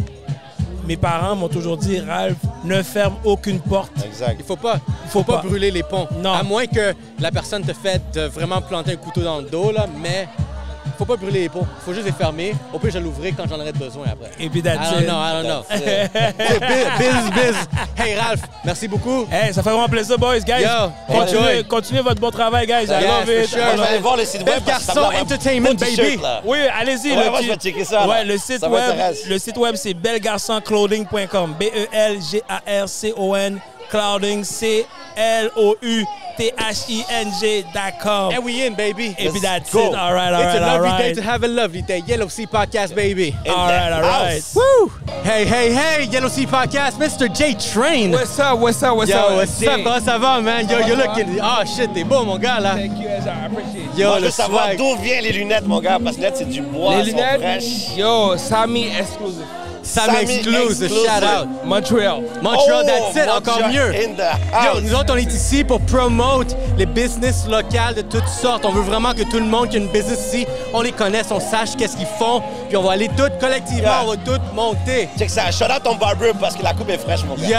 mes parents m'ont toujours dit, Ralph, ne ferme aucune porte. Exact. Il faut pas, il faut, faut pas, pas brûler les ponts. Non. À moins que la personne te fasse de vraiment planter un couteau dans le dos, là, mais faut pas brûler les ponts. Faut juste les fermer. Au pire, je l'ouvrirai quand j'en aurai besoin après. Et puis that's I don't it. know, I don't know. biz, biz. Hey, Ralph, merci beaucoup. Hey, ça fait vraiment plaisir, boys, guys. Yo, continuez, continuez votre bon travail, guys. I love it. Sure. On va aller voir le site web. Garçon Entertainment, baby. Oui, allez-y. Ouais, le moi, je vais checker ça. Ouais, le site ça web, le site web, c'est belgarçon clothing point com. B E L G A R C O N Clothing, C L O U T H I N G dot com. And we in, baby. Et puis that's it. All right, all right, It's a all lovely right. day to have a lovely day. Yellow Sea Podcast, baby. In all right, all right. Woo! Hey, hey, hey, Yellow Sea Podcast, Mister J Train. What's up, what's up, what's Yo, up? what's up? Comment ça va, man? Yo, you're looking... Oh, shit, t'es beau, mon gars, là. Thank you, I appreciate it. Yo, Moi, je veux savoir d'où viennent les lunettes, mon gars, parce que là, c'est du bois, les lunettes, fraîches. Yo, Sammy Exclusive. Sammy Exclusive, shout out. Montreal. Montreal, oh, that's it, Montreal encore mieux. In the house. Yo, nous autres, on est ici pour promote les business locales de toutes sortes. On veut vraiment que tout le monde qui a une business ici, on les connaisse, on sache qu'est-ce qu'ils font, puis on va aller toutes collectivement, yeah. on va toutes monter. Check ça, shout out ton barber parce que la coupe est fraîche, mon gars. Yeah.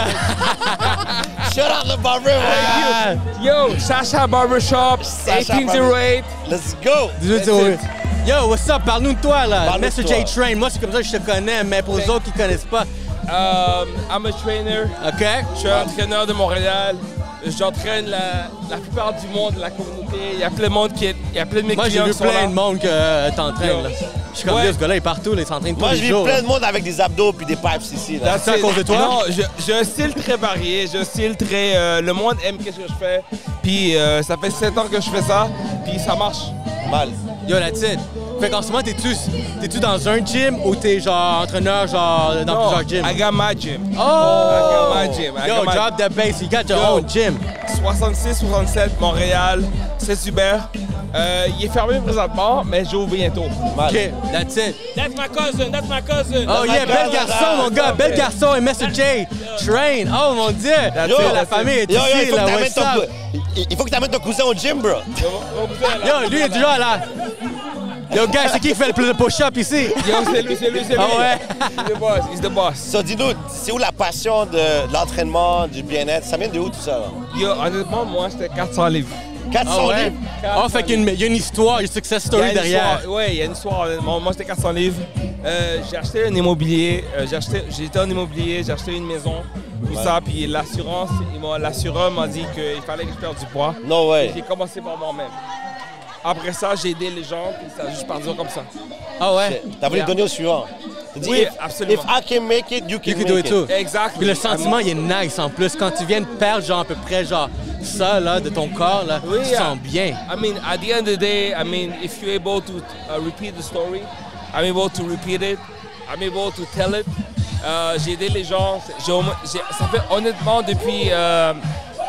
Shout out le barber, ah. Yo, Sasha Barbershop, eighteen oh eight. Let's go. dix-huit oh huit. Yo, what's up? Parle-nous de toi, là. Mister J Train. Moi, c'est comme ça que je te connais, mais pour les autres qui ne connaissent pas. Um, I'm a trainer. OK. Je suis un entraîneur de Montréal. J'entraîne la, la plupart du monde de la communauté. Il y a plein de monde qui est, il y a plein de mes Moi, clients j'ai vu qui sont là. plein de monde que euh, t'entraînes, là. Je suis comme, ouais. ce gars-là, il est partout, là, il s'entraîne tous Moi, les j'ai jours. vu plein là. de monde avec des abdos puis des pipes ici. Là. C'est à cause de toi? Non, j'ai un style très varié. J'ai un style très... Euh, le monde aime ce que je fais. Puis euh, ça fait sept ans que je fais ça. Puis ça marche. Mal. Yo, that's it. Fait qu'en ce moment, t'es-tu, t'es-tu dans un gym ou t'es genre entraîneur genre dans no, plusieurs gyms? I got my gym. Oh! I got my gym. I Yo, got my... drop the bass. You got your Yo, own gym. soixante-six soixante-sept, Montréal, Saint-Hubert. Euh, il est fermé présentement, mais j'ouvre bientôt. Mal. OK, that's it. That's my cousin, that's my cousin. Oh yeah, bel garçon, mon gars, bel garçon et Mister J Train. Oh mon Dieu, yo, la famille est yo, ici, yo, là, what's ton, up? il faut que tu amènes ton cousin au gym, bro. Yo, lui, il est toujours là. Yo, gars, c'est qui qui fait le plus de push-up ici? Yo, c'est lui, c'est lui, c'est lui. Ah ouais? He's the boss, he's the boss. So, dis-nous, c'est où la passion de, de l'entraînement, du bien-être? Ça vient de où tout ça? Là? Yo, honnêtement, moi, c'était quatre cents livres. quatre cents ah ouais? livres? Oh, fait qu'il y a une histoire, une success story derrière. Oui, il y a une histoire. Honnêtement. Moi, c'était quatre cents livres. Euh, j'ai acheté un immobilier. Euh, j'ai acheté, j'ai été en immobilier, j'ai acheté une maison, tout ouais. ça. Puis l'assurance, l'assureur m'a dit qu'il fallait que je perde du poids. No way. J'ai commencé par moi-même. Après ça, j'ai aidé les gens, puis ça a juste parti comme ça. Ah ouais? T'as voulu yeah. donner au suivant. Dit, oui, if, absolument. If I can make it, you can, you can make do it. Too. Exactement. Puis le sentiment, il est nice en plus. Quand tu viens de perdre genre à peu près genre ça là de ton corps là, oui, tu yeah. sens bien. I mean, at the end of the day, I mean, if you're able to uh, repeat the story, I'm able to repeat it. I'm able to tell it. Euh, j'ai aidé les gens. J'ai, j'ai, ça fait honnêtement depuis euh,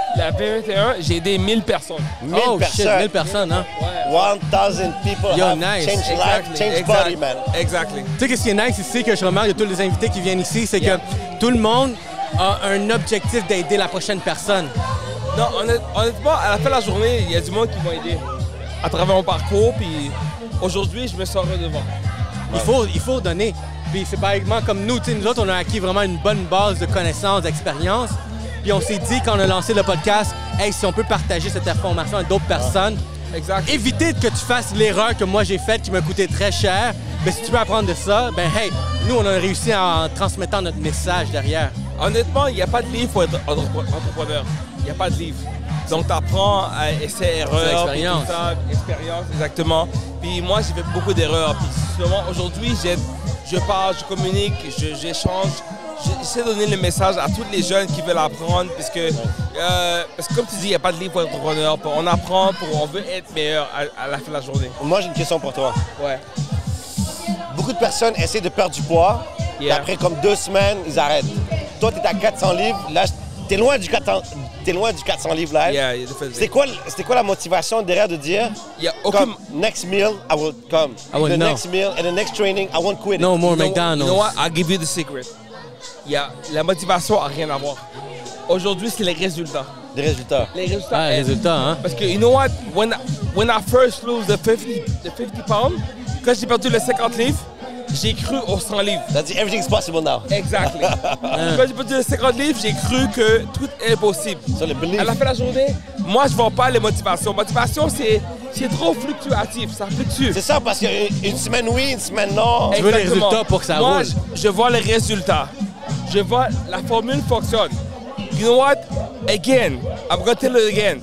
la P vingt et un, j'ai aidé mille personnes. mille Oh personnes. shit, mille personnes, hein? one thousand people Yo, have nice. changed life, changed body, man. Exactly. Tu sais, qu'est-ce qui est nice ici, que je remarque de tous les invités qui viennent ici, c'est Yeah. que tout le monde a un objectif d'aider la prochaine personne. Non, honnêt- honnêtement, à la fin de la journée, il y a du monde qui m'a aidé à travers mon parcours. Puis aujourd'hui, je me sens redevant. Il faut, il faut donner. Puis c'est par exemple comme nous, tu sais, nous autres, on a acquis vraiment une bonne base de connaissances, d'expérience. Puis on s'est dit, quand on a lancé le podcast, hey, si on peut partager cette information à d'autres personnes, exact. éviter que tu fasses l'erreur que moi j'ai faite qui m'a coûté très cher. Mais si tu peux apprendre de ça, ben hey, nous, on a réussi en transmettant notre message derrière. Honnêtement, il n'y a pas de livre pour être entre- entrepreneur. Il n'y a pas de livre. Donc, tu apprends à essayer erreur. C'est l'expérience. puis tout ça, expérience, exactement. Puis moi, j'ai fait beaucoup d'erreurs. Puis seulement aujourd'hui, j'ai- je parle, je communique, je- j'échange. J'essaie de donner le message à tous les jeunes qui veulent apprendre. Parce que, euh, parce que comme tu dis, il n'y a pas de livre pour être entrepreneur. On apprend, pour, on veut être meilleur à, à la fin de la journée. Moi, j'ai une question pour toi. Ouais. Beaucoup de personnes essaient de perdre du poids. Et Yeah. après, comme deux semaines, ils arrêtent. Toi, tu es à quatre cents livres. Là, tu es loin du quatre cents, t'es loin du quatre cents livres live. Yeah, yeah, definitely. C'était quoi, c'était quoi la motivation derrière de dire, Il y a aucun- comme, next meal, I will come. I will the know. next meal and the next training, I won't quit No it. more You know- McDonald's. You know what? I'll give you the secret. Il y a, la motivation n'a rien à voir. Aujourd'hui, c'est les résultats. Des résultats. Les résultats. Ah, les aident. résultats, hein? Parce que, you know what? When I, when I first lose the fifty, the fifty pounds, quand j'ai perdu les cinquante livres, j'ai cru aux cent livres. T'as dit everything's possible now. Exactly. Quand j'ai perdu les cinquante livres, j'ai cru que tout est possible. Sur le belief. À la fin de la journée, moi, je ne vends pas les motivations. Motivation, c'est c'est trop fluctuatif. Ça fluctue. C'est ça, parce qu'une une semaine oui, une semaine non. Tu veux les Exactement. résultats pour que ça Moi, roule. je, je vois les résultats. Je vois la formule fonctionne. You know what? Again, I'm gonna tell it again.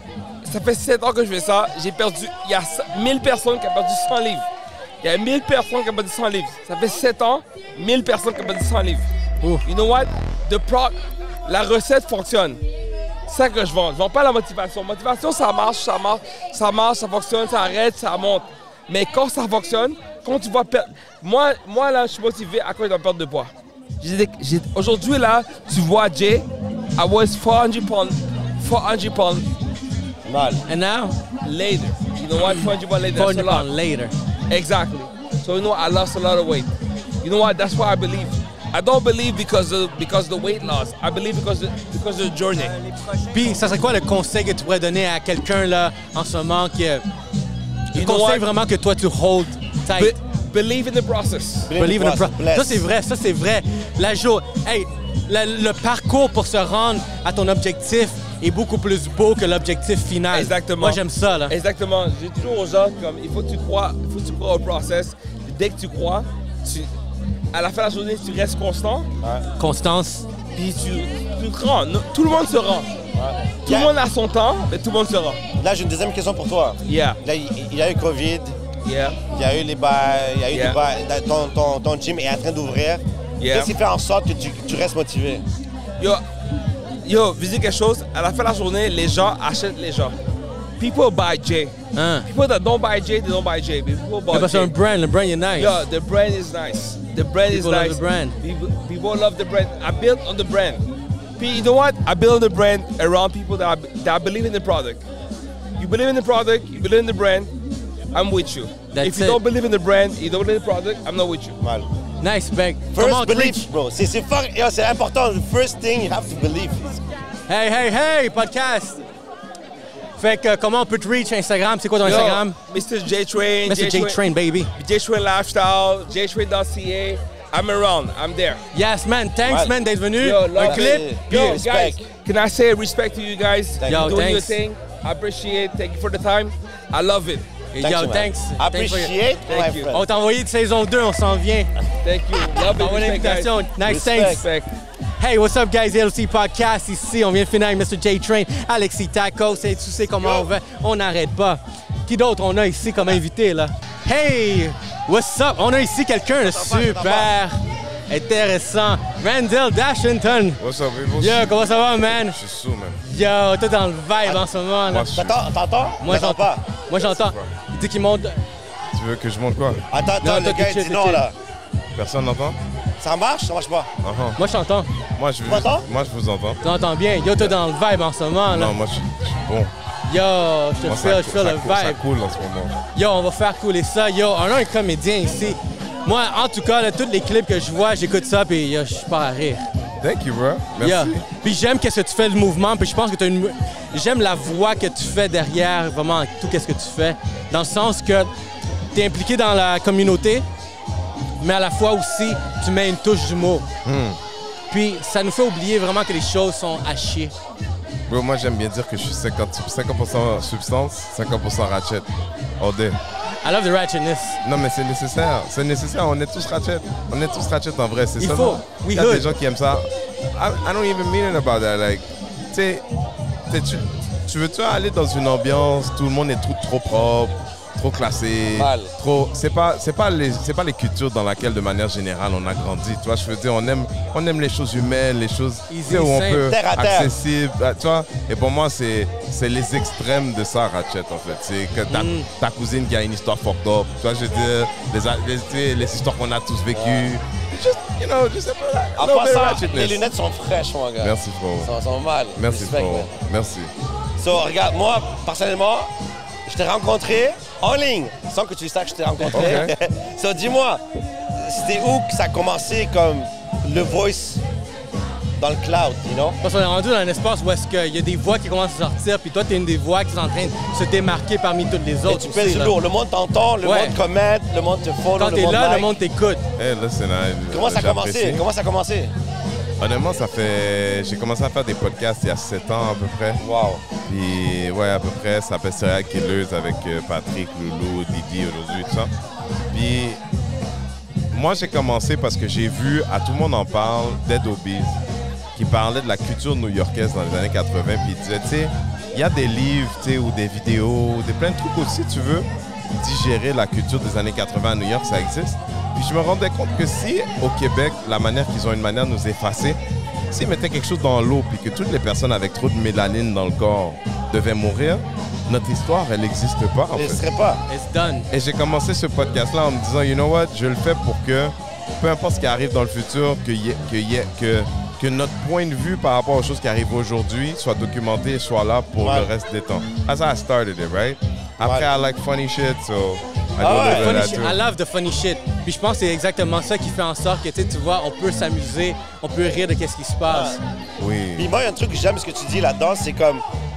Ça fait sept ans que je fais ça. J'ai perdu. Il y a mille personnes qui ont perdu cent livres. Il y a mille personnes qui ont perdu cent livres. Ça fait sept ans, mille personnes qui ont perdu cent livres. Ouh. You know what? The pro, la recette fonctionne. C'est ça que je vends. Je ne vends pas la motivation. Motivation, ça marche, ça marche, ça marche, ça fonctionne, ça arrête, ça monte. Mais quand ça fonctionne, quand tu vois perdre. Moi, moi, là, je suis motivé à cause de perdre de poids. J'ai- j'ai- Aujourd'hui, là, tu vois, Jay, I was four hundred pounds. four hundred pounds Mal. And now, later. You know what? four hundred pounds later. four That's a hundred lot. pounds later. Exactly. So you know I lost a lot of weight. You know what? That's why I believe. I don't believe because of because of the weight loss. I believe because of, because of the journey. Puis, ça serait quoi le conseil que tu pourrais donner à quelqu'un là en ce moment qui le You know conseil what? vraiment que toi tu hold tight? Be- believe in the process. Believe in the process. pro- Bless. Ça c'est vrai, ça c'est vrai. La jour, hey, la- le parcours pour se rendre à ton objectif est beaucoup plus beau que l'objectif final. Exactement. Moi j'aime ça là. Exactement. J'ai toujours aux gens comme il faut que tu crois, il faut que tu crois au process. Dès que tu crois, tu, à la fin de la journée, tu restes constant. Constance. Puis tu, tu te rends. No- Tout le monde se rend. Tout Yeah. le monde a son temps, mais tout le monde se rend. Là, j'ai une deuxième question pour toi. Yeah. Là, il il y a eu Covid, Yeah. il y a eu les bars, il y a eu Yeah. des bars. Ton, ton, ton gym est en train d'ouvrir. Yeah. Qu'est-ce qui fait en sorte que tu, tu restes motivé? Yo, yo, visez quelque chose. À la fin de la journée, les gens achètent les gens. People buy Jay. Hein? People that don't buy Jay, they don't buy Jay. But people buy Yeah, but c'est Jay. un brand, le brand est nice. Yo, the brand is nice. The brand People is love nice. the brand. People, people love the brand. I built on the brand. P- You know what? I build the brand around people that, I, that believe in the product. You believe in the product, you believe in the brand, I'm with you. That's if you it. don't believe in the brand, you don't believe in the product, I'm not with you. Mal. Nice, Beck. First Comment belief, reach? bro. C'est c'est fort- yo, c'est important. The first thing you have to believe. Hey, hey, hey, podcast. Fait que comment on peut te reach Instagram? C'est quoi ton Yo, Instagram? Mister J Train. Mister J Train, baby. J Train Lifestyle, j train dot c a. I'm around. I'm there. Yes, man. Thanks, Ouais. man, d'être venu. Yo, Un love clip. it. Puis, Yo, respect. guys, can I say respect to you guys? Thank Yo, You're doing your thanks. thing. I appreciate it. Thank you for the time. I love it. Yo, Thanks, man. thanks. Thanks for your- Appreciate, Thank my you. friend. On t'a envoyé de saison deux, on s'en vient. Thank you. Love it. Envoie Respect, l'invitation. guys. Nice, Respect. thanks. Respect. Hey, what's up, guys? L C Podcast ici. On vient de finir avec Mister J Train, Alexis Tacos. Et tu sais comment on va. On n'arrête pas. Qui d'autre on a ici comme invité, là? Hey, what's up? On a ici quelqu'un de super intéressant. Randall Dashington. What's up, people? Yo, comment ça va, man? Je suis sous, man. Yo, toi dans le vibe en ce moment, là. Moi, je suis- T'entends? T'entends? Moi, T'entends j'entends. pas. Moi, j'entends. Il dit qu'il monte. Tu veux que je monte quoi? Attends, Non, attends, toi, le gars t'es il dit chill, non, t'es là. Personne n'entend? Ça marche, ça marche pas? Uh-huh. Moi, je t'entends. Moi, je, Tu m'entends? moi, je vous entends. Tu m'entends bien? Yo, t'es dans le vibe en ce moment, là. Non, moi, je suis je suis bon. Yo, je te Moi, feel, ça, je feel ça le coule- Ça vibe. coule en ce moment. Yo, on va faire couler ça. Yo, on a un comédien ici. Moi, en tout cas, là, tous les clips que je vois, j'écoute ça, puis yo, je pars à rire. Thank you, bro. Merci. Yeah. Puis j'aime qu'est-ce que tu fais le mouvement, puis je pense que tu as une... J'aime la voix que tu fais derrière vraiment tout qu'est-ce que tu fais, dans le sens que tu es impliqué dans la communauté, mais à la fois aussi, tu mets une touche d'humour. Hmm. Puis ça nous fait oublier vraiment que les choses sont à chier. Bro, moi, j'aime bien dire que je suis cinquante, cinquante pour cent substance, cinquante pour cent ratchet. All day. I love the ratchetness. Non, mais c'est nécessaire. C'est nécessaire. On est tous ratchet. On est tous ratchet en vrai. C'est Il ça. faut. non? We Il y a hood. des gens qui aiment ça. I, I don't even mean it about that. Like, tu sais, tu, tu veux-tu aller dans une ambiance, tout le monde est trop, trop propre, trop classé, Mal. trop. C'est pas, c'est pas les, c'est pas les cultures dans lesquelles, de manière générale, on a grandi. Tu vois, je veux dire, on aime, on aime les choses humaines, les choses tu sais, où on simple. peut Terre à terre. accessible. ah, Tu vois. Et pour moi, c'est, c'est les extrêmes de ça, Ratchet, en fait. C'est que ta, Mm. ta cousine qui a une histoire fucked up. Tu vois, je veux dire, les, a- les, tu sais, les histoires qu'on a tous vécues. Just, you know, je sais pas. En no bit passant, ratchetness. les lunettes sont fraîches, mon gars. Merci, frérot. Elles sont, sont mal. Merci, Respect, frérot. man. Merci. So, regarde, moi, personnellement, je t'ai rencontré en ligne, sans que tu saches que je t'ai rencontré. Ok. So, dis-moi, c'était où que ça a commencé comme le voice dans le cloud, you know? Parce qu'on est rendu dans un espace où est-ce qu'il y a des voix qui commencent à sortir, puis toi, tu es une des voix qui est en train de se démarquer parmi toutes les Et autres. tu aussi, pèses là. lourd. Le monde t'entend, le Ouais. monde commente, le monde te follow, Quand le t'es monde là, like. le monde t'écoute. Hey, listen, I- Comment ça a commencé? j'apprécie. Comment ça a commencé? Honnêtement, ça fait. J'ai commencé à faire des podcasts il y a sept ans à peu près. Wow. Puis, ouais, à peu près, ça s'appelle Serial Killers avec euh, Patrick, Loulou, Didi aujourd'hui, tout ça. Puis, moi, j'ai commencé parce que j'ai vu, à Tout le monde en parle, Dead Obies, qui parlait de la culture new-yorkaise dans les années quatre-vingt. Puis, il disait, tu sais, il y a des livres, tu sais, ou des vidéos, des plein de trucs aussi, tu veux digérer la culture des années quatre-vingt à New York, ça existe. Puis je me rendais compte que si, au Québec, la manière qu'ils ont une manière de nous effacer, s'ils mettaient quelque chose dans l'eau puis que toutes les personnes avec trop de mélanine dans le corps devaient mourir, notre histoire, elle n'existe pas, en Je ne fait. serais pas. It's done. Et j'ai commencé ce podcast-là en me disant, you know what, je le fais pour que, peu importe ce qui arrive dans le futur, que, y ait- que, y ait- que, que notre point de vue par rapport aux choses qui arrivent aujourd'hui soit documenté et soit là pour Ouais. le reste des temps. That's how I started it, right? Après, Ouais. I like funny shit, so I Ah do ouais. a little Funny bit of shit. that too. I love the funny shit. Puis je pense que c'est exactement ça qui fait en sorte que, tu sais, tu vois, on peut s'amuser, on peut rire de qu'est-ce qui se passe. Oui. Puis moi, il y a un truc que j'aime ce que tu dis là-dedans, c'est comme,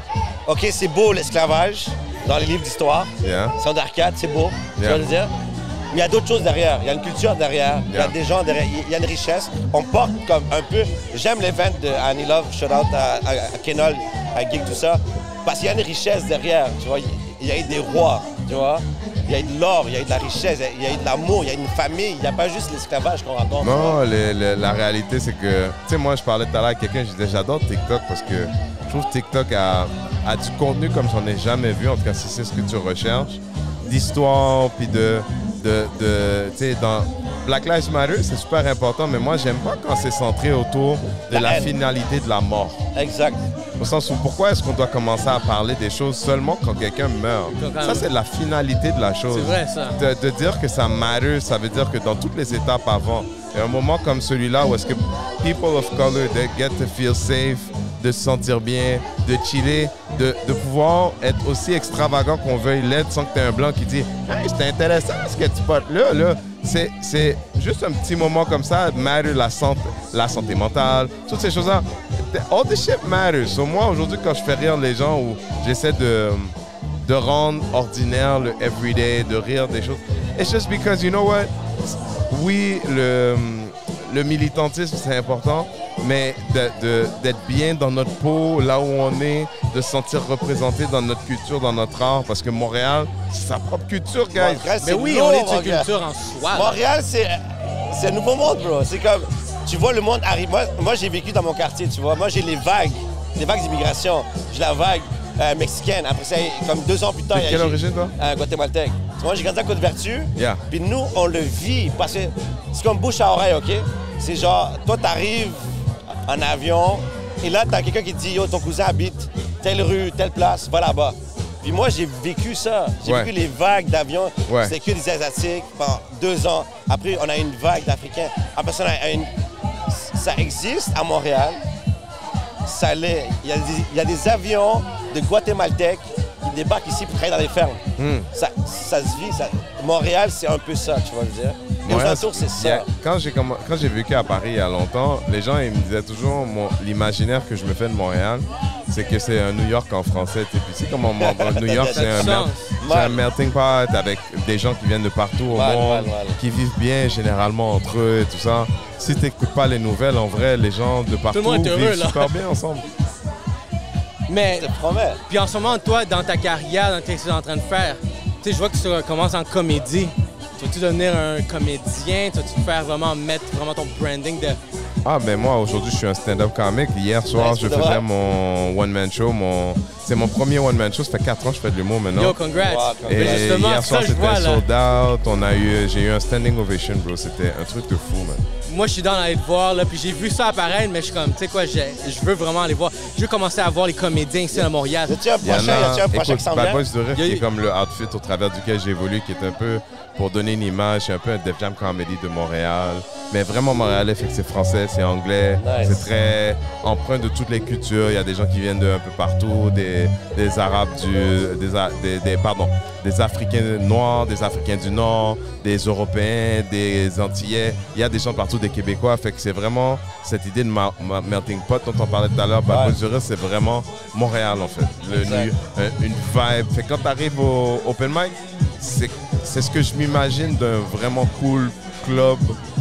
OK, c'est beau l'esclavage dans les livres d'histoire. Yeah. C'est d'arcade, c'est beau, tu Yeah. vas le dire. Mais il y a d'autres choses derrière. Il y a une culture derrière. Il y a Yeah. des gens derrière. Il y a une richesse. On porte comme un peu. J'aime l'event de Annie Love, shout out à, à, à Kenol, à Geek, tout ça. Parce qu'il y a une richesse derrière. Tu vois, il y a eu des rois, tu vois. Il y a eu de l'or, il y a eu de la richesse, il y a eu de l'amour, il y a eu une famille. Il n'y a pas juste l'esclavage qu'on raconte. tu vois. Non, le- le- la réalité, c'est que, tu sais, moi, je parlais tout à l'heure à quelqu'un, je disais, j'adore TikTok parce que je trouve que TikTok a, a du contenu comme j'en ai jamais vu, en tout cas, si c'est ce que tu recherches, d'histoire, puis de, de, de tu sais, dans Black Lives Matter, c'est super important, mais moi, j'aime pas quand c'est centré autour de La la haine. finalité de la mort. Exact. Au sens où, pourquoi est-ce qu'on doit commencer à parler des choses seulement quand quelqu'un meurt? Quand- Ça, c'est la finalité de la chose. C'est vrai, ça. De, de dire que ça matter, ça veut dire que dans toutes les étapes avant, il y a un moment comme celui-là où est-ce que people of color, they get to feel safe, de se sentir bien, de chiller, de, de pouvoir être aussi extravagant qu'on veuille l'être sans que tu aies un blanc qui dit « Hey, c'est intéressant ce que tu portes là, là. » C'est, c'est juste un petit moment comme ça, matter la santé, la santé mentale, toutes ces choses-là. All this shit matters. So moi, aujourd'hui, quand je fais rire les gens ou j'essaie de, de rendre ordinaire le everyday, de rire des choses, it's just because, you know what? Oui, le, le militantisme, c'est important, mais de- de- d'être bien dans notre peau, là où on est, de se sentir représenté dans notre culture, dans notre art, parce que Montréal, c'est sa propre culture, guys. Montréal, c'est Mais oui, lourd, on est de mon cette gars. culture en soi. là. Montréal, c'est c'est un nouveau monde, bro. C'est comme, tu vois le monde arrive. Moi, moi j'ai vécu dans mon quartier, tu vois. Moi, j'ai les vagues, les vagues d'immigration. J'ai la vague euh, mexicaine. Après ça, comme deux ans plus tard... De il y a- quelle j'ai- origine, toi? Euh, guatémaltèque. Tu vois, j'ai grandi à Côte-Vertu. Yeah. Puis nous, on le vit parce que c'est comme bouche à oreille, OK? C'est genre, toi, t'arrives en avion et là, t'as quelqu'un qui te dit, yo, ton cousin habite telle rue, telle place, va là-bas. Puis moi, j'ai vécu ça. J'ai Ouais. vécu les vagues d'avions. Ouais. C'était que des Asiatiques pendant deux ans. Après, on a une vague d'Africains. Après ça, on a une... ça existe à Montréal. Ça l'est. Il y a des, il y a des avions de Guatémaltèques qui débarquent ici pour travailler dans les fermes. Hmm. Ça, ça se vit. Ça... Montréal, c'est un peu ça, tu vas le dire. Les Montréal, alentours, c'est il y a- ça. Quand j'ai comm- quand j'ai vécu à Paris il y a longtemps, les gens ils me disaient toujours mon- l'imaginaire que je me fais de Montréal, c'est que c'est un New York en français. tu sais. Puis c'est comme on montre dans New York, c'est un, mer- c'est un melting pot avec des gens qui viennent de partout au Mal, monde, mal, mal. qui vivent bien généralement entre eux et tout ça. Si tu n'écoutes pas les nouvelles, en vrai, les gens de partout le monde est heureux, vivent là. super bien ensemble. Mais, Je te promets. puis en ce moment, toi, dans ta carrière, dans ce que tu es en train de faire, tu sais, je vois que tu commences en comédie. Tu vas-tu devenir un comédien? Tu vas-tu faire vraiment mettre vraiment ton branding de... Ah, ben moi, aujourd'hui, je suis un stand-up comic. Hier soir, Nice, je pour de faisais vrai? mon one-man show. Mon... C'est mon premier one-man show. Ça fait quatre ans que je fais de l'humour maintenant. Yo, congrats. Wow, congrats. Et Justement, hier ça, soir, je c'était vois, là. sold out. On a eu... J'ai eu un standing ovation, bro. C'était un truc de fou, man. Moi, je suis dans d'aller te voir, là, puis j'ai vu ça apparaître, mais je suis comme, tu sais quoi, j'ai- je veux vraiment aller voir. Je veux commencer à voir les comédiens ici à Montréal. Y a-tu un Il y en prochain, y a-tu un a, prochain écoute, qui s'en Bad vient? Boys de Rire, Il y a qui eu- est comme le outfit au travers duquel j'ai évolué, qui est un peu pour donner une image, c'est un peu un Def Jam Comedy de Montréal. Mais vraiment montréalais, fait que c'est français, c'est anglais, Nice. c'est très empreint de toutes les cultures. Il y a des gens qui viennent de un peu partout, des, des Arabes, du, des, A- des, des- pardon, des Africains noirs, des Africains du Nord, des Européens, des Antillais. Il y a des gens partout, des Québécois. Fait que c'est vraiment cette idée de ma- ma- melting pot dont on parlait tout à l'heure. Bad Boys du Rire, c'est vraiment Montréal, en fait. Le, Exact. New- un- une vibe. Fait que quand tu arrives au open mic, c'est c'est ce que je m'imagine d'un vraiment cool club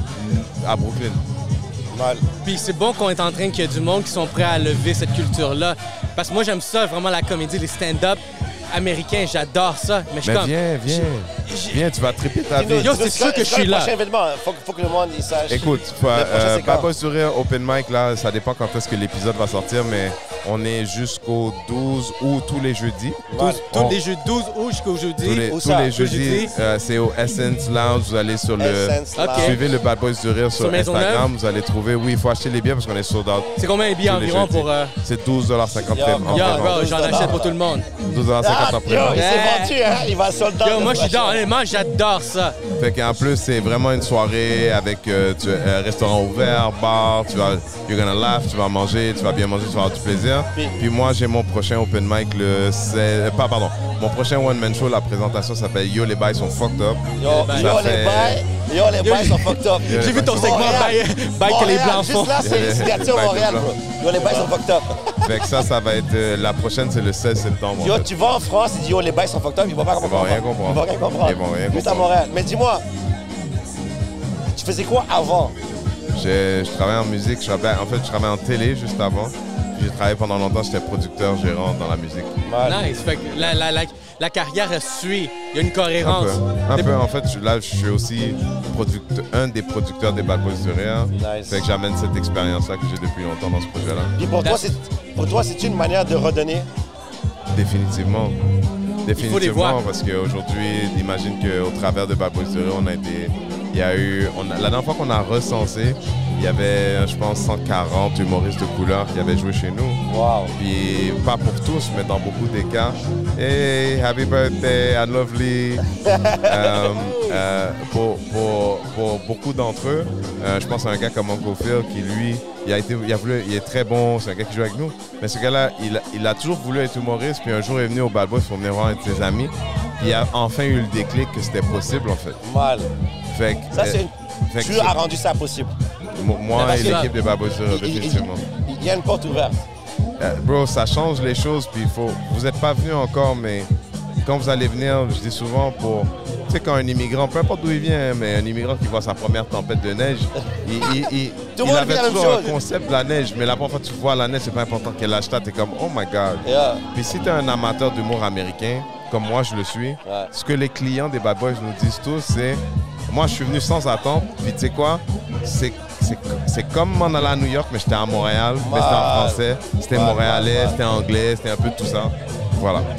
à Brooklyn. Mal. Puis c'est bon qu'on est en train qu'il y a du monde qui sont prêts à lever cette culture-là. Parce que moi, j'aime ça, vraiment, la comédie, les stand-up américains, j'adore ça. Mais je suis Mais comme... viens, viens, viens, tu vas triper ta vie. Yo, c'est sûr que je suis là. Le prochain événement, faut, faut que le monde il sache. Écoute, faut, Le prochain, euh, c'est quand? Bad Boys du Rire, open mic, là, ça dépend quand est-ce que l'épisode va sortir, mais on est jusqu'au douze août tous les jeudis. Tous, tous On- les jeux douze août jusqu'au jeudi. Tous les, Où tous ça? les Tous les jeudis, euh, c'est au Essence Lounge. Vous allez sur le. Essence Lounge. Ok. Suivez le Bad Boys du Rire sur, Sur Maisonneuve? Instagram. Vous allez trouver. Oui, il faut acheter les billets parce qu'on est sold out. C'est combien les billets tous les environ jeudis. pour, euh, C'est douze cinquante Yo, en Yo, pré-vente. bro, j'en achète pour tout le monde. douze cinquante en Yo, pré-vente. il s'est vendu, hein? Il va soldat. Yo, moi, je suis dans. Honnêtement, j'adore ça. Fait qu'en plus, c'est vraiment une soirée avec euh, tu- euh, restaurant ouvert, bar, tu vas, you're gonna laugh, tu vas manger, tu vas bien manger, tu vas avoir du plaisir. Puis- Puis moi, j'ai mon prochain open mic le seize, euh, pas pardon, mon prochain one man show, la présentation s'appelle Yo les bails sont fucked up. Yo, Ça yo, fait- les bails, yo, les bails sont fucked up. Yo, les J'ai vu bails ton sont- segment Montréal. bail, bail que les Montréal, blancs font. Juste là, c'est signature Bail de Montréal, blanc. bro. Yo, les bails sont fucked up. Fait que ça, ça va être euh, la prochaine, c'est le seize septembre. en Yo, fait. tu vas en France, tu dis yo, les bails sont fucked up, ils vont pas Ils vont comprendre. rien comprendre. Ils vont rien comprendre. Ils vont rien Juste à comprendre. Montréal. Mais dis-moi, tu faisais quoi avant? J'ai- Je travaillais en musique, je travaillais- en fait, je travaillais en télé juste avant. Puis j'ai travaillé pendant longtemps, j'étais producteur, gérant dans la musique. Nice. Fait que la, la, la, la carrière elle suit. Il y a une Un cohérence. peu. Un peu. En fait, je- là, je suis aussi producteur- un des producteurs des Bad Boys du Rire. Nice. Fait que j'amène cette expérience-là que j'ai depuis longtemps dans ce projet-là. Puis pour toi, c'est pour toi, c'est une manière de redonner. Définitivement. les Définitivement, voir. parce qu'aujourd'hui, imagine qu'au travers de Bad Boys du Rire, on a été. Il y a eu. On a- la dernière fois qu'on a recensé, il y avait, je pense, cent quarante humoristes de couleur qui avaient joué chez nous. Wow. Puis pas pour tous, mais dans beaucoup des cas. Hey, happy birthday, and lovely. Euh, euh, pour, pour, pour beaucoup d'entre eux, euh, je pense à un gars comme Uncle Phil qui, lui, il a, été, il a voulu, il est très bon, c'est un gars qui joue avec nous. Mais ce gars-là, il, a- il a toujours voulu être humoriste. Puis un jour, il est venu au Bad Boys pour venir voir un de ses amis. Puis il a enfin eu le déclic que c'était possible, en fait. Mal. Fait que, Ça, c'est euh, une... fait que Tu c'est- as rendu ça possible. Mo- Moi Parce et que- l'équipe de Bad Boys du Rire, Il- il- définitivement. Il y a une porte ouverte. Euh, bro, ça change les choses, puis il faut. Vous n'êtes pas venu encore, mais quand vous allez venir, je dis souvent pour. Tu sais, quand un immigrant, peu importe d'où il vient, hein, mais un immigrant qui voit sa première tempête de neige, il, il, il, Tout le il monde avait vit la même toujours un chose. concept de la neige, mais la première fois que tu vois la neige, c'est pas important quel âge t'as, t'es comme oh my god. Yeah. Puis si t'es un amateur d'humour américain, comme moi je le suis, Ouais. ce que les clients des Bad Boys nous disent tous, c'est moi je suis venu sans attente, puis tu sais quoi, c'est c'est- c'est comme m'en aller à New York, mais j'étais à Montréal, mais c'était en Mal. français, c'était Mal, montréalais, mal, mal. c'était anglais, c'était un peu tout ça. Voilà.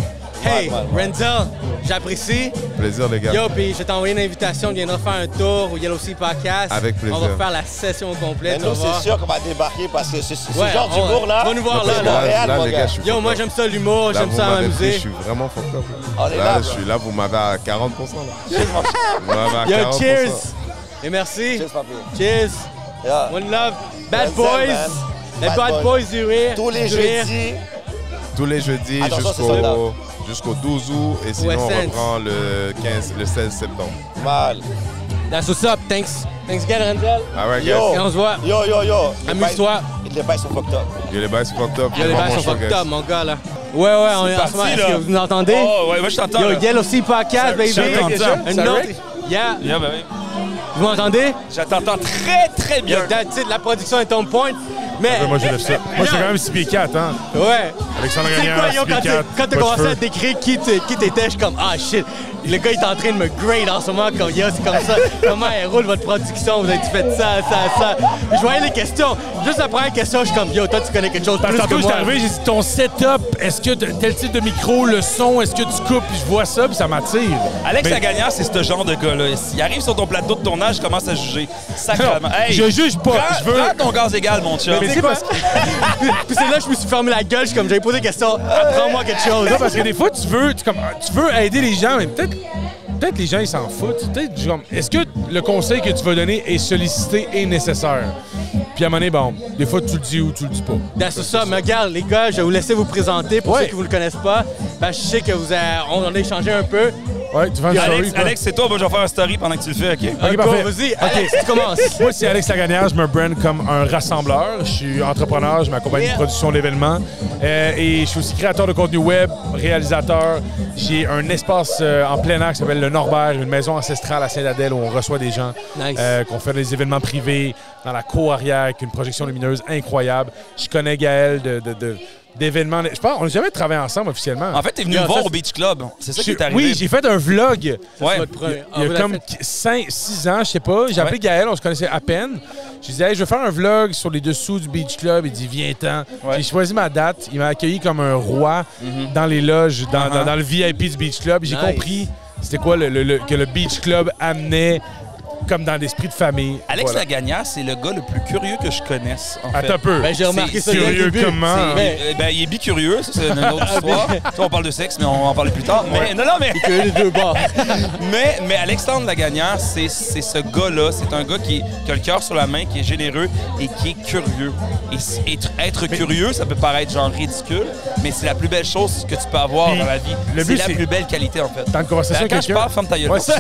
Hey, Mal, mal, mal. Renzel, j'apprécie. Plaisir, les gars. Yo, puis je t'ai envoyé une invitation, on viendra faire un tour au Yellow Sea Podcast. Avec plaisir. On va faire la session complète. Mais nous, tu vas voir. c'est sûr qu'on va débarquer parce que c'est ce Ouais, genre on- d'humour-là. tu vas nous voir c'est là, là. Montréal, Là, mon les gars. gars, je suis Yo, fucked moi up. j'aime ça l'humour, Là, j'aime vous ça m'avez pris, m'amuser. Je suis vraiment fucked up. On est Là, là, je bro. suis là, vous m'avez à quarante pour cent. Là. Vous m'avez à Yo, quarante pour cent. cheers! Et merci. Cheers, papi. Cheers. Yeah. One love. Bad Renzel, Boys. man. Les Bad Bad Boys. Boys du rire. Tous les du rire. jeudis. Tous les jeudis Attention, c'est sold jusqu'au out. jusqu'au douze août. Et sinon, on Essence. reprend le, quinze, le seize septembre. Mal. That's what's up. Thanks. Thanks again, Renzel. All right, Yo. guys. Et on se voit. Yo, yo, yo. Les Amuse-toi. bails- Les bails sont fucked up. Yo, les bails sont fucked up. Yo, les Vraiment bails sont chaud, fucked guys. up, mon gars, là. Ouais, ouais, on est en parti, ce moment. Est-ce là. que vous nous entendez? Oh, ouais, moi je t'entends. Yo, là. Yellow Sea Podcast, baby. j'entends ça. Une Ça autre. Rick? Yeah. Yeah, ben oui. Vous m'entendez? Je t'entends très, très bien. Yo, that's it. La production est on point. Mais. Moi, je lève ça. Moi, c'est quand même six pieds quatre, hein? Ouais. Alexandre Tu sais Gagnard, quoi, yo, six pieds quand t'as- quatre, quand t'as pas de commencé cheveux. à décrire qui t'es- qui t'étais, je suis comme, ah shit, le gars il est en train de me grade en ce moment, comme, yo, c'est comme ça, comment elle roule votre production, vous avez fait ça, ça, ça. Puis je voyais les questions, juste la première question, je suis comme, yo, toi tu connais quelque chose Parce plus que que tantôt, moi. j'étais arrivé, j'ai dit ton setup, est-ce que t'as tel type de micro, le son, est-ce que tu coupes, puis je vois ça, puis ça m'attire. Alex Mais- Lagagnard, c'est ce genre de gars-là. Il arrive sur ton plateau de tournage, commence à juger. Sacrément. Non, Hey, je juge pas, prends- je veux- prends ton gaz égal, mon chum. Mais tu sais quoi? Puis c'est là que je me suis fermé la gueule, je suis comme, j'avais posé des questions, apprends-moi quelque chose. Non, parce que des fois, tu veux, tu, comme, tu veux aider les gens, mais peut-être peut-être les gens, ils s'en foutent. Peut-être, genre, est-ce que le conseil que tu vas donner est sollicité et nécessaire? Puis à un moment donné, bon, des fois, tu le dis ou tu le dis pas. C'est ça, mais regarde, les gars, je vais vous laisser vous présenter pour Ouais. ceux qui ne vous le connaissent pas. Ben, je sais que vous avez, on en a échangé un peu. Ouais, tu vends une story, Alex, quoi. Alex, c'est toi, moi je vais faire un story pendant que tu le fais, OK? Ok, Go, parfait. vas-y, Alex, tu commences. Moi, c'est Alex Lagagnard. Je me brand comme un rassembleur. Je suis entrepreneur. Je m'accompagne Yeah. de production d'événements. Euh, et je suis aussi créateur de contenu web, réalisateur. J'ai un espace euh, en plein air qui s'appelle le Norbert, une maison ancestrale à Saint-Adèle où on reçoit des gens, Nice. euh, qu'on fait des événements privés dans la cour arrière avec une projection lumineuse incroyable. Je connais Gaël de... de, de d'événements. Je pense qu'on n'a jamais travaillé ensemble officiellement. En fait, t'es venu Yeah, me voir ça, au Beach Club. C'est ça qui Je- est arrivé. Oui, j'ai fait un vlog. Ouais. Votre premier- Ah, Il y vous a l'avez comme fait. cinq six ans, je sais pas. J'ai appelé Ouais. Gaël, on se connaissait à peine. Je disais, hey, je veux faire un vlog sur les dessous du Beach Club. Il dit, viens-t'en. Ouais. J'ai choisi ma date. Il m'a accueilli comme un roi dans les loges, dans, Uh-huh. dans- dans le V I P du Beach Club. J'ai Nice. compris c'était quoi le, le- le- que le Beach Club amenait comme dans l'esprit de famille. Alex Voilà. Lagagnard, c'est le gars le plus curieux que je connaisse, en fait. Attends un peu. Ben, j'ai remarqué C'est- ça dès le Curieux début. comment? C'est- Mais- euh, ben, il est bicurieux, ça, c'est une autre histoire. Tu sais, on parle de sexe, mais on va en parler plus tard. Mais, non, non, mais, Que les deux bords. mais, mais Alexandre Lagagnard, c'est c'est ce gars-là. C'est un gars qui, qui a le cœur sur la main, qui est généreux et qui est curieux. Et c- être, être curieux, ça peut paraître genre ridicule, mais c'est la plus belle chose que tu peux avoir Puis, dans la vie. le C'est but, la c'est- plus belle qualité, en fait. Dans une conversation Ben, avec quand je quelqu'un- parle, ferme ta gueule. Ouais, c'est ça.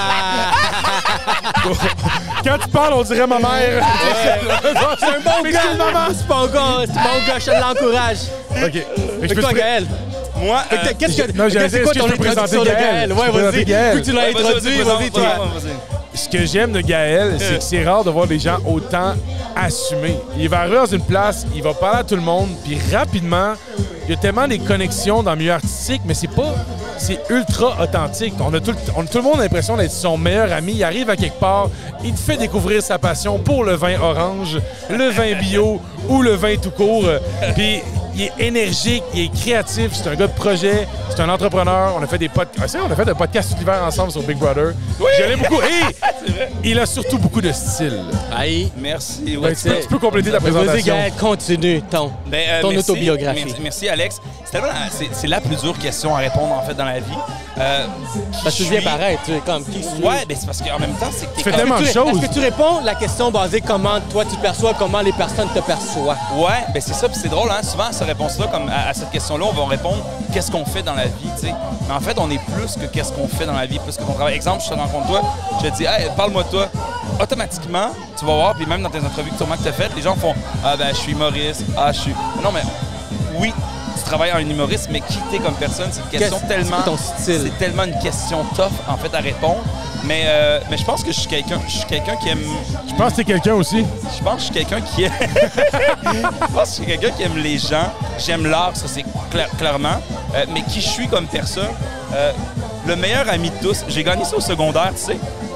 Quand tu parles, on dirait ma mère. C'est un bon gars, maman. C'est pas un gars, c'est un bon gars, je l'encourage. OK. Fait que Fait je que peux toi, te- Gaël. Moi, Fait que euh, Qu'est-ce que Non, j'allais c'est dire, quoi est-ce que ton je peux présenter introduction de Gaël? Gaël? Je Ouais, peux présenter vas-y. Gaël. Vu que tu l'as ouais, vas-y, introduit, présente, vas-y, toi. présente, vas-y. Ce que j'aime de Gaël, c'est que c'est rare de voir des gens autant assumés. Il va arriver dans une place, il va parler à tout le monde, puis rapidement, il y a tellement des connexions dans le milieu artistique, mais c'est pas... C'est ultra authentique. On a tout, le- on- tout le monde a l'impression d'être son meilleur ami. Il arrive à quelque part, il te fait découvrir sa passion pour le vin orange, le vin bio ou le vin tout court. Puis il est énergique, il est créatif, c'est un gars de projet, c'est un entrepreneur. On a fait des pod- ah, c'est vrai, on a fait un podcast tout l'hiver ensemble sur Big Brother. Je l'aime beaucoup. Et il a surtout beaucoup de style. Aïe. Merci. Ben, tu, peux, tu peux compléter ta Vas-y, présentation. Gaël, continue ton, Ben, euh, ton merci, autobiographie. Merci, merci, Alex. C'est tellement la- C'est c'est la plus dure question à répondre, en fait, dans la vie. Euh, Parce que tu qui viens suis- paraître, tu es comme qui suis. Ouais, ben c'est parce qu'en même temps, c'est que t'es Tu fais comme- tellement de Tu- choses. Est-ce que tu réponds la question basée comment toi tu te perçois, comment les personnes te perçoivent? Ouais, ben c'est ça, puis c'est drôle, hein. Souvent, à cette réponse-là, comme à, à cette question-là, on va répondre qu'est-ce qu'on fait dans la vie, tu sais. Mais en fait, on est plus que qu'est-ce qu'on fait dans la vie, plus que ton travail. Exemple, je te rencontre toi, je te dis, hey, parle-moi de toi. Automatiquement, tu vas voir, puis même dans tes entrevues que sûrement que tu as faites, les gens font, ah ben, je suis humoriste, ah, je suis. Non, mais oui, tu travailles en humoriste, mais qui t'es comme personne, c'est une question Qu'est-ce- tellement. c'est quoi ton style? C'est tellement une question tough, en fait, à répondre. Mais, euh, mais je pense que je suis quelqu'un je suis quelqu'un qui aime. Je pense que t'es quelqu'un aussi. Je pense que je suis quelqu'un qui aime. je pense que je suis quelqu'un qui aime les gens. J'aime l'art, ça c'est cla- clairement. Euh, mais qui je suis comme personne. Euh, le meilleur ami de tous. J'ai gagné ça au secondaire, tu sais. Au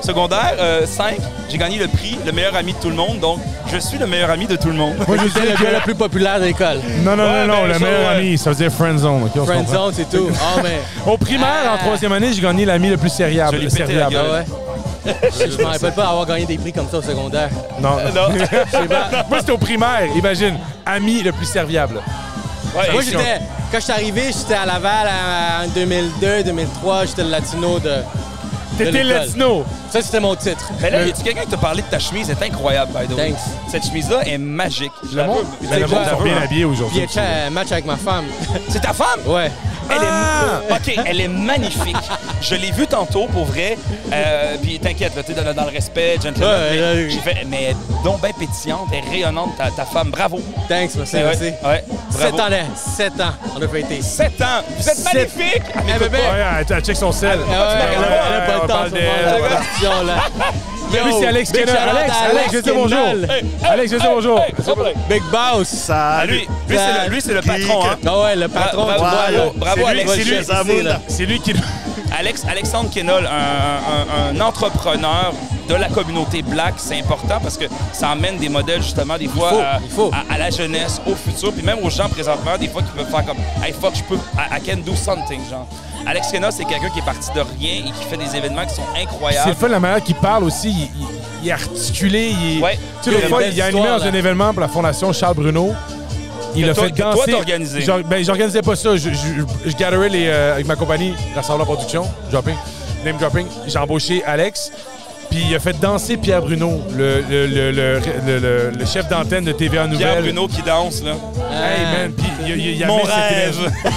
Secondaire euh, cinq, j'ai gagné le prix, le meilleur ami de tout le monde. Donc, je suis le meilleur ami de tout le monde. Moi, j'étais le gars le plus populaire de l'école. Non, non, Ouais, non, non, ben, le ça, meilleur ouais. ami, ça veut dire friend zone. ok, on se Friend comprend. zone, c'est tout. Oh, mais... Au primaire, en troisième année, j'ai gagné l'ami le plus sériable. Je l'ai pété la serviable. gueule. Ah ouais? Je me rappelle pas avoir gagné des prix comme ça au secondaire. Non. Non. Moi, c'était au primaire. Imagine, ami le plus serviable. Ouais, Moi, et- j'étais... Quand je suis arrivé, j'étais à Laval en deux mille deux, deux mille trois. J'étais le latino de... T'étais le latino. Ça, c'était mon titre. Mais là, y a-tu quelqu'un qui t'a parlé de ta chemise? C'est incroyable, by the way. Thanks. Cette chemise-là est magique. Je la Le monde, veux. le monde sont bien habillés aujourd'hui. Puis, un match avec ma femme. C'est ta femme? Ouais. Elle Ah! est, OK, elle est magnifique. Je l'ai vue tantôt, pour vrai. Euh, puis t'inquiète, là, t'es dans, dans le respect, gentleman. Ouais, mais ouais, ouais. j'ai fait, mais donc bien pétillante et rayonnante, ta, ta femme. Bravo. Thanks, merci, Ouais, merci. ouais, bravo. Sept ans, là. Sept ans, on a fêté. Sept ans. Vous êtes Sept- magnifique. Eh, bébé. Ouais, elle, elle check son sel. Ah ouais, elle a- elle a pas on le temps, parle ce d'elle, moment, voilà. la question, là. Mais lui, c'est Alex Big Kenner. shout out Alex, à Alex, je dis bonjour. Kendall. Alex, je dis bonjour. Big Boss. Ah, lui, lui, c'est le, lui, c'est le patron, hein? Ah ouais, le patron Bra- du bravo, bois, là. bravo, C'est lui, Alex. c'est lui, ici, là. c'est lui qui... Alex, Alexandre Kenol, un, un- un entrepreneur de la communauté black, c'est important parce que ça amène des modèles justement des fois faut, à, il faut. à- à la jeunesse, au futur, puis même aux gens présentement, des fois qui peuvent faire comme « Hey fuck, je peux, I, I can do something », genre. Alex Kenol, c'est quelqu'un qui est parti de rien et qui fait des événements qui sont C'est incroyables. le fun, la manière qu'il parle aussi. Il, il- il est articulé. Il est... Ouais. Tu sais, Il y a l'autre une fois, belle il a animé histoire, dans là. un événement pour la Fondation Charles Bruno. Il Que a toi- fait que toi, danser. t'as organisé. J'or- Ben, j'organisais pas ça. Je, je, je gatherais les, euh, avec ma compagnie, Rassemblement Production, dropping, name dropping. J'ai embauché Alex. Puis il a fait danser Pierre Bruno, le, le, le, le, le- le- le chef d'antenne de T V A Nouvelle. Pierre Bruno qui danse, là. Hey man, puis il, il, il Mon amène cette rêve.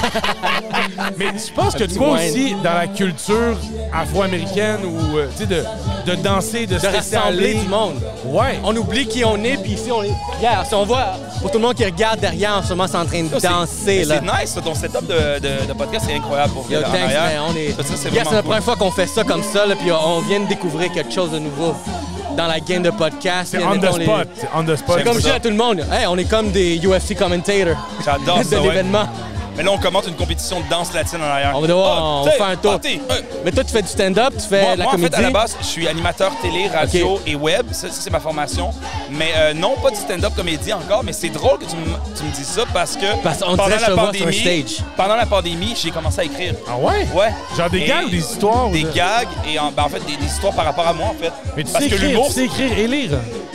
énergie. Mais je pense que Un petit toi wine. aussi, dans la culture afro-américaine, ou euh, tu sais, de, de danser, de, De se laisser rassembler aller. du monde. Ouais. On oublie qui on est, puis ici, on est... Regarde, si on voit, pour tout le monde qui regarde derrière, en ce moment, c'est en train de Ça, c'est- danser, mais là. C'est nice, ça, ton setup de, de, de podcast, c'est incroyable pour Yo, vrai, en thanks, arrière. man, on est... Ça, ça, c'est Yes, vraiment c'est la cool. première fois qu'on fait ça comme ça, là, puis on vient de découvrir quelque chose de nouveau dans la game de podcast. C'est Puis, on the mettons, les- spot. C'est on the spot. C'est comme je ça. dis à tout le monde, hey, on est comme des U F C commentators J'adore de ça, ouais. l'événement. Mais là, on commente une compétition de danse latine en arrière. On va devoir Ah, on t'sais, fait un tour. party, euh, Mais toi, tu fais du stand-up, tu fais Moi, la moi, en comédie. fait, à la base, je suis animateur télé, radio Ok. et web. Ça, ça, c'est ma formation. Mais euh, non, pas du stand-up comédie encore. Mais c'est drôle que tu me, tu me dises ça parce que Parce qu'on pendant dirait que je la te vois sur un pandémie, stage. pendant la pandémie, j'ai commencé à écrire. Ah ouais? Ouais. Genre des Et gags ou des histoires? ou Des de- gags et en, ben, en fait des, des histoires par rapport à moi, en fait. Mais tu parce sais que écrire, l'humour, tu sais écrire et lire.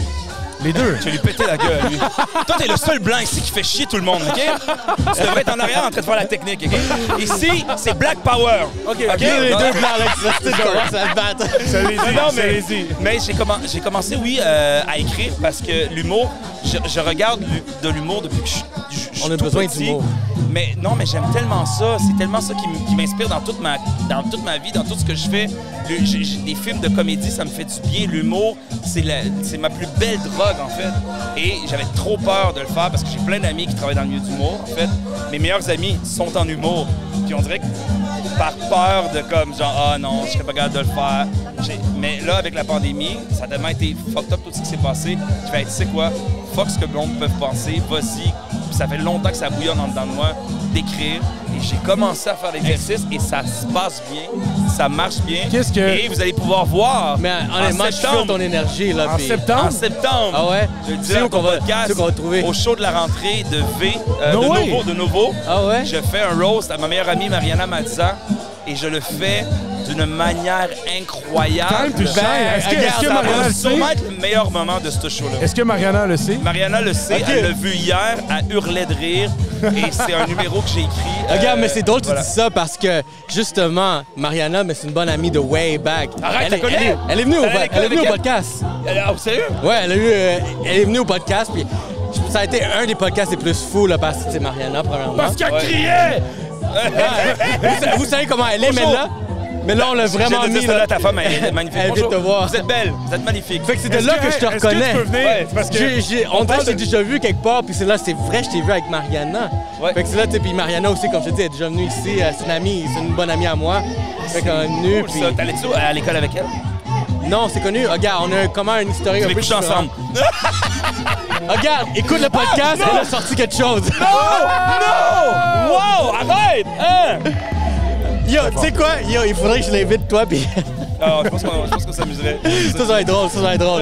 Les deux. je vais lui péter la gueule, lui. Toi, t'es le seul blanc ici qui fait chier tout le monde, OK? Tu devrais être en arrière en train de faire la technique, OK? Ici, c'est Black Power. OK, OK. Les Non. deux blancs, là, qui se commencent à se battre. Ça les dit, Non, non, ça mais, les dit. mais j'ai commen- j'ai commencé, oui, euh, à écrire parce que l'humour, je, je regarde l'hu- de l'humour depuis que je, je- je suis On a tout besoin petit. d'humour. Mais non, mais j'aime tellement ça. C'est tellement ça qui, m- qui m'inspire dans toute, ma, dans toute ma vie, dans tout ce que je fais. Le- j'ai- j'ai des films de comédie, ça me fait du bien. L'humour, c'est la- c'est ma plus belle drogue, en fait. Et j'avais trop peur de le faire parce que j'ai plein d'amis qui travaillent dans le milieu d'humour, en fait. Mes meilleurs amis sont en humour. Puis on dirait que par peur de comme genre ah non, je serais pas capable de le faire. J'ai- Mais là avec la pandémie, ça a tellement été fucked up tout ce qui s'est passé. Je vais être tu sais quoi, fuck ce que le monde peut penser, vas-y. Puis ça fait longtemps que ça bouillonne en dedans de moi d'écrire et j'ai commencé à faire l'exercice et ça se passe bien, ça marche bien. Qu'est-ce que- Et vous allez pouvoir voir. Mais honnêtement, en je feel septembre, ton énergie, là. En puis- septembre? en septembre. Ah ouais? Je le Tu dis sais dans où ton qu'on va- podcast, tu sais où qu'on va trouver? au show de la rentrée de V, euh, No de way! nouveau, de nouveau. Ah ouais? Je fais un roast à ma meilleure amie Mariana Mazza et je le fais d'une manière incroyable. Calme, tu shines. Est-ce que, est-ce que ça Mariana va le sait? sûrement être le meilleur moment de ce show-là. Est-ce que Mariana le sait? Mariana le sait, Ok. elle l'a vu hier, elle hurlait de rire et c'est un numéro que j'ai écrit. Regarde, euh, mais c'est drôle que voilà. tu dis ça parce que, justement, Mariana, mais c'est une bonne amie de way back. Arrête, elle, la est- connais? elle, est, elle est venue au, Elle est à l'école elle est venue au avec elle? podcast. Elle- Ah, sérieux? Ouais, elle, a eu, euh, elle est venue au podcast, puis ça a été un des podcasts les plus fous, là, parce que c'est Mariana, premièrement. Parce qu'elle Ouais. criait! vous, sa- vous savez comment elle est, mais Bonjour. là, mais là, on l'a vraiment Je viens de mis, dire ça là. à ta femme, elle est magnifique. Elle vient de Bonjour. te voir. Vous êtes belle, vous êtes magnifique. Fait que c'est de Est-ce là que- que je te est-ce que tu reconnais. peux venir? Ouais, Parce que J'ai- j'ai- on on dirait parle que j'ai de- déjà vu quelque part, puis c'est là, c'est vrai, je t'ai vu avec Mariana. Ouais. Fait que c'est là, tu sais, puis Mariana aussi, comme je te dis, elle est déjà venue ici, euh, c'est une amie, c'est une bonne amie à moi. Fait qu'on est venue, Cool, puis... ça. T'allais-tu à l'école avec elle? Non, c'est connu. Regarde, on a un- comment un historique Vous un peu allez coucher différent. ensemble. Regarde, écoute le podcast, elle a sorti quelque chose. Non! Non! Wow! Arrête! Hein? Yo, tu sais quoi? Yo, il faudrait que je l'invite, toi, puis... Alors, je pense qu'on je pense qu'on s'amuserait. Ça, ça va être drôle, ça, ça va être drôle.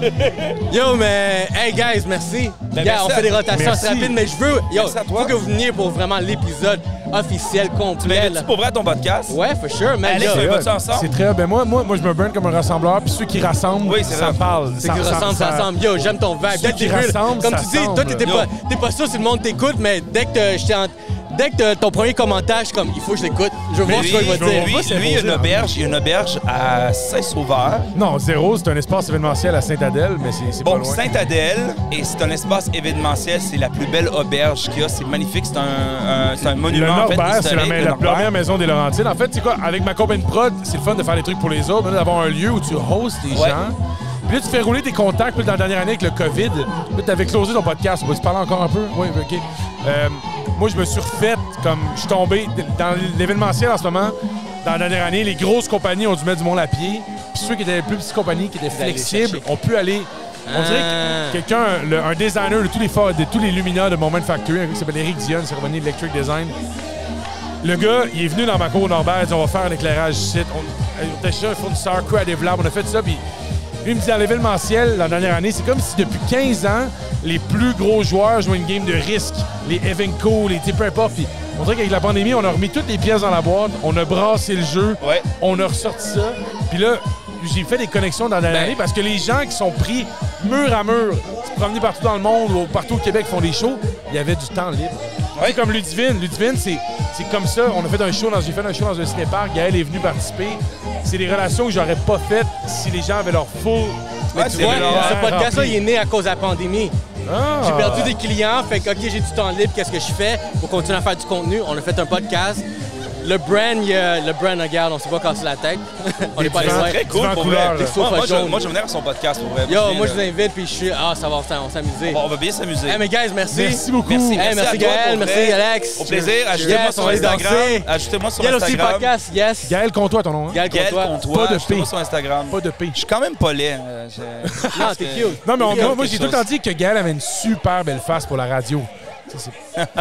Yo, mais... Hey, guys, merci. Ben, Gars, merci on fait des rotations Merci. assez rapides, mais je veux... Yo, Merci à toi. faut que vous veniez pour vraiment l'épisode officiel, Tu complet. m'invites-tu là. pour vrai à ton podcast? Ouais, for sure, man. Alex, Yo. on va ça ensemble? C'est très. Ben moi, moi, moi, je me burn comme un rassembleur, puis ceux qui rassemblent, Oui, c'est ça vrai. parle. C'est qui ressemble, ça ressemble. Yo, j'aime ton vibe. Ceux Dès le qui début, rassemblent, comme ça tu dis, toi, semble. t'étais Yo. pas, t'es pas sûr si le monde t'écoute, mais dès que t'as- j'étais en- dès que t'as ton premier commentaire, je suis comme, il faut que je l'écoute. Je veux voir ce Lui, qu'il va dire. lui, lui, il y a une auberge, il y a une auberge à Saint-Sauveur. Non, zéro, c'est un espace événementiel à Sainte-Adèle, mais c'est c'est pas Bon, loin. Sainte-Adèle, et c'est un espace événementiel, c'est la plus belle auberge qu'il y a, c'est magnifique, c'est un, un- c'est un Le monument en fait, Norbert, c'est la, historique, ma- le la Norbert. première maison des Laurentides. En fait, c'est quoi? Avec ma compagnie de prod, c'est le fun de faire des trucs pour les autres, mais là, d'avoir un lieu où tu hostes les Ouais. gens. Puis là, tu fais rouler tes contacts. Puis là, dans la dernière année, avec le COVID, là, tu avais closé ton podcast. On va se parler encore un peu? Oui, OK. Euh, moi, je me suis refait comme... Je suis tombé dans l'événementiel en ce moment. Dans la dernière année, les grosses compagnies ont dû mettre du monde à pied. Puis ceux qui étaient les plus petites compagnies, qui étaient Vous allez flexibles, chercher. ont pu aller... On dirait Ah. que quelqu'un, le- un designer de tous les, fa- de tous les luminaires de Moment Factory, un gars qui s'appelle Eric Dion, c'est revenu Electric Design. Le gars, il est venu dans ma cour Norbert, il dit on va faire un éclairage ici. On, on était chez un fournisseur, crew à développement, on a fait ça. Puis lui, il me dit dans l'événementiel, la dernière année, c'est comme si depuis quinze ans, les plus gros joueurs jouaient une game de risque. Les Evenco, les peu importe. Puis on dirait qu'avec la pandémie, on a remis toutes les pièces dans la boîte, on a brassé le jeu, Ouais. on a ressorti ça. Puis là, j'ai fait des connexions dans la dernière Ben. année parce que les gens qui sont pris mur à mur, se promener partout dans le monde ou partout au Québec font des shows, il y avait du temps libre. Ouais. C'est comme Ludivine. Ludivine, c'est, c'est comme ça. On a fait un show dans, j'ai fait un show dans un cinéparc. Gaël est venu participer. C'est des relations que j'aurais pas faites si les gens avaient leur full. Mais Ouais, tu c'est vois, vrai. ce podcast-là, rempli. il est né à cause de la pandémie. Ah. J'ai perdu des clients, fait que OK, j'ai du temps libre, qu'est-ce que je fais pour continuer à faire du contenu? On a fait un podcast. Le brand, il y a- le brand, regarde, on s'est pas cassé la tête. on n'est pas les divans, seuls. Très cool Divans pour couleur, vrai. là. Des Moi, moi, sofas je, jaunes. moi, je venais à son podcast pour vrai. Yo, Parce que, moi, je vous là, invite, puis je suis... Ah, ça va, on va s'amuser. on va bien s'amuser. Hey, mais guys, merci. Merci beaucoup. Merci, Hey, merci, merci à toi, Gaël, pour merci vrai. Alex. Au plaisir. Ajoutez-moi Yes, sur on va aller Instagram. danser. Ajoutez-moi sur Gaël aussi, Instagram. podcast, yes. Gaël Comtois, ton nom. Hein? Gaël Gaël Comtois. Comtois. Pas de Ajoutez-moi P. sur Instagram. Pas de P. Je suis quand même pas laid. euh, je- Non, t'es cute. Non, mais on- T'es cute. moi, moi, j'ai quelque tout le temps chose. dit que Gaël avait une super belle face pour la radio. Ça, c'est-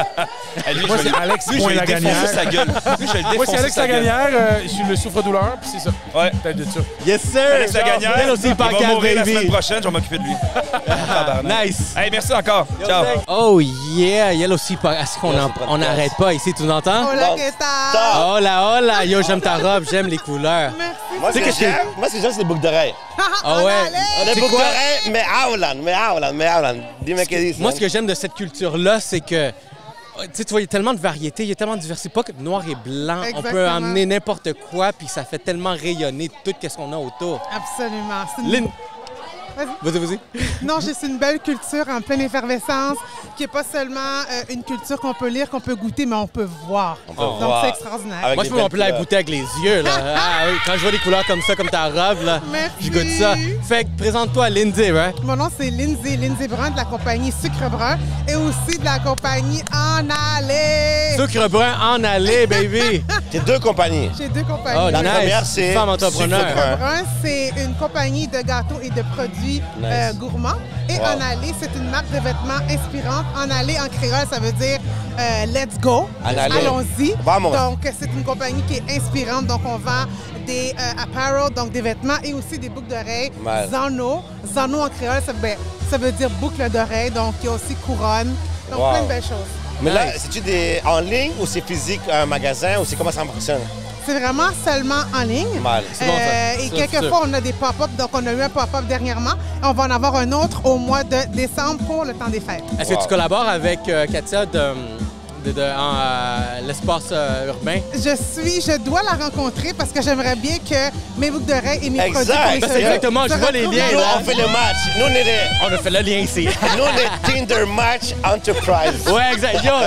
Eh, lui, Moi, je vais c'est lui- Alex lui, je vais lui Point-Lagagnère. défoncer sa gueule. Lui, je vais lui Moi, c'est défoncer Alex sa gueule. Lagagnère. euh, je suis le souffre-douleur, puis c'est ça. Ouais. Peut-être de ça. Yes, sir. Alex Lagagnère, Gaël aussi, il va podcast, mourir la semaine baby. prochaine, je vais m'occuper de lui. Tabarnak. Nice. Hey, merci encore. Ciao. Oh yeah, Yael aussi, pas- est-ce qu'on en- on n'arrête pas ici, tu l'entends? Hola, ¿qué tal? Hola, hola, yo, j'aime ta robe, j'aime les couleurs. Moi, ce Tu sais que qu'est-ce que- j'aime, moi, ce que j'aime, c'est les boucles d'oreilles. Ah ouais. Ah, Les tu sais boucles quoi? d'oreilles me hablan, me hablan, me hablan. Dis-moi que dis. Moi, ce que j'aime de cette culture-là, c'est que, tu sais, tu vois, il y a tellement de variétés, il y a tellement de diversité, pas que noir et blanc. On peut Exactement. amener n'importe quoi, puis ça fait tellement rayonner tout ce qu'on a autour. Absolument. C'est une- Lynn, Vas-y. vas-y, vas-y. Non, juste une belle culture en pleine effervescence, qui n'est pas seulement euh, une culture qu'on peut lire, qu'on peut goûter, mais on peut voir. peut Donc, voir. c'est extraordinaire. Avec Moi, des je peux en belles plus la couleurs. goûter avec les yeux, là. Ah oui, quand je vois des couleurs comme ça, comme ta robe, là, Merci. je goûte ça. Fait que présente-toi, Lindsay, right? Mon nom, c'est Lindsay, Lindsay Brun de la compagnie Sucre Brun et aussi de la compagnie En Allée. Sucre brun en allée, baby. C'est deux compagnies. J'ai deux compagnies. Oh, La nice. première, c'est Femme entrepreneur. Sucre Brun. Brun, c'est une compagnie de gâteaux et de produits Nice. euh, gourmands. Et Wow. En Allée, c'est une marque de vêtements inspirante. En Allée, en créole, ça veut dire euh, let's go. En allée. Allons-y. Vamos. Donc, c'est une compagnie qui est inspirante. Donc, on vend des euh, apparel, donc des vêtements et aussi des boucles d'oreilles. Mal. Zano. Zano en créole, ça, ben, ça veut dire boucle d'oreille. Donc, il y a aussi couronne. Donc, Wow. plein de belles choses. Mais là, Nice. c'est-tu des en ligne ou c'est physique, un magasin, ou c'est comment ça fonctionne? C'est vraiment seulement en ligne. Mal. C'est bon, ça. Euh, et Ça, quelquefois, on a des pop-up. Donc, on a eu un pop-up dernièrement. On va en avoir un autre au mois de décembre pour le temps des fêtes. Est-ce que Wow. tu collabores avec euh, Katia de, de, de- en, euh, l'espace euh, urbain? Je suis, je dois la rencontrer parce que j'aimerais bien que mes boucles d'oreilles et mes Exact. produits pour les Ça, c'est cheveux exactement, je se vois les retrouvent liens, Nous, là. là-dedans. on fait le match. Nous, on est des, On a fait le lien ici. nous, on est Tinder Match Enterprise. Ouais, exact. Yo,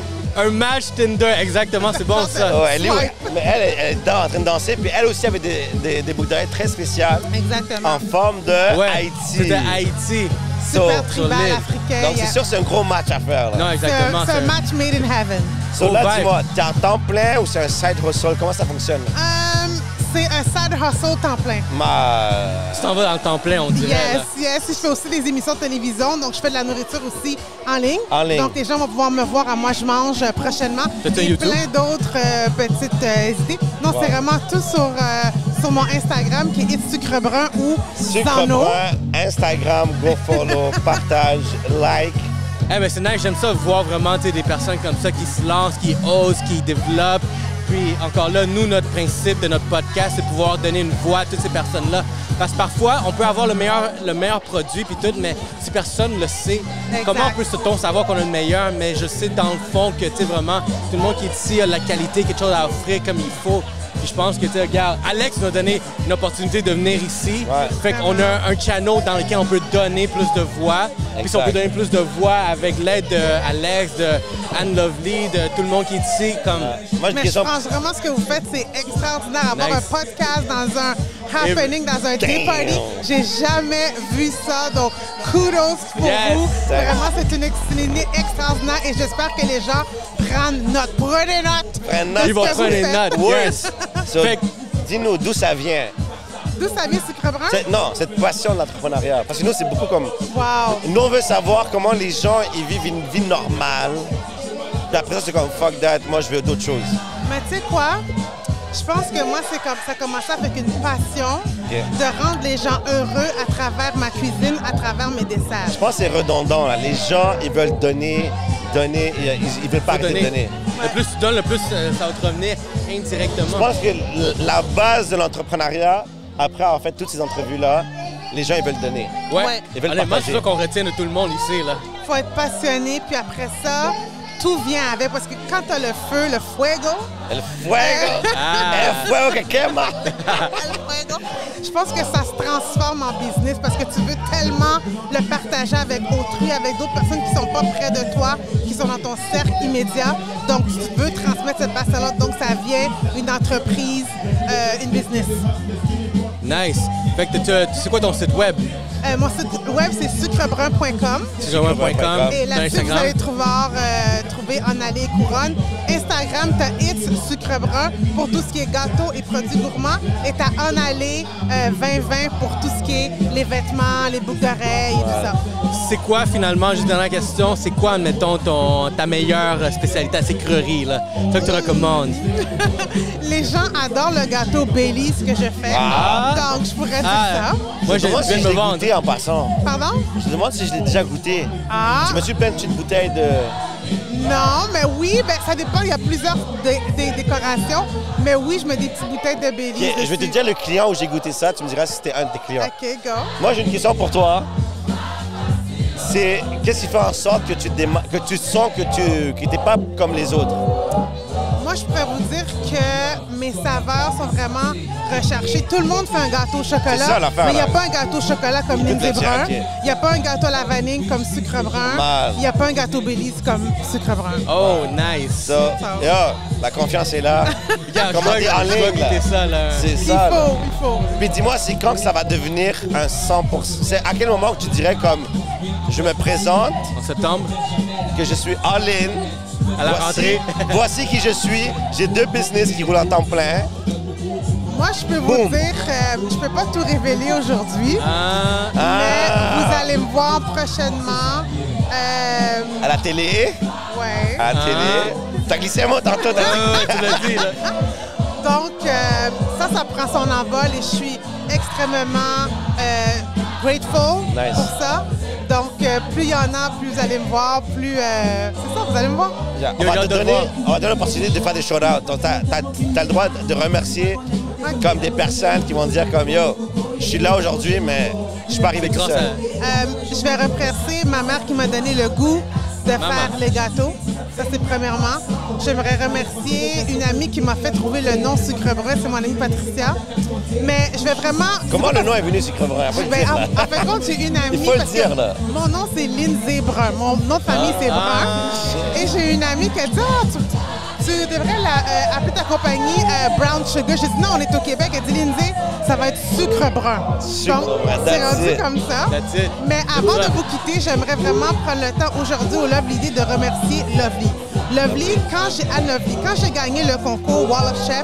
un match Tinder, exactement, c'est bon ça. Ouais, elle, est, Ouais. mais elle, elle, elle est dans- en train de danser, puis elle aussi avait des, des, des boucles d'oreilles très spéciales Exactement. en forme de Ouais, Haïti. c'était Haïti. So, Super tribal solide. africain. donc, c'est sûr que c'est un gros match à faire. Là. Non, C'est exactement. un, c'est un match made in heaven. So, Gros là, vibe. dis-moi, t'es en temps plein ou c'est un side hustle? Comment ça fonctionne? Euh, C'est un side hustle temps plein. Ma... Tu t'en vas dans le temps plein, on dirait. Yes, là. yes. Je fais aussi des émissions de télévision, donc je fais de la nourriture aussi en ligne. En ligne. Donc les gens vont pouvoir me voir à Moi Je Mange euh, prochainement. T'as-tu un Et YouTube? plein d'autres euh, petites euh, idées. Non, Wow. c'est vraiment tout sur, euh, sur mon Instagram qui est It's Sucre Brun ou Sucre Zano. Brun, Instagram, go follow, partage, like. Eh ben c'est nice, j'aime ça voir vraiment tu sais, des personnes comme ça qui se lancent, qui osent, qui développent. Puis encore là, nous, notre principe de notre podcast, c'est de pouvoir donner une voix à toutes ces personnes-là. Parce que parfois, on peut avoir le meilleur, le meilleur produit puis tout, mais si personne ne le sait, Exact. comment peut-on savoir qu'on a le meilleur? Mais je sais dans le fond que tu sais vraiment, tout le monde qui est ici a de la qualité, quelque chose à offrir comme il faut. Puis je pense que, tu sais, regarde, Alex nous a donné une opportunité de venir ici. Ouais. Fait qu'on a un, un channel dans lequel on peut donner plus de voix. Puis si on peut donner plus de voix avec l'aide d'Alex, de Anne Lovely, de tout le monde qui est ici, comme... Moi, Mais je pense vraiment ce que vous faites, c'est extraordinaire. Avoir Nice. un podcast dans un happening, dans un day party, j'ai jamais vu ça. Donc, kudos pour Yes. vous. Thanks. Vraiment, c'est une, ex- une idée extraordinaire et j'espère que les gens prennent note. Prenez note. Prennent note. de Ils vont ce que prendre vous les faites. notes. Yes. So, Fait que- dis-nous d'où ça vient. D'où ça vient, Sucre Brun? C'est- Non, cette passion de l'entrepreneuriat. Parce que nous, c'est beaucoup comme... Wow. Nous, on veut savoir comment les gens ils vivent une vie normale. Puis après ça, c'est comme fuck that, moi, je veux d'autres choses. Mais tu sais quoi? Je pense que moi, c'est comme ça a commencé avec une passion Ok. de rendre les gens heureux à travers ma cuisine, à travers mes desserts. Je pense que c'est redondant. Là. Les gens, ils veulent donner, donner, ils, ils veulent pas Faut arrêter de donner. donner. Le plus tu donnes, le plus euh, ça va te revenir indirectement. Je pense que l- la base de l'entrepreneuriat, après avoir fait toutes ces entrevues-là, les gens, ils veulent donner. Ouais. Ouais. Ils veulent Honnêtement, partager. c'est ça qu'on retient de tout le monde ici, là. Faut être passionné, puis après ça, tout vient avec. Parce que quand t'as le feu, le fuego, El fuego! Ah. El fuego que quema! le fuego, je pense que ça se transforme en business parce que tu veux tellement le partager avec autrui, avec d'autres personnes qui sont pas près de toi, qui sont dans ton cercle immédiat. Donc, tu veux transmettre cette passion-là. Donc, ça vient une entreprise, euh, une business. Nice. Fait que tu- tu- c'est quoi ton site web? Euh, mon site web, c'est sucrebrun point com. sucrebrun point com. Et T'as là-dessus, vous Instagram? allez trouver, euh, trouver en allée et couronne. Instagram, t'as It's Sucre Brun pour tout ce qui est gâteau et produits gourmands. Et t'as en allée euh, vingt vingt pour tout ce qui est les vêtements, les boucles d'oreilles et tout ça. C'est quoi, finalement, juste dernière question, c'est quoi, admettons, ton, ta meilleure spécialité à sucrerie, là? Ça que tu recommandes? Les gens adorent le gâteau Baileys que je fais. Ah. Donc, je pourrais dire Ah. ça. Moi, Je je me demande viens si de je me l'ai vendre. goûté en passant. Pardon? Je me demande si je l'ai déjà goûté. Ah. Je me suis plein de petites bouteilles de... Non, mais oui, ben, ça dépend. Il y a plusieurs dé- dé- décorations. Mais oui, je mets des petites bouteilles de Baileys. Ok, je vais te dessus. dire le client où j'ai goûté ça, tu me diras si c'était un de tes clients. OK, go. Moi, j'ai une question pour toi. C'est qu'est-ce qui fait en sorte que tu, déma- que tu sens que tu n'es pas comme les autres? Moi, je pourrais vous dire que mes saveurs sont vraiment recherchées. Tout le monde fait un gâteau au chocolat, C'est ça, l'affaire, mais il n'y a là. pas un gâteau au chocolat comme Il Lindsay peut te dire, Brun. ok. Il n'y a pas un gâteau à la vanille comme Sucre Brun. Mal. Il n'y a pas un gâteau Baileys comme Sucre Brun. Oh, nice. Ça, yo, la confiance est là. Regarde, je Commandez dois- en je dois ligne, là. goûter ça, là. C'est Il ça. là. faut, il faut. Puis dis-moi, c'est quand que ça va devenir un cent pour cent? C'est à quel moment que tu dirais comme, je me présente, En septembre? que je suis all-in, À la voici, rentrée. voici qui je suis, j'ai deux business qui roulent en temps plein. Moi, je peux vous Boum. dire, euh, je peux pas tout révéler aujourd'hui, Ah. mais Ah. vous allez me voir prochainement. Euh, À la télé, ouais. à la télé. T'as glissé un mot tantôt, t'as dit. Ah, tu l'as dit, là. Donc, euh, ça, ça prend son envol et je suis extrêmement euh, grateful Nice. pour ça. Donc, euh, plus il y en a, plus vous allez me voir, plus... euh, c'est ça, vous allez me voir. Yeah, On Yo, va j'ai te hâte de donner, voir. on va te donner l'opportunité de faire des shout-outs. Donc, t'as, t'as- t'as le droit de remercier comme des personnes qui vont dire comme, yo, je suis là aujourd'hui, mais je suis pas arrivé tout Grâce seul. Euh, je vais remercier ma mère qui m'a donné le goût de Maman. faire les gâteaux. Ça, c'est premièrement. J'aimerais remercier une amie qui m'a fait trouver le nom Sucre Brun. C'est mon amie Patricia. Mais je vais vraiment... Comment le nom est venu, Sucre Brun? Faut le Ben, dire, en, là. en fait, compte, j'ai une amie. Il faut le parce dire, que là. Mon nom, c'est Lindsay Brun. Mon nom de famille, c'est Brun. Et j'ai une amie qui a dit ah, tu, tu devrais la, euh, appeler ta compagnie euh, Brown Sugar. J'ai dit non, on est au Québec. Elle dit Lindsay, ça va être Sucre Brun. Sucre Donc, Brun, c'est that's rendu it. comme ça. That's it. Mais avant de vous quitter, j'aimerais vraiment prendre le temps aujourd'hui au Lovely Day de remercier Lovely. Lovely, quand j'ai à Lovely, quand j'ai gagné le concours Wall of Chefs,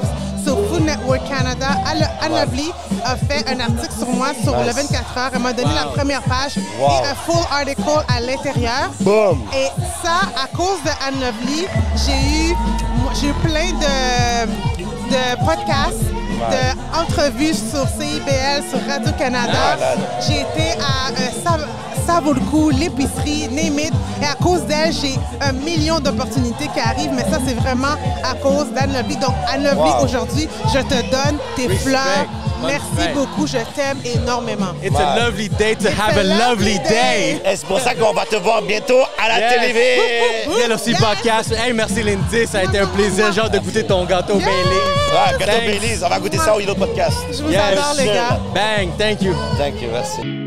sur Food Network Canada. Anne Lovely a fait un article sur moi sur Nice. le vingt-quatre heures. Elle m'a donné Wow. la première page Wow. et un full article à l'intérieur. Boom. Et ça, à cause de Anne Lovely, j'ai eu, j'ai eu plein de, de podcasts, d'entrevues sur C I B L, sur Radio-Canada. J'ai été à euh, ça, ça vaut le coup, l'épicerie, name it. Et à cause d'elle, j'ai un million d'opportunités qui arrivent, mais ça, c'est vraiment à cause d'Anne Lovely. Donc, Anne Lovely, Wow. aujourd'hui, je te donne tes Respect. fleurs. Merci Respect. beaucoup, je t'aime énormément. It's a lovely day to have a lovely day. Et c'est pour ça qu'on va te voir bientôt à la Yes. télévision. Yellow Sea Podcast. Hey, merci Lindsay, ça a été un plaisir. J'ai hâte de goûter ton gâteau Baileys. Ouais, gâteau Thanks. Baileys, on va goûter ça au Yellow Podcast. Je vous adore, les gars. Bang, thank you. Thank you, merci.